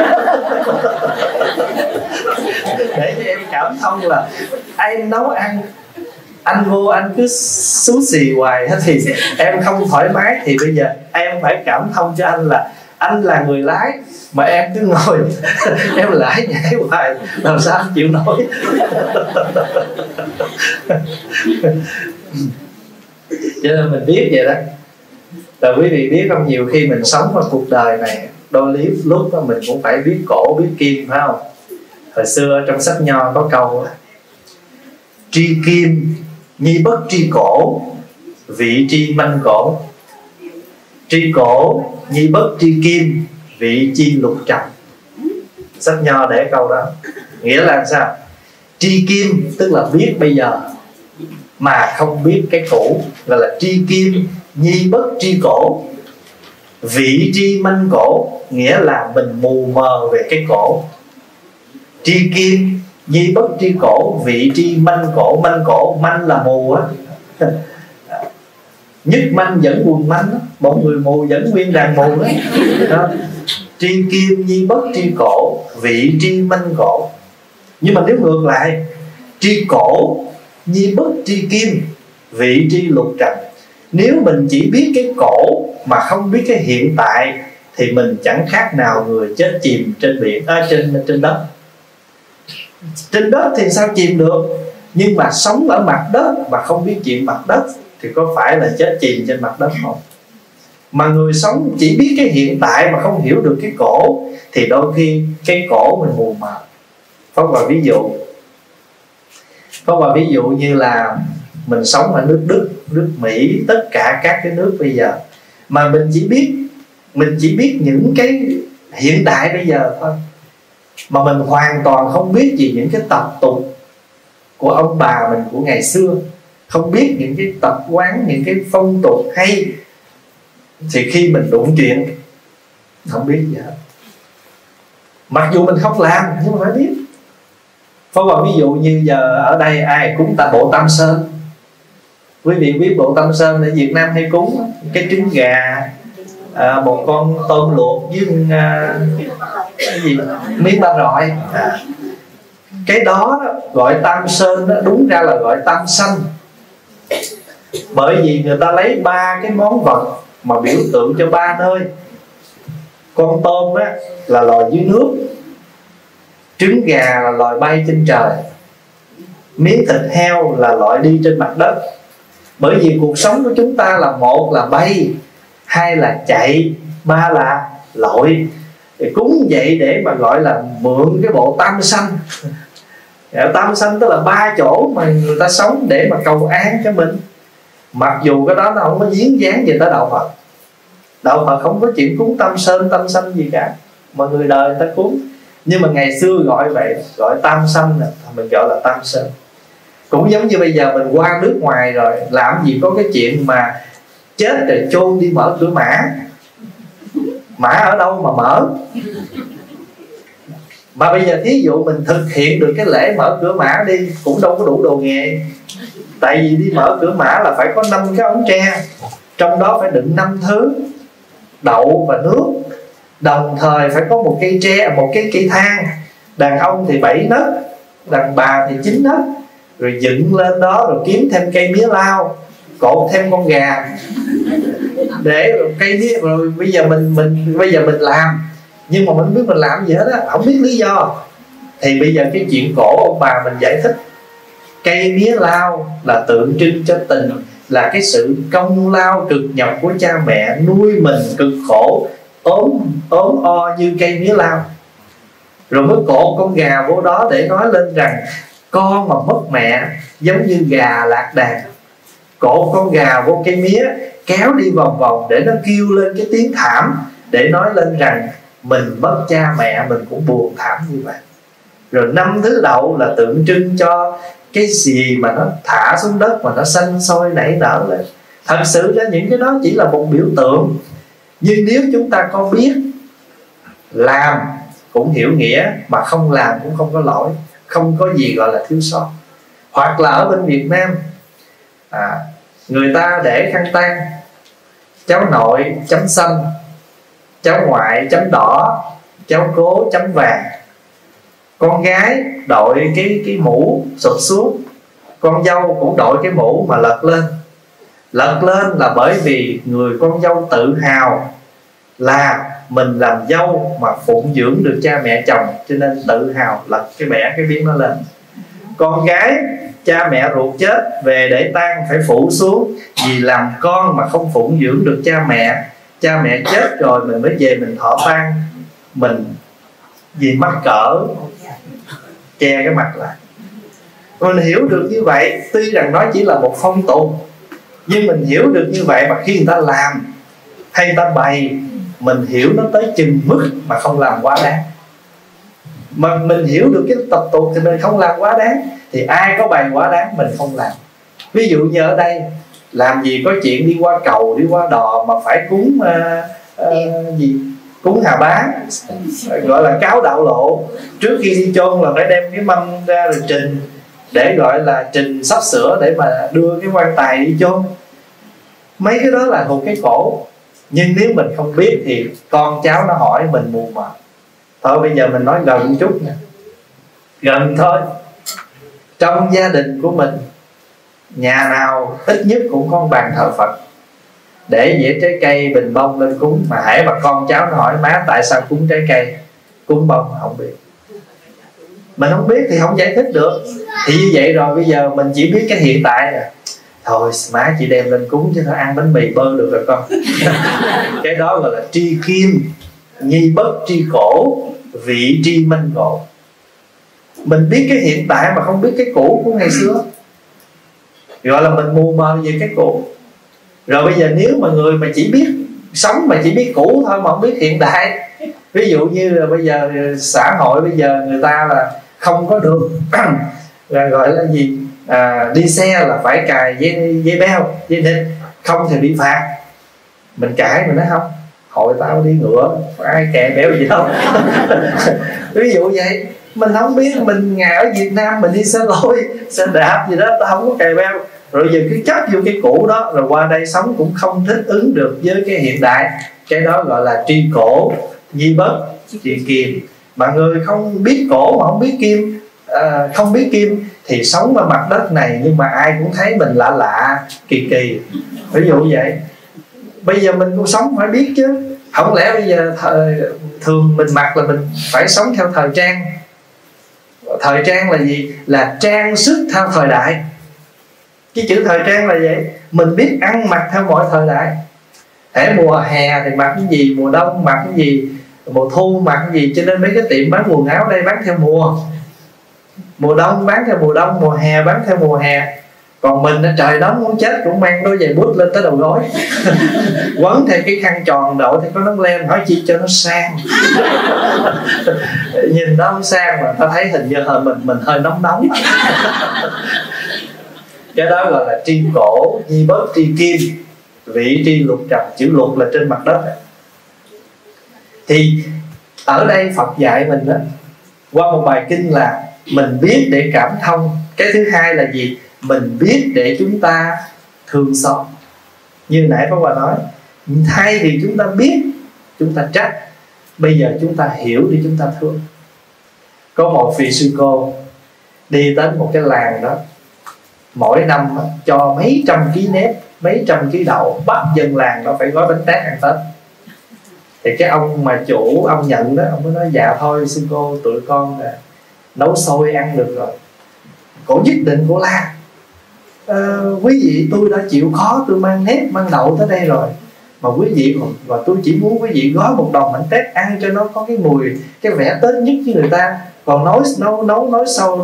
để cho em cảm thông là em nấu ăn, anh vô anh cứ xú xì hoài thì em không thoải mái. Thì bây giờ em phải cảm thông cho anh là anh là người lái mà em cứ ngồi em lái nhảy hoài, làm sao anh chịu nổi. Cho nên mình biết vậy đó. Là quý vị biết không, nhiều khi mình sống ở cuộc đời này, đôi lúc đó mình cũng phải biết cổ biết kim, phải không? Hồi xưa trong sách Nho có câu: tri kim nhi bất tri cổ, vị tri manh cổ. Tri cổ nhi bất tri kim, vị chi lục trầm. Sách Nho để câu đó. Nghĩa là sao? Tri kim tức là biết bây giờ mà không biết cái cũ, gọi là tri kim nhi bất tri cổ. Vị tri manh cổ, nghĩa là mình mù mờ về cái cổ. Tri kim nhi bất tri cổ, vị tri manh cổ. Manh cổ, manh là mù á. Nhất manh dẫn quần manh á. Một người mù dẫn nguyên đàn mù đó. Tri kim nhi bất tri cổ, vị tri manh cổ. Nhưng mà nếu ngược lại, tri cổ nhi bất tri kim, vị tri lục trần. Nếu mình chỉ biết cái cổ mà không biết cái hiện tại thì mình chẳng khác nào người chết chìm trên biển, trên đất. Trên đất thì sao chìm được? Nhưng mà sống ở mặt đất mà không biết chuyện mặt đất thì có phải là chết chìm trên mặt đất không? Mà người sống chỉ biết cái hiện tại mà không hiểu được cái cổ thì đôi khi cái cổ mình mù mờ. Có một ví dụ như là mình sống ở nước Đức, nước Mỹ, tất cả các cái nước bây giờ mà mình chỉ biết những cái hiện đại bây giờ thôi, mà mình hoàn toàn không biết gì những cái tập tục của ông bà mình của ngày xưa, không biết những cái tập quán, những cái phong tục hay, thì khi mình đụng chuyện không biết gì hết. Mặc dù mình không làm nhưng mà phải biết. Có ví dụ như giờ ở đây ai cúng bộ Tam Sơn. Quý vị biết bộ Tam Sơn ở Việt Nam hay cúng cái trứng gà, một con tôm luộc với cái gì miếng ba rọi. Cái đó gọi Tam Sơn đó, đúng ra là gọi Tam Sanh. Bởi vì người ta lấy ba cái món vật mà biểu tượng cho ba nơi. Con tôm á là lòi dưới nước, trứng gà là lòi bay trên trời, miếng thịt heo là lòi đi trên mặt đất. Bởi vì cuộc sống của chúng ta là một là bay, hai là chạy, ba là lội. Thì cúng vậy để mà gọi là mượn cái bộ Tam Sanh. Tam Sanh tức là ba chỗ mà người ta sống để mà cầu an cho mình. Mặc dù cái đó nó không có dính dáng gì tới đạo Phật. Đạo Phật không có chuyện cúng Tam Sơn, Tam Sanh gì cả, mà người đời người ta cúng. Nhưng mà ngày xưa gọi vậy, gọi Tam Sanh, mình gọi là Tam Sơn. Cũng giống như bây giờ mình qua nước ngoài rồi, làm gì có cái chuyện mà chết rồi chôn đi mở cửa mã. Mã ở đâu mà mở? Mà bây giờ thí dụ mình thực hiện được cái lễ mở cửa mã đi cũng đâu có đủ đồ nghề. Tại vì đi mở cửa mã là phải có 5 cái ống tre, trong đó phải đựng 5 thứ: đậu và nước. Đồng thời phải có một cây tre, một cái cây thang. Đàn ông thì 7 nấc, đàn bà thì 9 nấc. Rồi dựng lên đó, rồi kiếm thêm cây mía lao, cột thêm con gà để rồi cây mía. Rồi bây giờ mình làm, nhưng mà mình không biết mình làm gì hết á, không biết lý do. Thì bây giờ cái chuyện cổ ông bà mình giải thích. Cây mía lao là tượng trưng cho tình, là cái sự công lao cực nhọc của cha mẹ nuôi mình cực khổ, ốm o như cây mía lao. Rồi mới cột con gà vô đó để nói lên rằng con mà mất mẹ giống như gà lạc đàn. Cột con gà vô cây mía, kéo đi vòng vòng để nó kêu lên cái tiếng thảm, để nói lên rằng mình mất cha mẹ mình cũng buồn thảm như vậy. Rồi 5 thứ đậu là tượng trưng cho cái gì mà nó thả xuống đất mà nó xanh sôi nảy nở lên. Thật sự ra những cái đó chỉ là một biểu tượng, nhưng nếu chúng ta có biết, làm cũng hiểu nghĩa, mà không làm cũng không có lỗi, không có gì gọi là thiếu sót. Hoặc là ở bên Việt Nam, người ta để khăn tang, cháu nội chấm xanh, cháu ngoại chấm đỏ, cháu cố chấm vàng. Con gái đội cái mũ sụp xuống, con dâu cũng đội cái mũ mà lật lên. Lật lên là bởi vì người con dâu tự hào là mình làm dâu mà phụng dưỡng được cha mẹ chồng, cho nên tự hào lật cái bẻ cái miếng nó lên. Con gái cha mẹ ruột chết về để tang phải phủ xuống, vì làm con mà không phụng dưỡng được cha mẹ chết rồi mình mới về mình thọ tang, mình vì mắc cỡ che cái mặt lại. Mình hiểu được như vậy, tuy rằng nó chỉ là một phong tục, nhưng mình hiểu được như vậy mà khi người ta làm hay người ta bày, mình hiểu nó tới chừng mức mà không làm quá đáng. Mà mình hiểu được cái tập tục thì mình không làm quá đáng. Thì ai có bày quá đáng mình không làm. Ví dụ như ở đây làm gì có chuyện đi qua cầu, đi qua đò mà phải cúng cúng Hà Bá, gọi là cáo đạo lộ. Trước khi đi chôn là phải đem cái mâm ra rồi trình, để gọi là trình sắp sửa để mà đưa cái quan tài đi chôn. Mấy cái đó là thuộc cái cổ. Nhưng nếu mình không biết thì con cháu nó hỏi mình mù mờ. Thôi bây giờ mình nói gần một chút nè. Gần thôi. Trong gia đình của mình, nhà nào ít nhất cũng có một bàn thờ Phật, để dĩa trái cây bình bông lên cúng. Mà hễ mà con cháu nó hỏi má tại sao cúng trái cây, cúng bông, không biết. Mình không biết thì không giải thích được. Thì như vậy rồi bây giờ mình chỉ biết cái hiện tại à. Thôi má chị đem lên cúng chứ, nó ăn bánh mì bơ được rồi con. Cái đó gọi là tri kim, nhi bất tri cổ, vị tri minh ngộ. Mình biết cái hiện tại mà không biết cái cũ của ngày xưa, gọi là mình mù mờ về cái cũ. Rồi bây giờ nếu mà người mà chỉ biết sống mà chỉ biết cũ thôi mà không biết hiện tại, ví dụ như là bây giờ xã hội bây giờ người ta là không có đường là gọi là gì, đi xe là phải cài dây beo, dây nịt, không thì bị phạt. Mình cãi, mình nói không, hội tao đi ngựa, ai kè béo gì đâu. Ví dụ vậy. Mình không biết, mình ngày ở Việt Nam mình đi xe lôi, xe đạp gì đó, tao không có cài beo. Rồi giờ cứ chấp vô cái cũ đó, rồi qua đây sống cũng không thích ứng được với cái hiện đại. Cái đó gọi là tri cổ, nhi bất, tri kim. Mà người không biết cổ mà không biết kim, không biết kim thì sống ở mặt đất này nhưng mà ai cũng thấy mình lạ lạ, kỳ kỳ. Ví dụ vậy. Bây giờ mình cũng sống phải biết chứ. Không lẽ bây giờ thường mình mặc là mình phải sống theo thời trang. Thời trang là gì? Là trang sức theo thời đại. Cái chữ thời trang là vậy. Mình biết ăn mặc theo mọi thời đại. Hễ mùa hè thì mặc cái gì, mùa đông mặc cái gì, mùa thu mặc cái gì. Cho nên mấy cái tiệm bán quần áo đây bán theo mùa. Mùa đông bán theo mùa đông, mùa hè bán theo mùa hè. Còn mình trời nóng muốn chết cũng mang đôi giày bút lên tới đầu gối, quấn thêm cái khăn tròn đội thêm có nón len, hỏi chi cho nó sang. Nhìn nó không sang mà ta thấy hình như mình hơi nóng nóng. Cái đó gọi là tri cổ, nhi bất tri kim, vị tri lục trần. Chữ lục là trên mặt đất. Thì ở đây Phật dạy mình đó, qua một bài kinh là mình biết để cảm thông. Cái thứ hai là gì? Mình biết để chúng ta thương xót. Như nãy Pháp Hòa nói, thay vì chúng ta biết, chúng ta trách, bây giờ chúng ta hiểu để chúng ta thương. Có một vị sư cô đi đến một cái làng đó, mỗi năm cho mấy trăm ký nếp, mấy trăm ký đậu, bắt dân làng nó phải gói bánh tét ăn Tết. Thì cái ông mà chủ, ông nhận đó, ông mới nói dạ thôi sư cô, tụi con nấu xôi ăn được rồi. Cổ nhất định cổ la, quý vị tôi đã chịu khó, tôi mang nếp mang đậu tới đây rồi mà quý vị và tôi chỉ muốn quý vị gói một đồng bánh tét ăn cho nó có cái mùi, cái vẻ Tết nhất với người ta. Còn nấu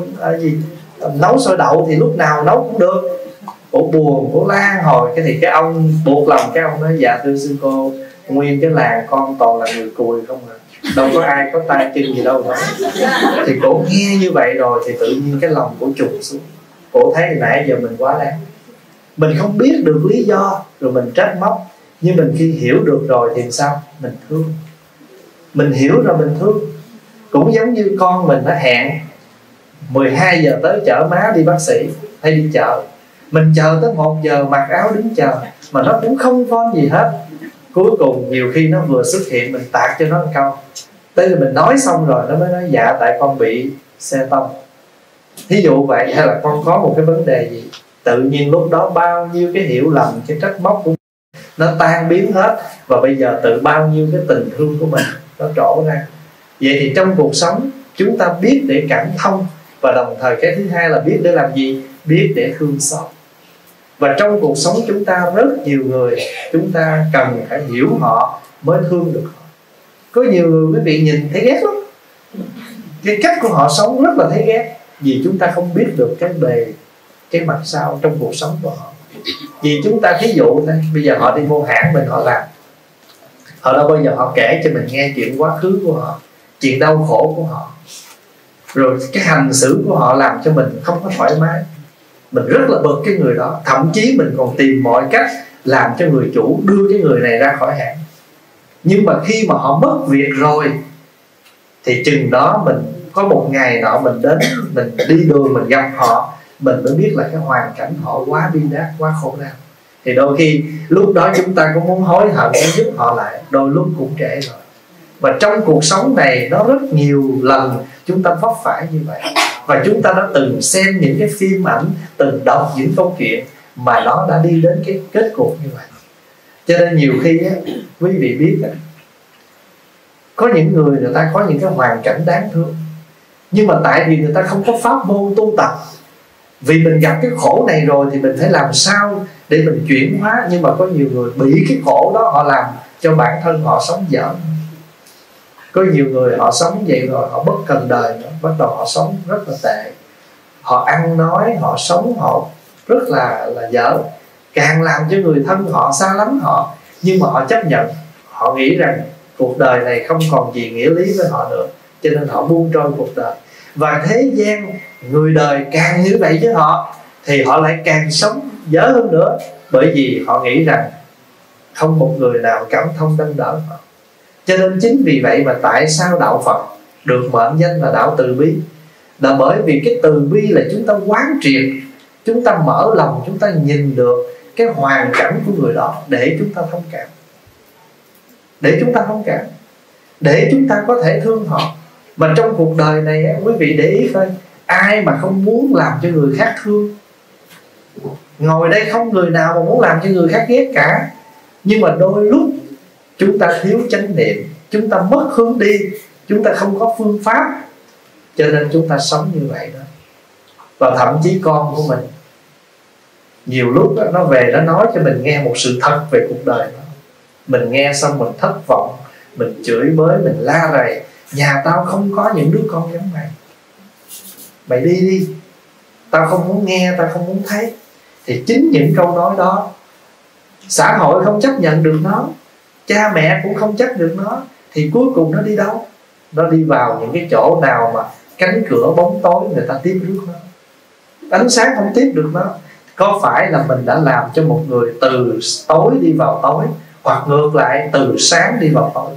xôi đậu thì lúc nào nấu cũng được. Cổ buồn, cổ la hồi cái thì cái ông buộc lòng, cái ông nói dạ thưa sư cô, nguyên cái làng con toàn là người cùi không à, đâu có ai có tay chân gì đâu đó. Thì cổ nghe như vậy rồi thì tự nhiên cái lòng cổ trùng xuống. Cổ thấy nãy giờ mình quá đáng, mình không biết được lý do rồi mình trách móc. Nhưng mình khi hiểu được rồi thì sao? Mình thương. Mình hiểu rồi mình thương. Cũng giống như con mình nó hẹn 12 giờ tới chở má đi bác sĩ hay đi chợ, mình chờ tới 1 giờ mặc áo đứng chờ mà nó cũng không có gì hết. Cuối cùng nhiều khi nó vừa xuất hiện mình tạt cho nó một câu, tới khi mình nói xong rồi nó mới nói dạ tại con bị xe tông, thí dụ vậy. Hay là con có một cái vấn đề gì, tự nhiên lúc đó bao nhiêu cái hiểu lầm, cái trách móc của mình nó tan biến hết. Và bây giờ tự bao nhiêu cái tình thương của mình nó trổ ra. Vậy thì trong cuộc sống chúng ta biết để cảm thông, và đồng thời cái thứ hai là biết để làm gì? Biết để thương xót. Và trong cuộc sống chúng ta rất nhiều người, chúng ta cần phải hiểu họ mới thương được họ. Có nhiều người quý vị nhìn thấy ghét lắm, cái cách của họ sống rất là thấy ghét, vì chúng ta không biết được cái mặt sau trong cuộc sống của họ. Vì chúng ta thí dụ này, bây giờ họ đi vô hãng mình họ làm, họ đâu bao giờ họ kể cho mình nghe chuyện quá khứ của họ, chuyện đau khổ của họ. rồi cái hành xử của họ làm cho mình không có thoải mái, mình rất là bực cái người đó, thậm chí mình còn tìm mọi cách làm cho người chủ đưa cái người này ra khỏi hãng. Nhưng mà khi mà họ mất việc rồi thì chừng đó mình có một ngày nọ mình đến, mình đi đường mình gặp họ, mình mới biết là cái hoàn cảnh họ quá bi đát, quá khổ đau. Thì đôi khi lúc đó chúng ta cũng muốn hối hận để giúp họ lại, đôi lúc cũng trễ rồi. Và trong cuộc sống này nó rất nhiều lần chúng ta vấp phải như vậy. Và chúng ta đã từng xem những cái phim ảnh, từng đọc những câu chuyện mà nó đã đi đến cái kết cục như vậy. Cho nên nhiều khi á, quý vị biết á, có những người ta có những cái hoàn cảnh đáng thương, nhưng mà tại vì người ta không có pháp môn tu tập, vì mình gặp cái khổ này rồi thì mình phải làm sao để mình chuyển hóa. Nhưng mà có nhiều người bị cái khổ đó họ làm cho bản thân họ sống dở. Có nhiều người họ sống vậy rồi họ bất cần đời nữa, bắt đầu họ sống rất là tệ, họ ăn nói, họ sống họ rất là dở, càng làm cho người thân họ xa lánh họ. Nhưng mà họ chấp nhận, họ nghĩ rằng cuộc đời này không còn gì nghĩa lý với họ nữa, cho nên họ buông trôi cuộc đời. Và thế gian người đời càng như vậy với họ thì họ lại càng sống dở hơn nữa, bởi vì họ nghĩ rằng không một người nào cảm thông nâng đỡ họ. Cho nên chính vì vậy mà tại sao đạo Phật được mệnh danh là đạo từ bi, là bởi vì cái từ bi là chúng ta quán triệt, chúng ta mở lòng, chúng ta nhìn được cái hoàn cảnh của người đó để chúng ta thông cảm, để chúng ta thông cảm, để chúng ta có thể thương họ. Mà trong cuộc đời này quý vị để ý coi, ai mà không muốn làm cho người khác thương? Ngồi đây không người nào mà muốn làm cho người khác ghét cả. Nhưng mà đôi lúc chúng ta thiếu chánh niệm, chúng ta mất hướng đi, chúng ta không có phương pháp, cho nên chúng ta sống như vậy đó. Và thậm chí con của mình nhiều lúc đó, nó về nó nói cho mình nghe một sự thật về cuộc đời đó. Mình nghe xong mình thất vọng, mình chửi bới, mình la rầy: nhà tao không có những đứa con giống mày, mày đi đi, tao không muốn nghe, tao không muốn thấy. Thì chính những câu nói đó xã hội không chấp nhận được nó, cha mẹ cũng không chấp được nó, thì cuối cùng nó đi đâu? Nó đi vào những cái chỗ nào mà cánh cửa bóng tối người ta tiếp rước nó, ánh sáng không tiếp được nó. Có phải là mình đã làm cho một người từ tối đi vào tối, hoặc ngược lại từ sáng đi vào tối?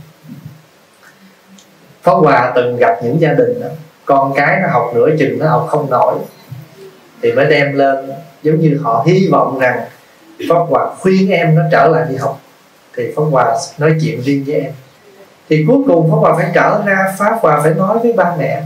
Pháp Hòa từng gặp những gia đình đó, con cái nó học nửa chừng nó học không nổi thì mới đem lên, giống như họ hy vọng rằng Pháp Hòa khuyên em nó trở lại đi học. Thì Pháp Hòa nói chuyện riêng với em, thì cuối cùng Pháp Hòa phải trở ra, Pháp Hòa phải nói với ba mẹ,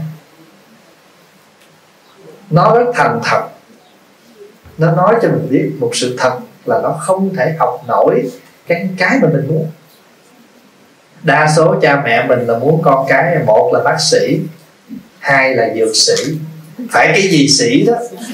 nó rất thành thật, nó nói cho mình biết một sự thật là nó không thể học nổi cái mà mình muốn. Đa số cha mẹ mình là muốn con cái, một là bác sĩ, hai là dược sĩ, phải cái gì sĩ đó,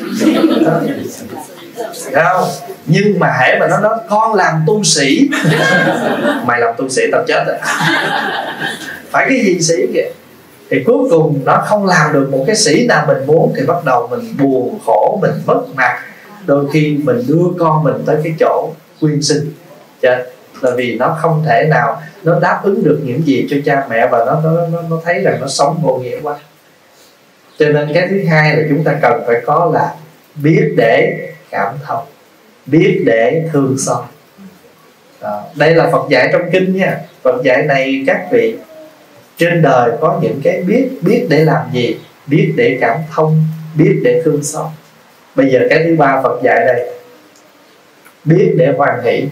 không? Nhưng mà hễ mà nó nói con làm tu sĩ, mày làm tu sĩ tao chết rồi, phải cái gì sĩ kìa. Thì cuối cùng nó không làm được một cái sĩ nào mình muốn, thì bắt đầu mình buồn khổ, mình mất mặt. Đôi khi mình đưa con mình tới cái chỗ quyên sinh, là vì nó không thể nào nó đáp ứng được những gì cho cha mẹ, và nó thấy rằng nó sống vô nghĩa quá. Cho nên cái thứ hai là chúng ta cần phải có là biết để cảm thông, biết để thương xót. Đây là Phật dạy trong kinh nha. Phật dạy này các vị, trên đời có những cái biết để làm gì, biết để cảm thông, biết để thương xót. Bây giờ cái thứ ba Phật dạy đây, biết để hoan hỷ.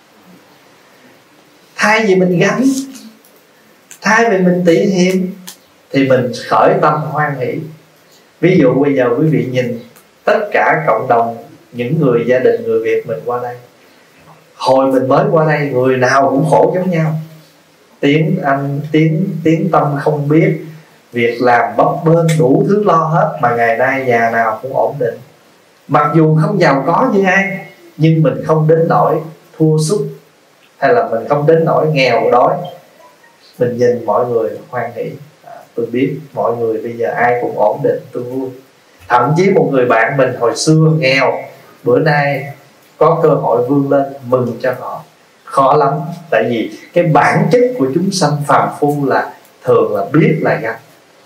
Thay vì mình gánh, thay vì mình tị hiềm, thì mình khởi tâm hoan hỷ. Ví dụ bây giờ quý vị nhìn tất cả cộng đồng những người gia đình người Việt mình qua đây, hồi mình mới qua đây người nào cũng khổ giống nhau, tiếng Anh tiếng Tâm không biết, việc làm bấp bênh, đủ thứ lo hết, mà ngày nay nhà nào cũng ổn định. Mặc dù không giàu có như ai, nhưng mình không đến nỗi thua sút, hay là mình không đến nỗi nghèo đói. Mình nhìn mọi người hoan hỷ, tôi biết mọi người bây giờ ai cũng ổn định, tôi vui. Thậm chí một người bạn mình hồi xưa nghèo, bữa nay có cơ hội vươn lên, mừng cho họ. Khó lắm, tại vì cái bản chất của chúng sanh phàm phu là thường là biết là gánh.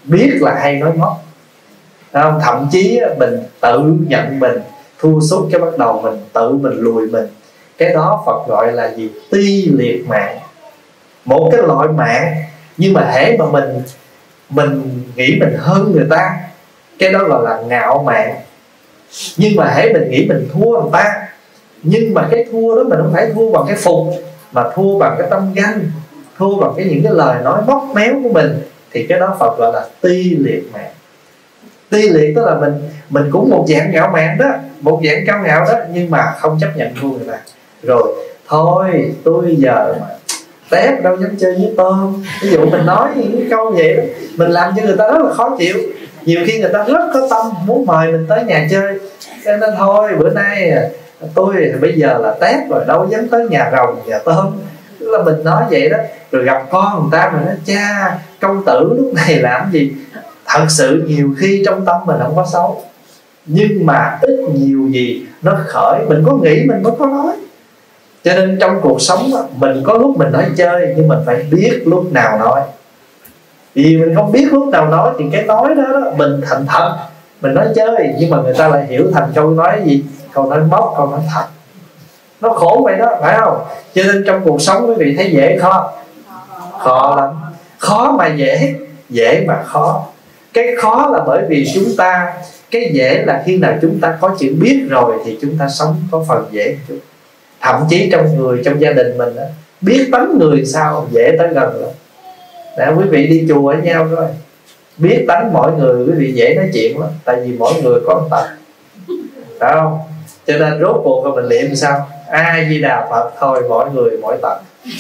biết là hay nói móc. Không? Thậm chí mình tự nhận mình thua sút, cái bắt đầu mình tự mình lùi mình. Cái đó Phật gọi là gì? Ti liệt mạng. Một cái loại mạng, nhưng mà hễ mà mình nghĩ mình hơn người ta, cái đó gọi là ngạo mạn. Nhưng mà hễ mình nghĩ mình thua người ta, nhưng mà cái thua đó mình không phải thua bằng cái phục, mà thua bằng cái tâm ganh, thua bằng những cái lời nói móc méo của mình, thì cái đó Phật gọi là ti liệt mạng. Ti liệt tức là mình cũng một dạng ngạo mạn đó, một dạng cao ngạo đó, nhưng mà không chấp nhận thua người ta. Rồi thôi tôi giờ mà tép đâu dám chơi với tôm. Ví dụ mình nói những câu vậy đó, mình làm cho người ta rất là khó chịu. Nhiều khi người ta rất có tâm muốn mời mình tới nhà chơi, cho nên thôi bữa nay tôi bây giờ là tép rồi, đâu dám tới nhà rồng nhà tôm. Tức là mình nói vậy đó. Rồi gặp con người ta mình nói cha công tử lúc này làm gì. Thật sự nhiều khi trong tâm mình không có xấu, nhưng mà ít nhiều gì nó khởi, mình có nghĩ mình mới có nói. Cho nên trong cuộc sống mình có lúc mình nói chơi, nhưng mình phải biết lúc nào nói. Vì mình không biết lúc nào nói thì cái nói đó mình thành thật. Mình nói chơi nhưng mà người ta lại hiểu thành câu nói gì? Câu nói móc, câu nói thật. Nó khổ vậy đó, phải không? Cho nên trong cuộc sống quý vị thấy dễ khó? Khó lắm. Khó mà dễ, dễ mà khó. Cái khó là bởi vì chúng ta, cái dễ là khi nào chúng ta có chữ biết rồi thì chúng ta sống có phần dễ một chút. Thậm chí trong gia đình mình đó, biết tánh người sao dễ tới gần lắm. Để quý vị đi chùa với nhau thôi, biết tánh mỗi người quý vị dễ nói chuyện lắm. Tại vì mỗi người có một tật, phải không? Cho nên rốt cuộc rồi mình niệm sao? A Di Đà Phật, thôi mỗi người mỗi tật.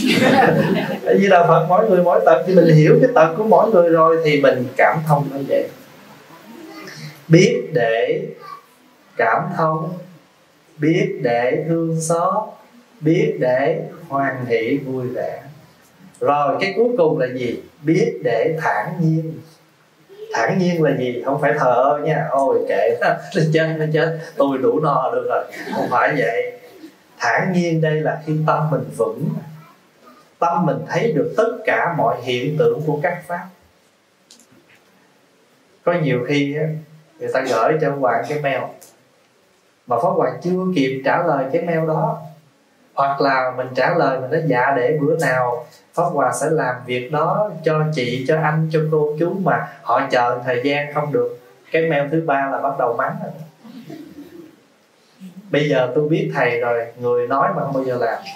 A Di Đà Phật, mỗi người mỗi tật. Thì mình hiểu cái tật của mỗi người rồi thì mình cảm thông nó vậy. Biết để cảm thông, biết để thương xót, biết để hoan hỷ vui vẻ. Rồi cái cuối cùng là gì? Biết để thản nhiên. Thản nhiên là gì? Không phải thờ ơ nha. Ôi kệ nó chết, tôi đủ no được rồi. Không phải vậy. Thản nhiên đây là khi tâm mình vững, tâm mình thấy được tất cả mọi hiện tượng của các pháp. Có nhiều khi người ta gửi cho ông Hoàng cái mail mà Pháp Hòa chưa kịp trả lời cái mail đó, hoặc là mình trả lời mình nói dạ để bữa nào Pháp Hòa sẽ làm việc đó cho chị, cho anh, cho cô chú, mà họ chờ thời gian không được. Cái mail thứ ba là bắt đầu mắng rồi. Bây giờ tôi biết thầy rồi, người nói mà không bao giờ làm.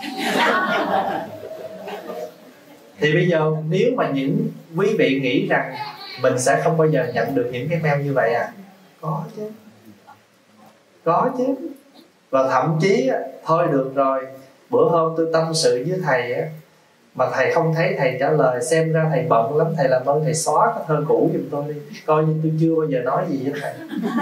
Thì bây giờ nếu mà những quý vị nghĩ rằng mình sẽ không bao giờ nhận được những cái mail như vậy à? Có chứ. Có chứ. Và thậm chí thôi được rồi, bữa hôm tôi tâm sự với thầy mà thầy không thấy thầy trả lời, xem ra thầy bận lắm, thầy làm ơn thầy xóa cái thơ cũ giùm tôi đi, coi như tôi chưa bao giờ nói gì với thầy.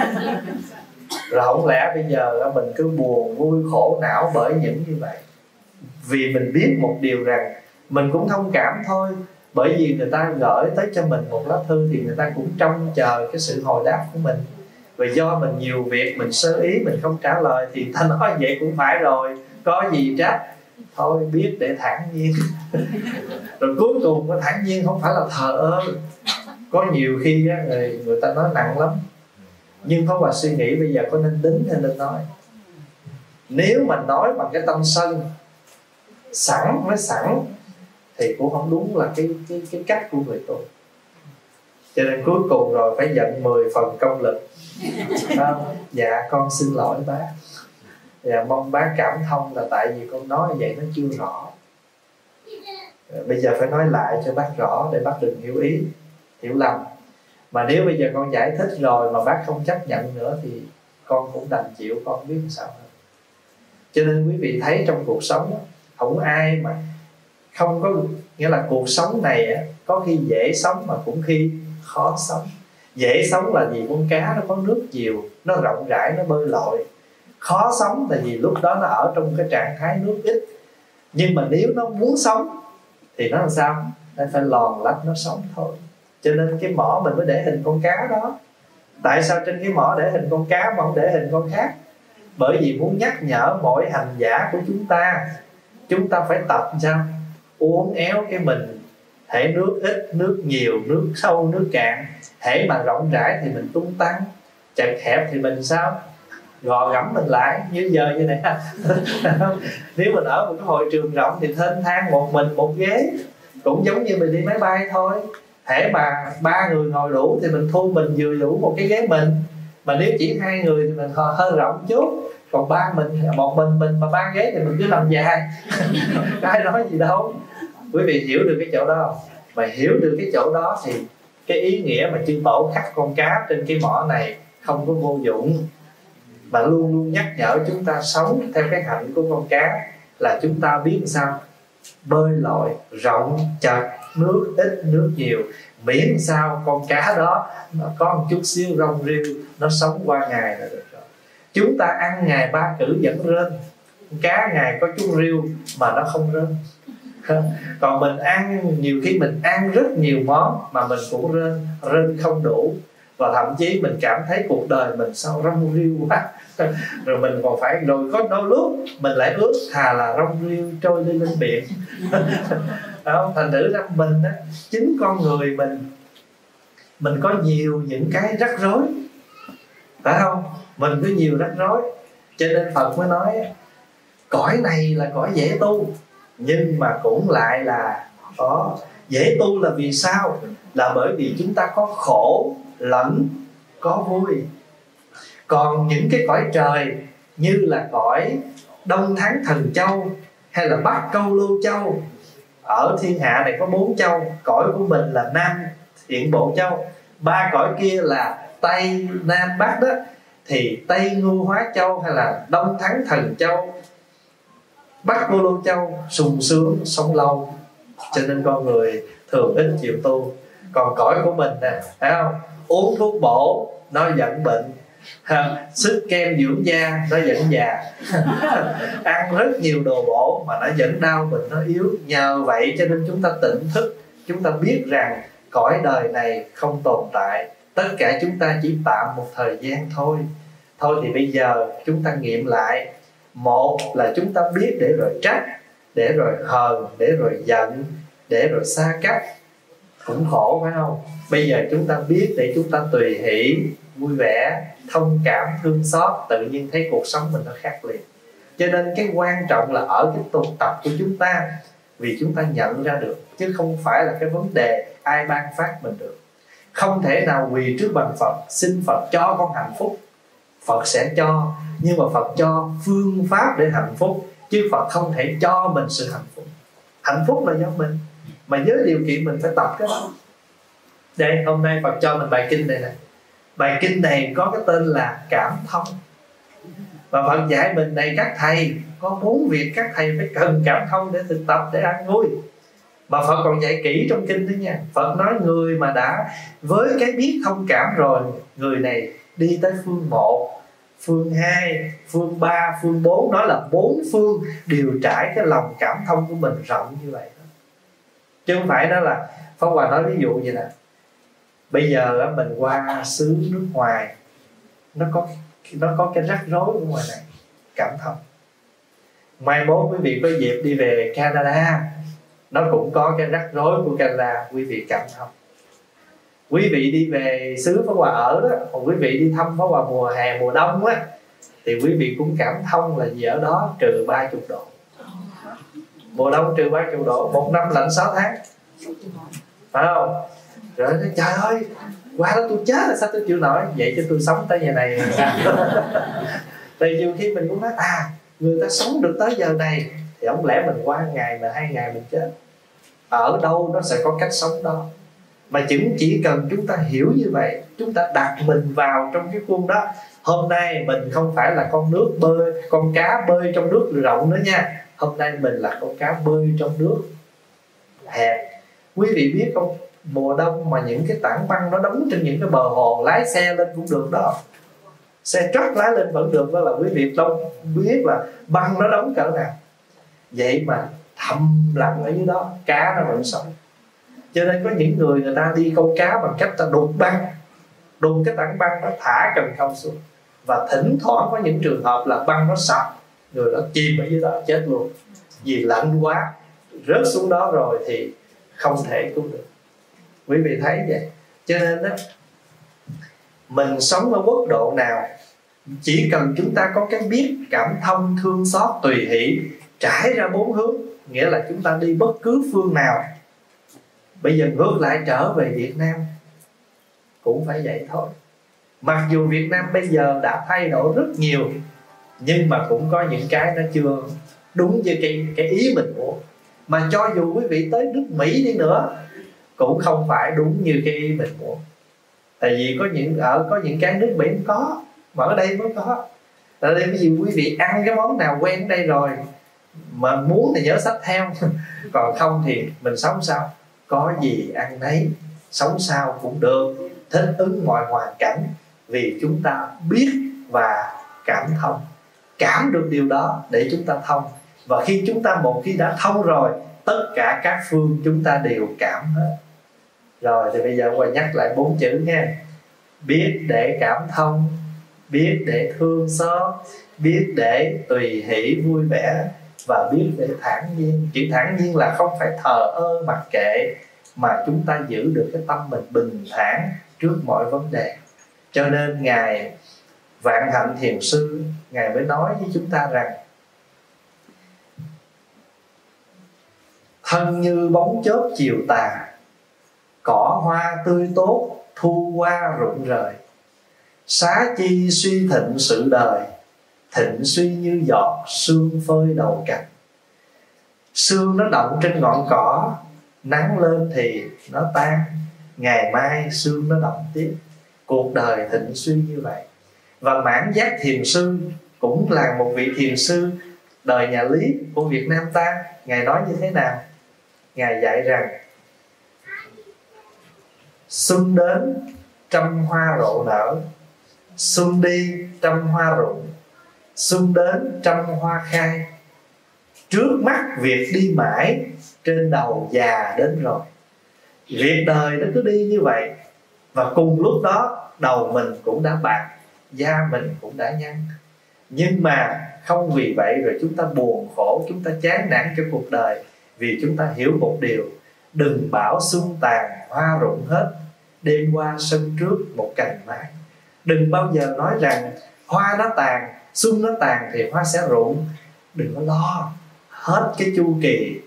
Rồi không lẽ bây giờ mình cứ buồn vui khổ não bởi những như vậy? Vì mình biết một điều rằng mình cũng thông cảm thôi. Bởi vì người ta gửi tới cho mình một lá thư thì người ta cũng trông chờ cái sự hồi đáp của mình. Và do mình nhiều việc, mình sơ ý, mình không trả lời thì ta nói vậy cũng phải rồi, có gì trách. Thôi biết để thản nhiên. Rồi cuối cùng cái thản nhiên không phải là thờ ơ. Có nhiều khi người ta nói nặng lắm, nhưng Pháp Hòa suy nghĩ bây giờ có nên đính hay nên nói. Nếu mà nói bằng cái tâm sân, nói sẵn thì cũng không đúng là cái cách của người tu. Cho nên cuối cùng rồi phải nhận 10 phần công lực. Dạ con xin lỗi bác, dạ mong bác cảm thông là tại vì con nói vậy nó chưa rõ. Bây giờ phải nói lại cho bác rõ để bác đừng hiểu ý, hiểu lầm. Mà nếu bây giờ con giải thích rồi mà bác không chấp nhận nữa thì con cũng đành chịu, con không biết sao nữa. Cho nên quý vị thấy trong cuộc sống không ai mà không có, nghĩa là cuộc sống này có khi dễ sống mà cũng khi khó sống. Dễ sống là vì con cá nó có nước nhiều, nó rộng rãi, nó bơi lội. Khó sống là vì lúc đó nó ở trong cái trạng thái nước ít. Nhưng mà nếu nó muốn sống thì nó làm sao? Nó phải lòn lách nó sống thôi. Cho nên cái mỏ mình mới để hình con cá đó. Tại sao trên cái mỏ để hình con cá mà không để hình con khác? Bởi vì muốn nhắc nhở mỗi hành giả của chúng ta phải tập sao? Uốn éo cái mình hễ nước ít, nước nhiều, nước sâu, nước cạn. Hễ mà rộng rãi thì mình tung tăng, chật hẹp thì mình sao? Gò gẫm mình lại như giờ như này. Nếu mình ở một cái hội trường rộng thì thênh thang một mình một ghế, cũng giống như mình đi máy bay thôi. Hễ mà 3 người ngồi đủ thì mình thu mình vừa đủ một cái ghế mình. Mà nếu chỉ 2 người thì mình hơi rộng chút. Còn một mình mà 3 ghế thì mình cứ nằm dài. Có ai nói gì đâu. Quý vị hiểu được cái chỗ đó không? Mà hiểu được cái chỗ đó thì cái ý nghĩa mà chư tổ khắc con cá trên cái mỏ này không có vô dụng, mà luôn luôn nhắc nhở chúng ta sống theo cái hạnh của con cá, là chúng ta biết sao bơi lội rộng chật, nước ít nước nhiều, miễn sao con cá đó nó có một chút xíu rong rêu, nó sống qua ngày là được rồi. Chúng ta ăn ngày 3 cử vẫn rên, cá ngày có chút rêu mà nó không rên. Còn mình ăn, nhiều khi mình ăn rất nhiều món mà mình cũng rên không đủ, và thậm chí mình cảm thấy cuộc đời mình sao rong rêu quá. Rồi mình còn phải, rồi có đôi lúc mình lại ước thà là rong rêu trôi đi lên biển. Đó, thành thử ra mình á, chính con người mình có nhiều những cái rắc rối, phải không? Mình có nhiều rắc rối, cho nên Phật mới nói cõi này là cõi dễ tu, nhưng mà cũng lại là có dễ tu là vì sao? Là bởi vì chúng ta có khổ lẫn có vui. Còn những cái cõi trời như là cõi Đông Thắng Thần Châu hay là Bắc Câu Lưu Châu, ở thiên hạ này có 4 châu, cõi của mình là Nam Thiện Bộ Châu, 3 cõi kia là Tây Nam Bắc đó, thì Tây Ngưu Hóa Châu hay là Đông Thắng Thần Châu, Bắc Cô Lô Châu sung sướng sống lâu, cho nên con người thường ít chịu tu. Còn cõi của mình nè, phải không? Uống thuốc bổ nó dẫn bệnh, sức kem dưỡng da nó dẫn già, ăn rất nhiều đồ bổ mà nó vẫn đau bệnh, nó yếu. Nhờ vậy cho nên chúng ta tỉnh thức, chúng ta biết rằng cõi đời này không tồn tại, tất cả chúng ta chỉ tạm một thời gian thôi. Thôi thì bây giờ chúng ta nghiệm lại. Một là chúng ta biết để rồi trách, để rồi hờn, để rồi giận, để rồi xa cách, cũng khổ phải không? Bây giờ chúng ta biết để chúng ta tùy hỷ, vui vẻ, thông cảm, thương xót, tự nhiên thấy cuộc sống mình nó khác liền. Cho nên cái quan trọng là ở cái tu tập của chúng ta, vì chúng ta nhận ra được, chứ không phải là cái vấn đề ai ban phát mình được. Không thể nào quỳ trước bàn Phật xin Phật cho con hạnh phúc. Phật sẽ cho, nhưng mà Phật cho phương pháp để hạnh phúc, chứ Phật không thể cho mình sự hạnh phúc. Hạnh phúc là do mình, mà với điều kiện mình phải tập cái đó. Đây, hôm nay Phật cho mình bài kinh này nè. Bài kinh này có cái tên là Cảm Thông. Và Phật dạy mình này, các thầy có 4 việc các thầy phải cần cảm thông để thực tập, để an vui. Mà Phật còn dạy kỹ trong kinh đó nha. Phật nói người mà đã với cái biết thông cảm rồi, người này đi tới phương 1, phương 2, phương 3, phương 4. Nói là 4 phương đều trải cái lòng cảm thông của mình rộng như vậy đó. Chứ không phải đó là Pháp Hòa nói ví dụ vậy nè. Bây giờ mình qua xứ nước ngoài, nó có cái rắc rối ở ngoài này, cảm thông. Mai mốt quý vị có dịp đi về Canada, nó cũng có cái rắc rối của Canada, quý vị cảm thông. Quý vị đi về xứ Pháp Hòa ở đó, còn quý vị đi thăm Pháp Hòa mùa hè, mùa đông á, thì quý vị cũng cảm thông là gì ở đó trừ 30 độ. Mùa đông trừ 30 độ, 1 năm lạnh 6 tháng, phải không? Rồi nói trời ơi, qua đó tôi chết là sao tôi chịu nổi. Vậy chứ tôi sống tới giờ này. Tại nhiều khi mình cũng nói người ta sống được tới giờ này, thì không lẽ mình qua ngày mà 2 ngày mình chết. Ở đâu nó sẽ có cách sống đó. Mà chỉ cần chúng ta hiểu như vậy, chúng ta đặt mình vào trong cái khuôn đó. Hôm nay mình không phải là con nước bơi, con cá bơi trong nước rộng nữa nha. Hôm nay mình là con cá bơi trong nước hẹp. Quý vị biết không, mùa đông mà những cái tảng băng nó đóng trên những cái bờ hồ, lái xe lên cũng được đó. Xe truck lái lên vẫn được, đó là quý vị đâu biết là băng nó đóng cỡ nào. Vậy mà thầm lặng ở dưới đó, cá nó vẫn sống. Cho nên có những người ta đi câu cá bằng cách ta đục băng, đục cái tảng băng nó thả cần câu xuống. Và thỉnh thoảng có những trường hợp là băng nó sập, người đó chìm ở dưới đó chết luôn. Vì lạnh quá, rớt xuống đó rồi thì không thể cứu được. Quý vị thấy vậy. Cho nên đó, mình sống ở quốc độ nào, chỉ cần chúng ta có cái biết cảm thông, thương xót, tùy hỷ trải ra 4 hướng, nghĩa là chúng ta đi bất cứ phương nào. Bây giờ ngược lại trở về Việt Nam cũng phải vậy thôi. Mặc dù Việt Nam bây giờ đã thay đổi rất nhiều, nhưng mà cũng có những cái nó chưa đúng với cái ý mình muốn. Mà cho dù quý vị tới nước Mỹ đi nữa cũng không phải đúng như cái ý mình muốn. Tại vì có những cái nước Mỹ không có, mà ở đây mới có. Ở đây ví dụ quý vị ăn cái món nào quen ở đây rồi, mà muốn thì nhớ xách theo. Còn không thì mình sống sao? Có gì ăn nấy, sống sao cũng được, thích ứng mọi hoàn cảnh. Vì chúng ta biết và cảm thông, cảm được điều đó để chúng ta thông. Và khi chúng ta một khi đã thông rồi, tất cả các phương chúng ta đều cảm hết. Rồi thì bây giờ qua nhắc lại 4 chữ nha. Biết để cảm thông, biết để thương xót, biết để tùy hỷ vui vẻ, và biết để thản nhiên. Chữ thản nhiên là không phải thờ ơ mặc kệ, mà chúng ta giữ được cái tâm mình bình thản trước mọi vấn đề. Cho nên Ngài Vạn Hạnh Thiền Sư, Ngài mới nói với chúng ta rằng thân như bóng chớp chiều tà, cỏ hoa tươi tốt thu qua rụng rời. Xá chi suy thịnh sự đời, thịnh suy như giọt sương phơi đầu cành. Sương nó động trên ngọn cỏ, nắng lên thì nó tan, ngày mai sương nó động tiếp. Cuộc đời thịnh suy như vậy. Và Mãn Giác Thiền Sư cũng là một vị thiền sư đời nhà Lý của Việt Nam ta. Ngài nói như thế nào? Ngài dạy rằng xuân đến trăm hoa rộ nở, xuân đi trăm hoa rụng, xuân đến trăm hoa khai. Trước mắt việc đi mãi, trên đầu già đến rồi. Việc đời nó cứ đi như vậy. Và cùng lúc đó đầu mình cũng đã bạc, da mình cũng đã nhăn. Nhưng mà không vì vậy rồi chúng ta buồn khổ, chúng ta chán nản cho cuộc đời. Vì chúng ta hiểu một điều: đừng bảo xuân tàn hoa rụng hết, đêm qua sân trước một cành mai. Đừng bao giờ nói rằng hoa nó tàn, xuân nó tàn thì hoa sẽ rụng. Đừng có lo. Hết cái chu kỳ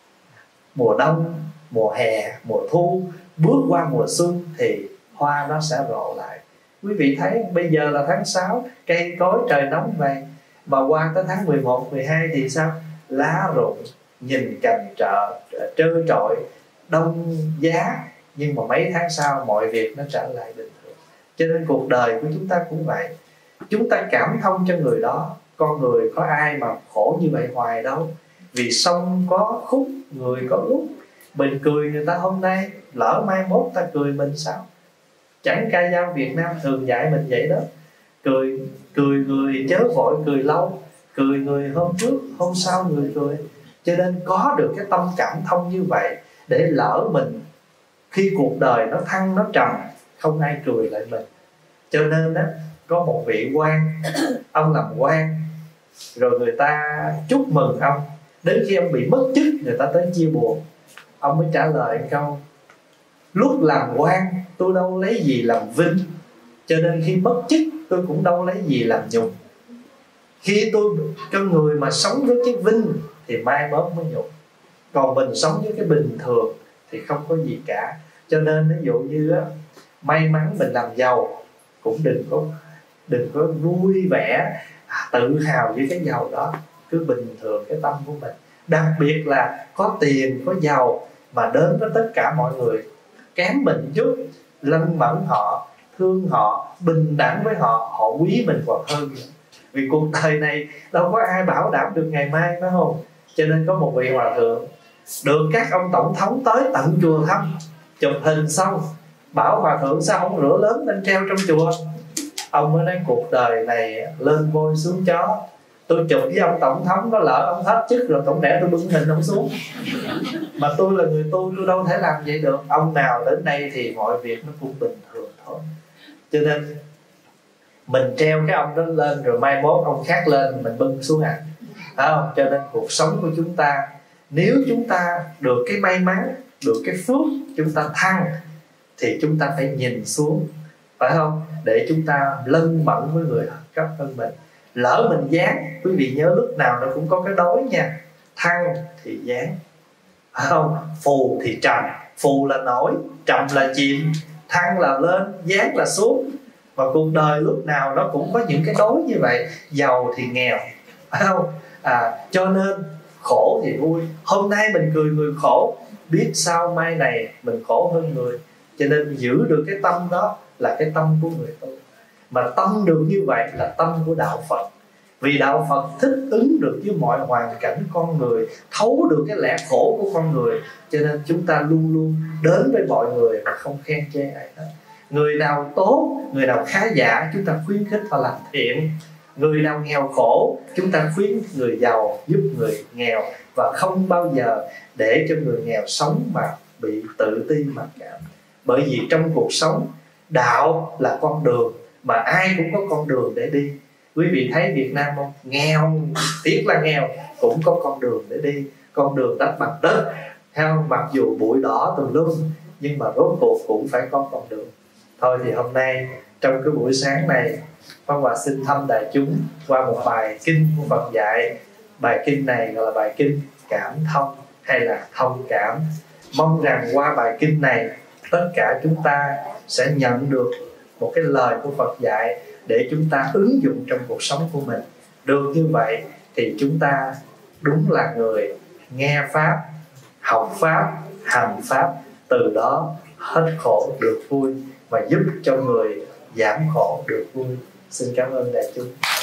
mùa đông, mùa hè, mùa thu, bước qua mùa xuân thì hoa nó sẽ rộ lại. Quý vị thấy bây giờ là tháng 6, cây cối trời nóng vậy, mà qua tới tháng 11, 12 thì sao? Lá rụng, nhìn cành trơ trọi, đông giá. Nhưng mà mấy tháng sau mọi việc nó trở lại bình thường. Cho nên cuộc đời của chúng ta cũng vậy. Chúng ta cảm thông cho người đó. Con người có ai mà khổ như vậy hoài đâu. Vì sông có khúc, người có lúc. Mình cười người ta hôm nay, lỡ mai mốt ta cười mình sao? Chẳng ca dao Việt Nam thường dạy mình vậy đó. Cười người chớ vội cười lâu, cười người hôm trước, hôm sau người cười. Cho nên có được cái tâm cảm thông như vậy, để lỡ mình khi cuộc đời nó thăng nó trầm, không ai cười lại mình. Cho nên đó, có một vị quan, ông làm quan, rồi người ta chúc mừng ông. Đến khi ông bị mất chức, người ta tới chia buồn, ông mới trả lời câu: lúc làm quan tôi đâu lấy gì làm vinh, cho nên khi mất chức tôi cũng đâu lấy gì làm nhục. Khi tôi cho người mà sống với cái vinh thì mai mốt mới nhục. Còn mình sống với cái bình thường thì không có gì cả. Cho nên ví dụ như á, may mắn mình làm giàu cũng đừng có vui vẻ tự hào với cái giàu đó. Cứ bình thường cái tâm của mình. Đặc biệt là có tiền có giàu mà đến với tất cả mọi người kém mình chút, lân mẫn họ, thương họ, bình đẳng với họ, họ quý mình còn hơn. Vì cuộc đời này đâu có ai bảo đảm được ngày mai, phải không? Cho nên có một vị hòa thượng được các ông tổng thống tới tận chùa thăm, chụp hình xong bảo hòa thượng sao không rửa lớn lên treo trong chùa. Ông mới nói cuộc đời này lên voi xuống chó. Tôi chụp với ông tổng thống có lỡ ông hết chức rồi, tổng lẽ tôi bưng hình ông xuống. Mà tôi là người tu, tôi đâu thể làm vậy được. Ông nào đến đây thì mọi việc nó cũng bình thường thôi. Cho nên mình treo cái ông đó lên, rồi mai mốt ông khác lên mình bưng xuống à, phải không? Cho nên cuộc sống của chúng ta, nếu chúng ta được cái may mắn được cái phước chúng ta thăng thì chúng ta phải nhìn xuống, phải không, để chúng ta lân mẫn với người cấp hơn mình. Lỡ mình dán, quý vị nhớ lúc nào nó cũng có cái đối nha. Thăng thì dán, phải không? Phù thì trầm, phù là nổi, trầm là chìm, thăng là lên, dán là xuống. Và cuộc đời lúc nào nó cũng có những cái đối như vậy, giàu thì nghèo, phải không? Cho nên khổ thì vui. Hôm nay mình cười người khổ, biết sao mai này mình khổ hơn người. Cho nên giữ được cái tâm đó là cái tâm của người tu. Mà tâm được như vậy là tâm của đạo Phật. Vì đạo Phật thích ứng được với mọi hoàn cảnh con người, thấu được cái lẽ khổ của con người. Cho nên chúng ta luôn luôn đến với mọi người mà không khen chê ai hết. Người nào tốt, người nào khá giả, chúng ta khuyến khích họ làm thiện. Người nào nghèo khổ, chúng ta khuyến người giàu giúp người nghèo. Và không bao giờ để cho người nghèo sống mà bị tự ti mặc cảm. Bởi vì trong cuộc sống, đạo là con đường mà ai cũng có con đường để đi. Quý vị thấy Việt Nam không? Nghèo, tiếc là nghèo, cũng có con đường để đi. Con đường đất bằng đất, theo mặc dù bụi đỏ tùm lum, nhưng mà rốt cuộc cũng phải có con đường. Thôi thì hôm nay trong cái buổi sáng này, Pháp Hòa xin thăm đại chúng qua một bài kinh của Phật dạy. Bài kinh này gọi là bài kinh cảm thông hay là thông cảm. Mong rằng qua bài kinh này, tất cả chúng ta sẽ nhận được một cái lời của Phật dạy để chúng ta ứng dụng trong cuộc sống của mình. Được như vậy thì chúng ta đúng là người nghe Pháp, học Pháp, hành Pháp, từ đó hết khổ được vui và giúp cho người giảm khổ được vui. Xin cảm ơn đại chúng.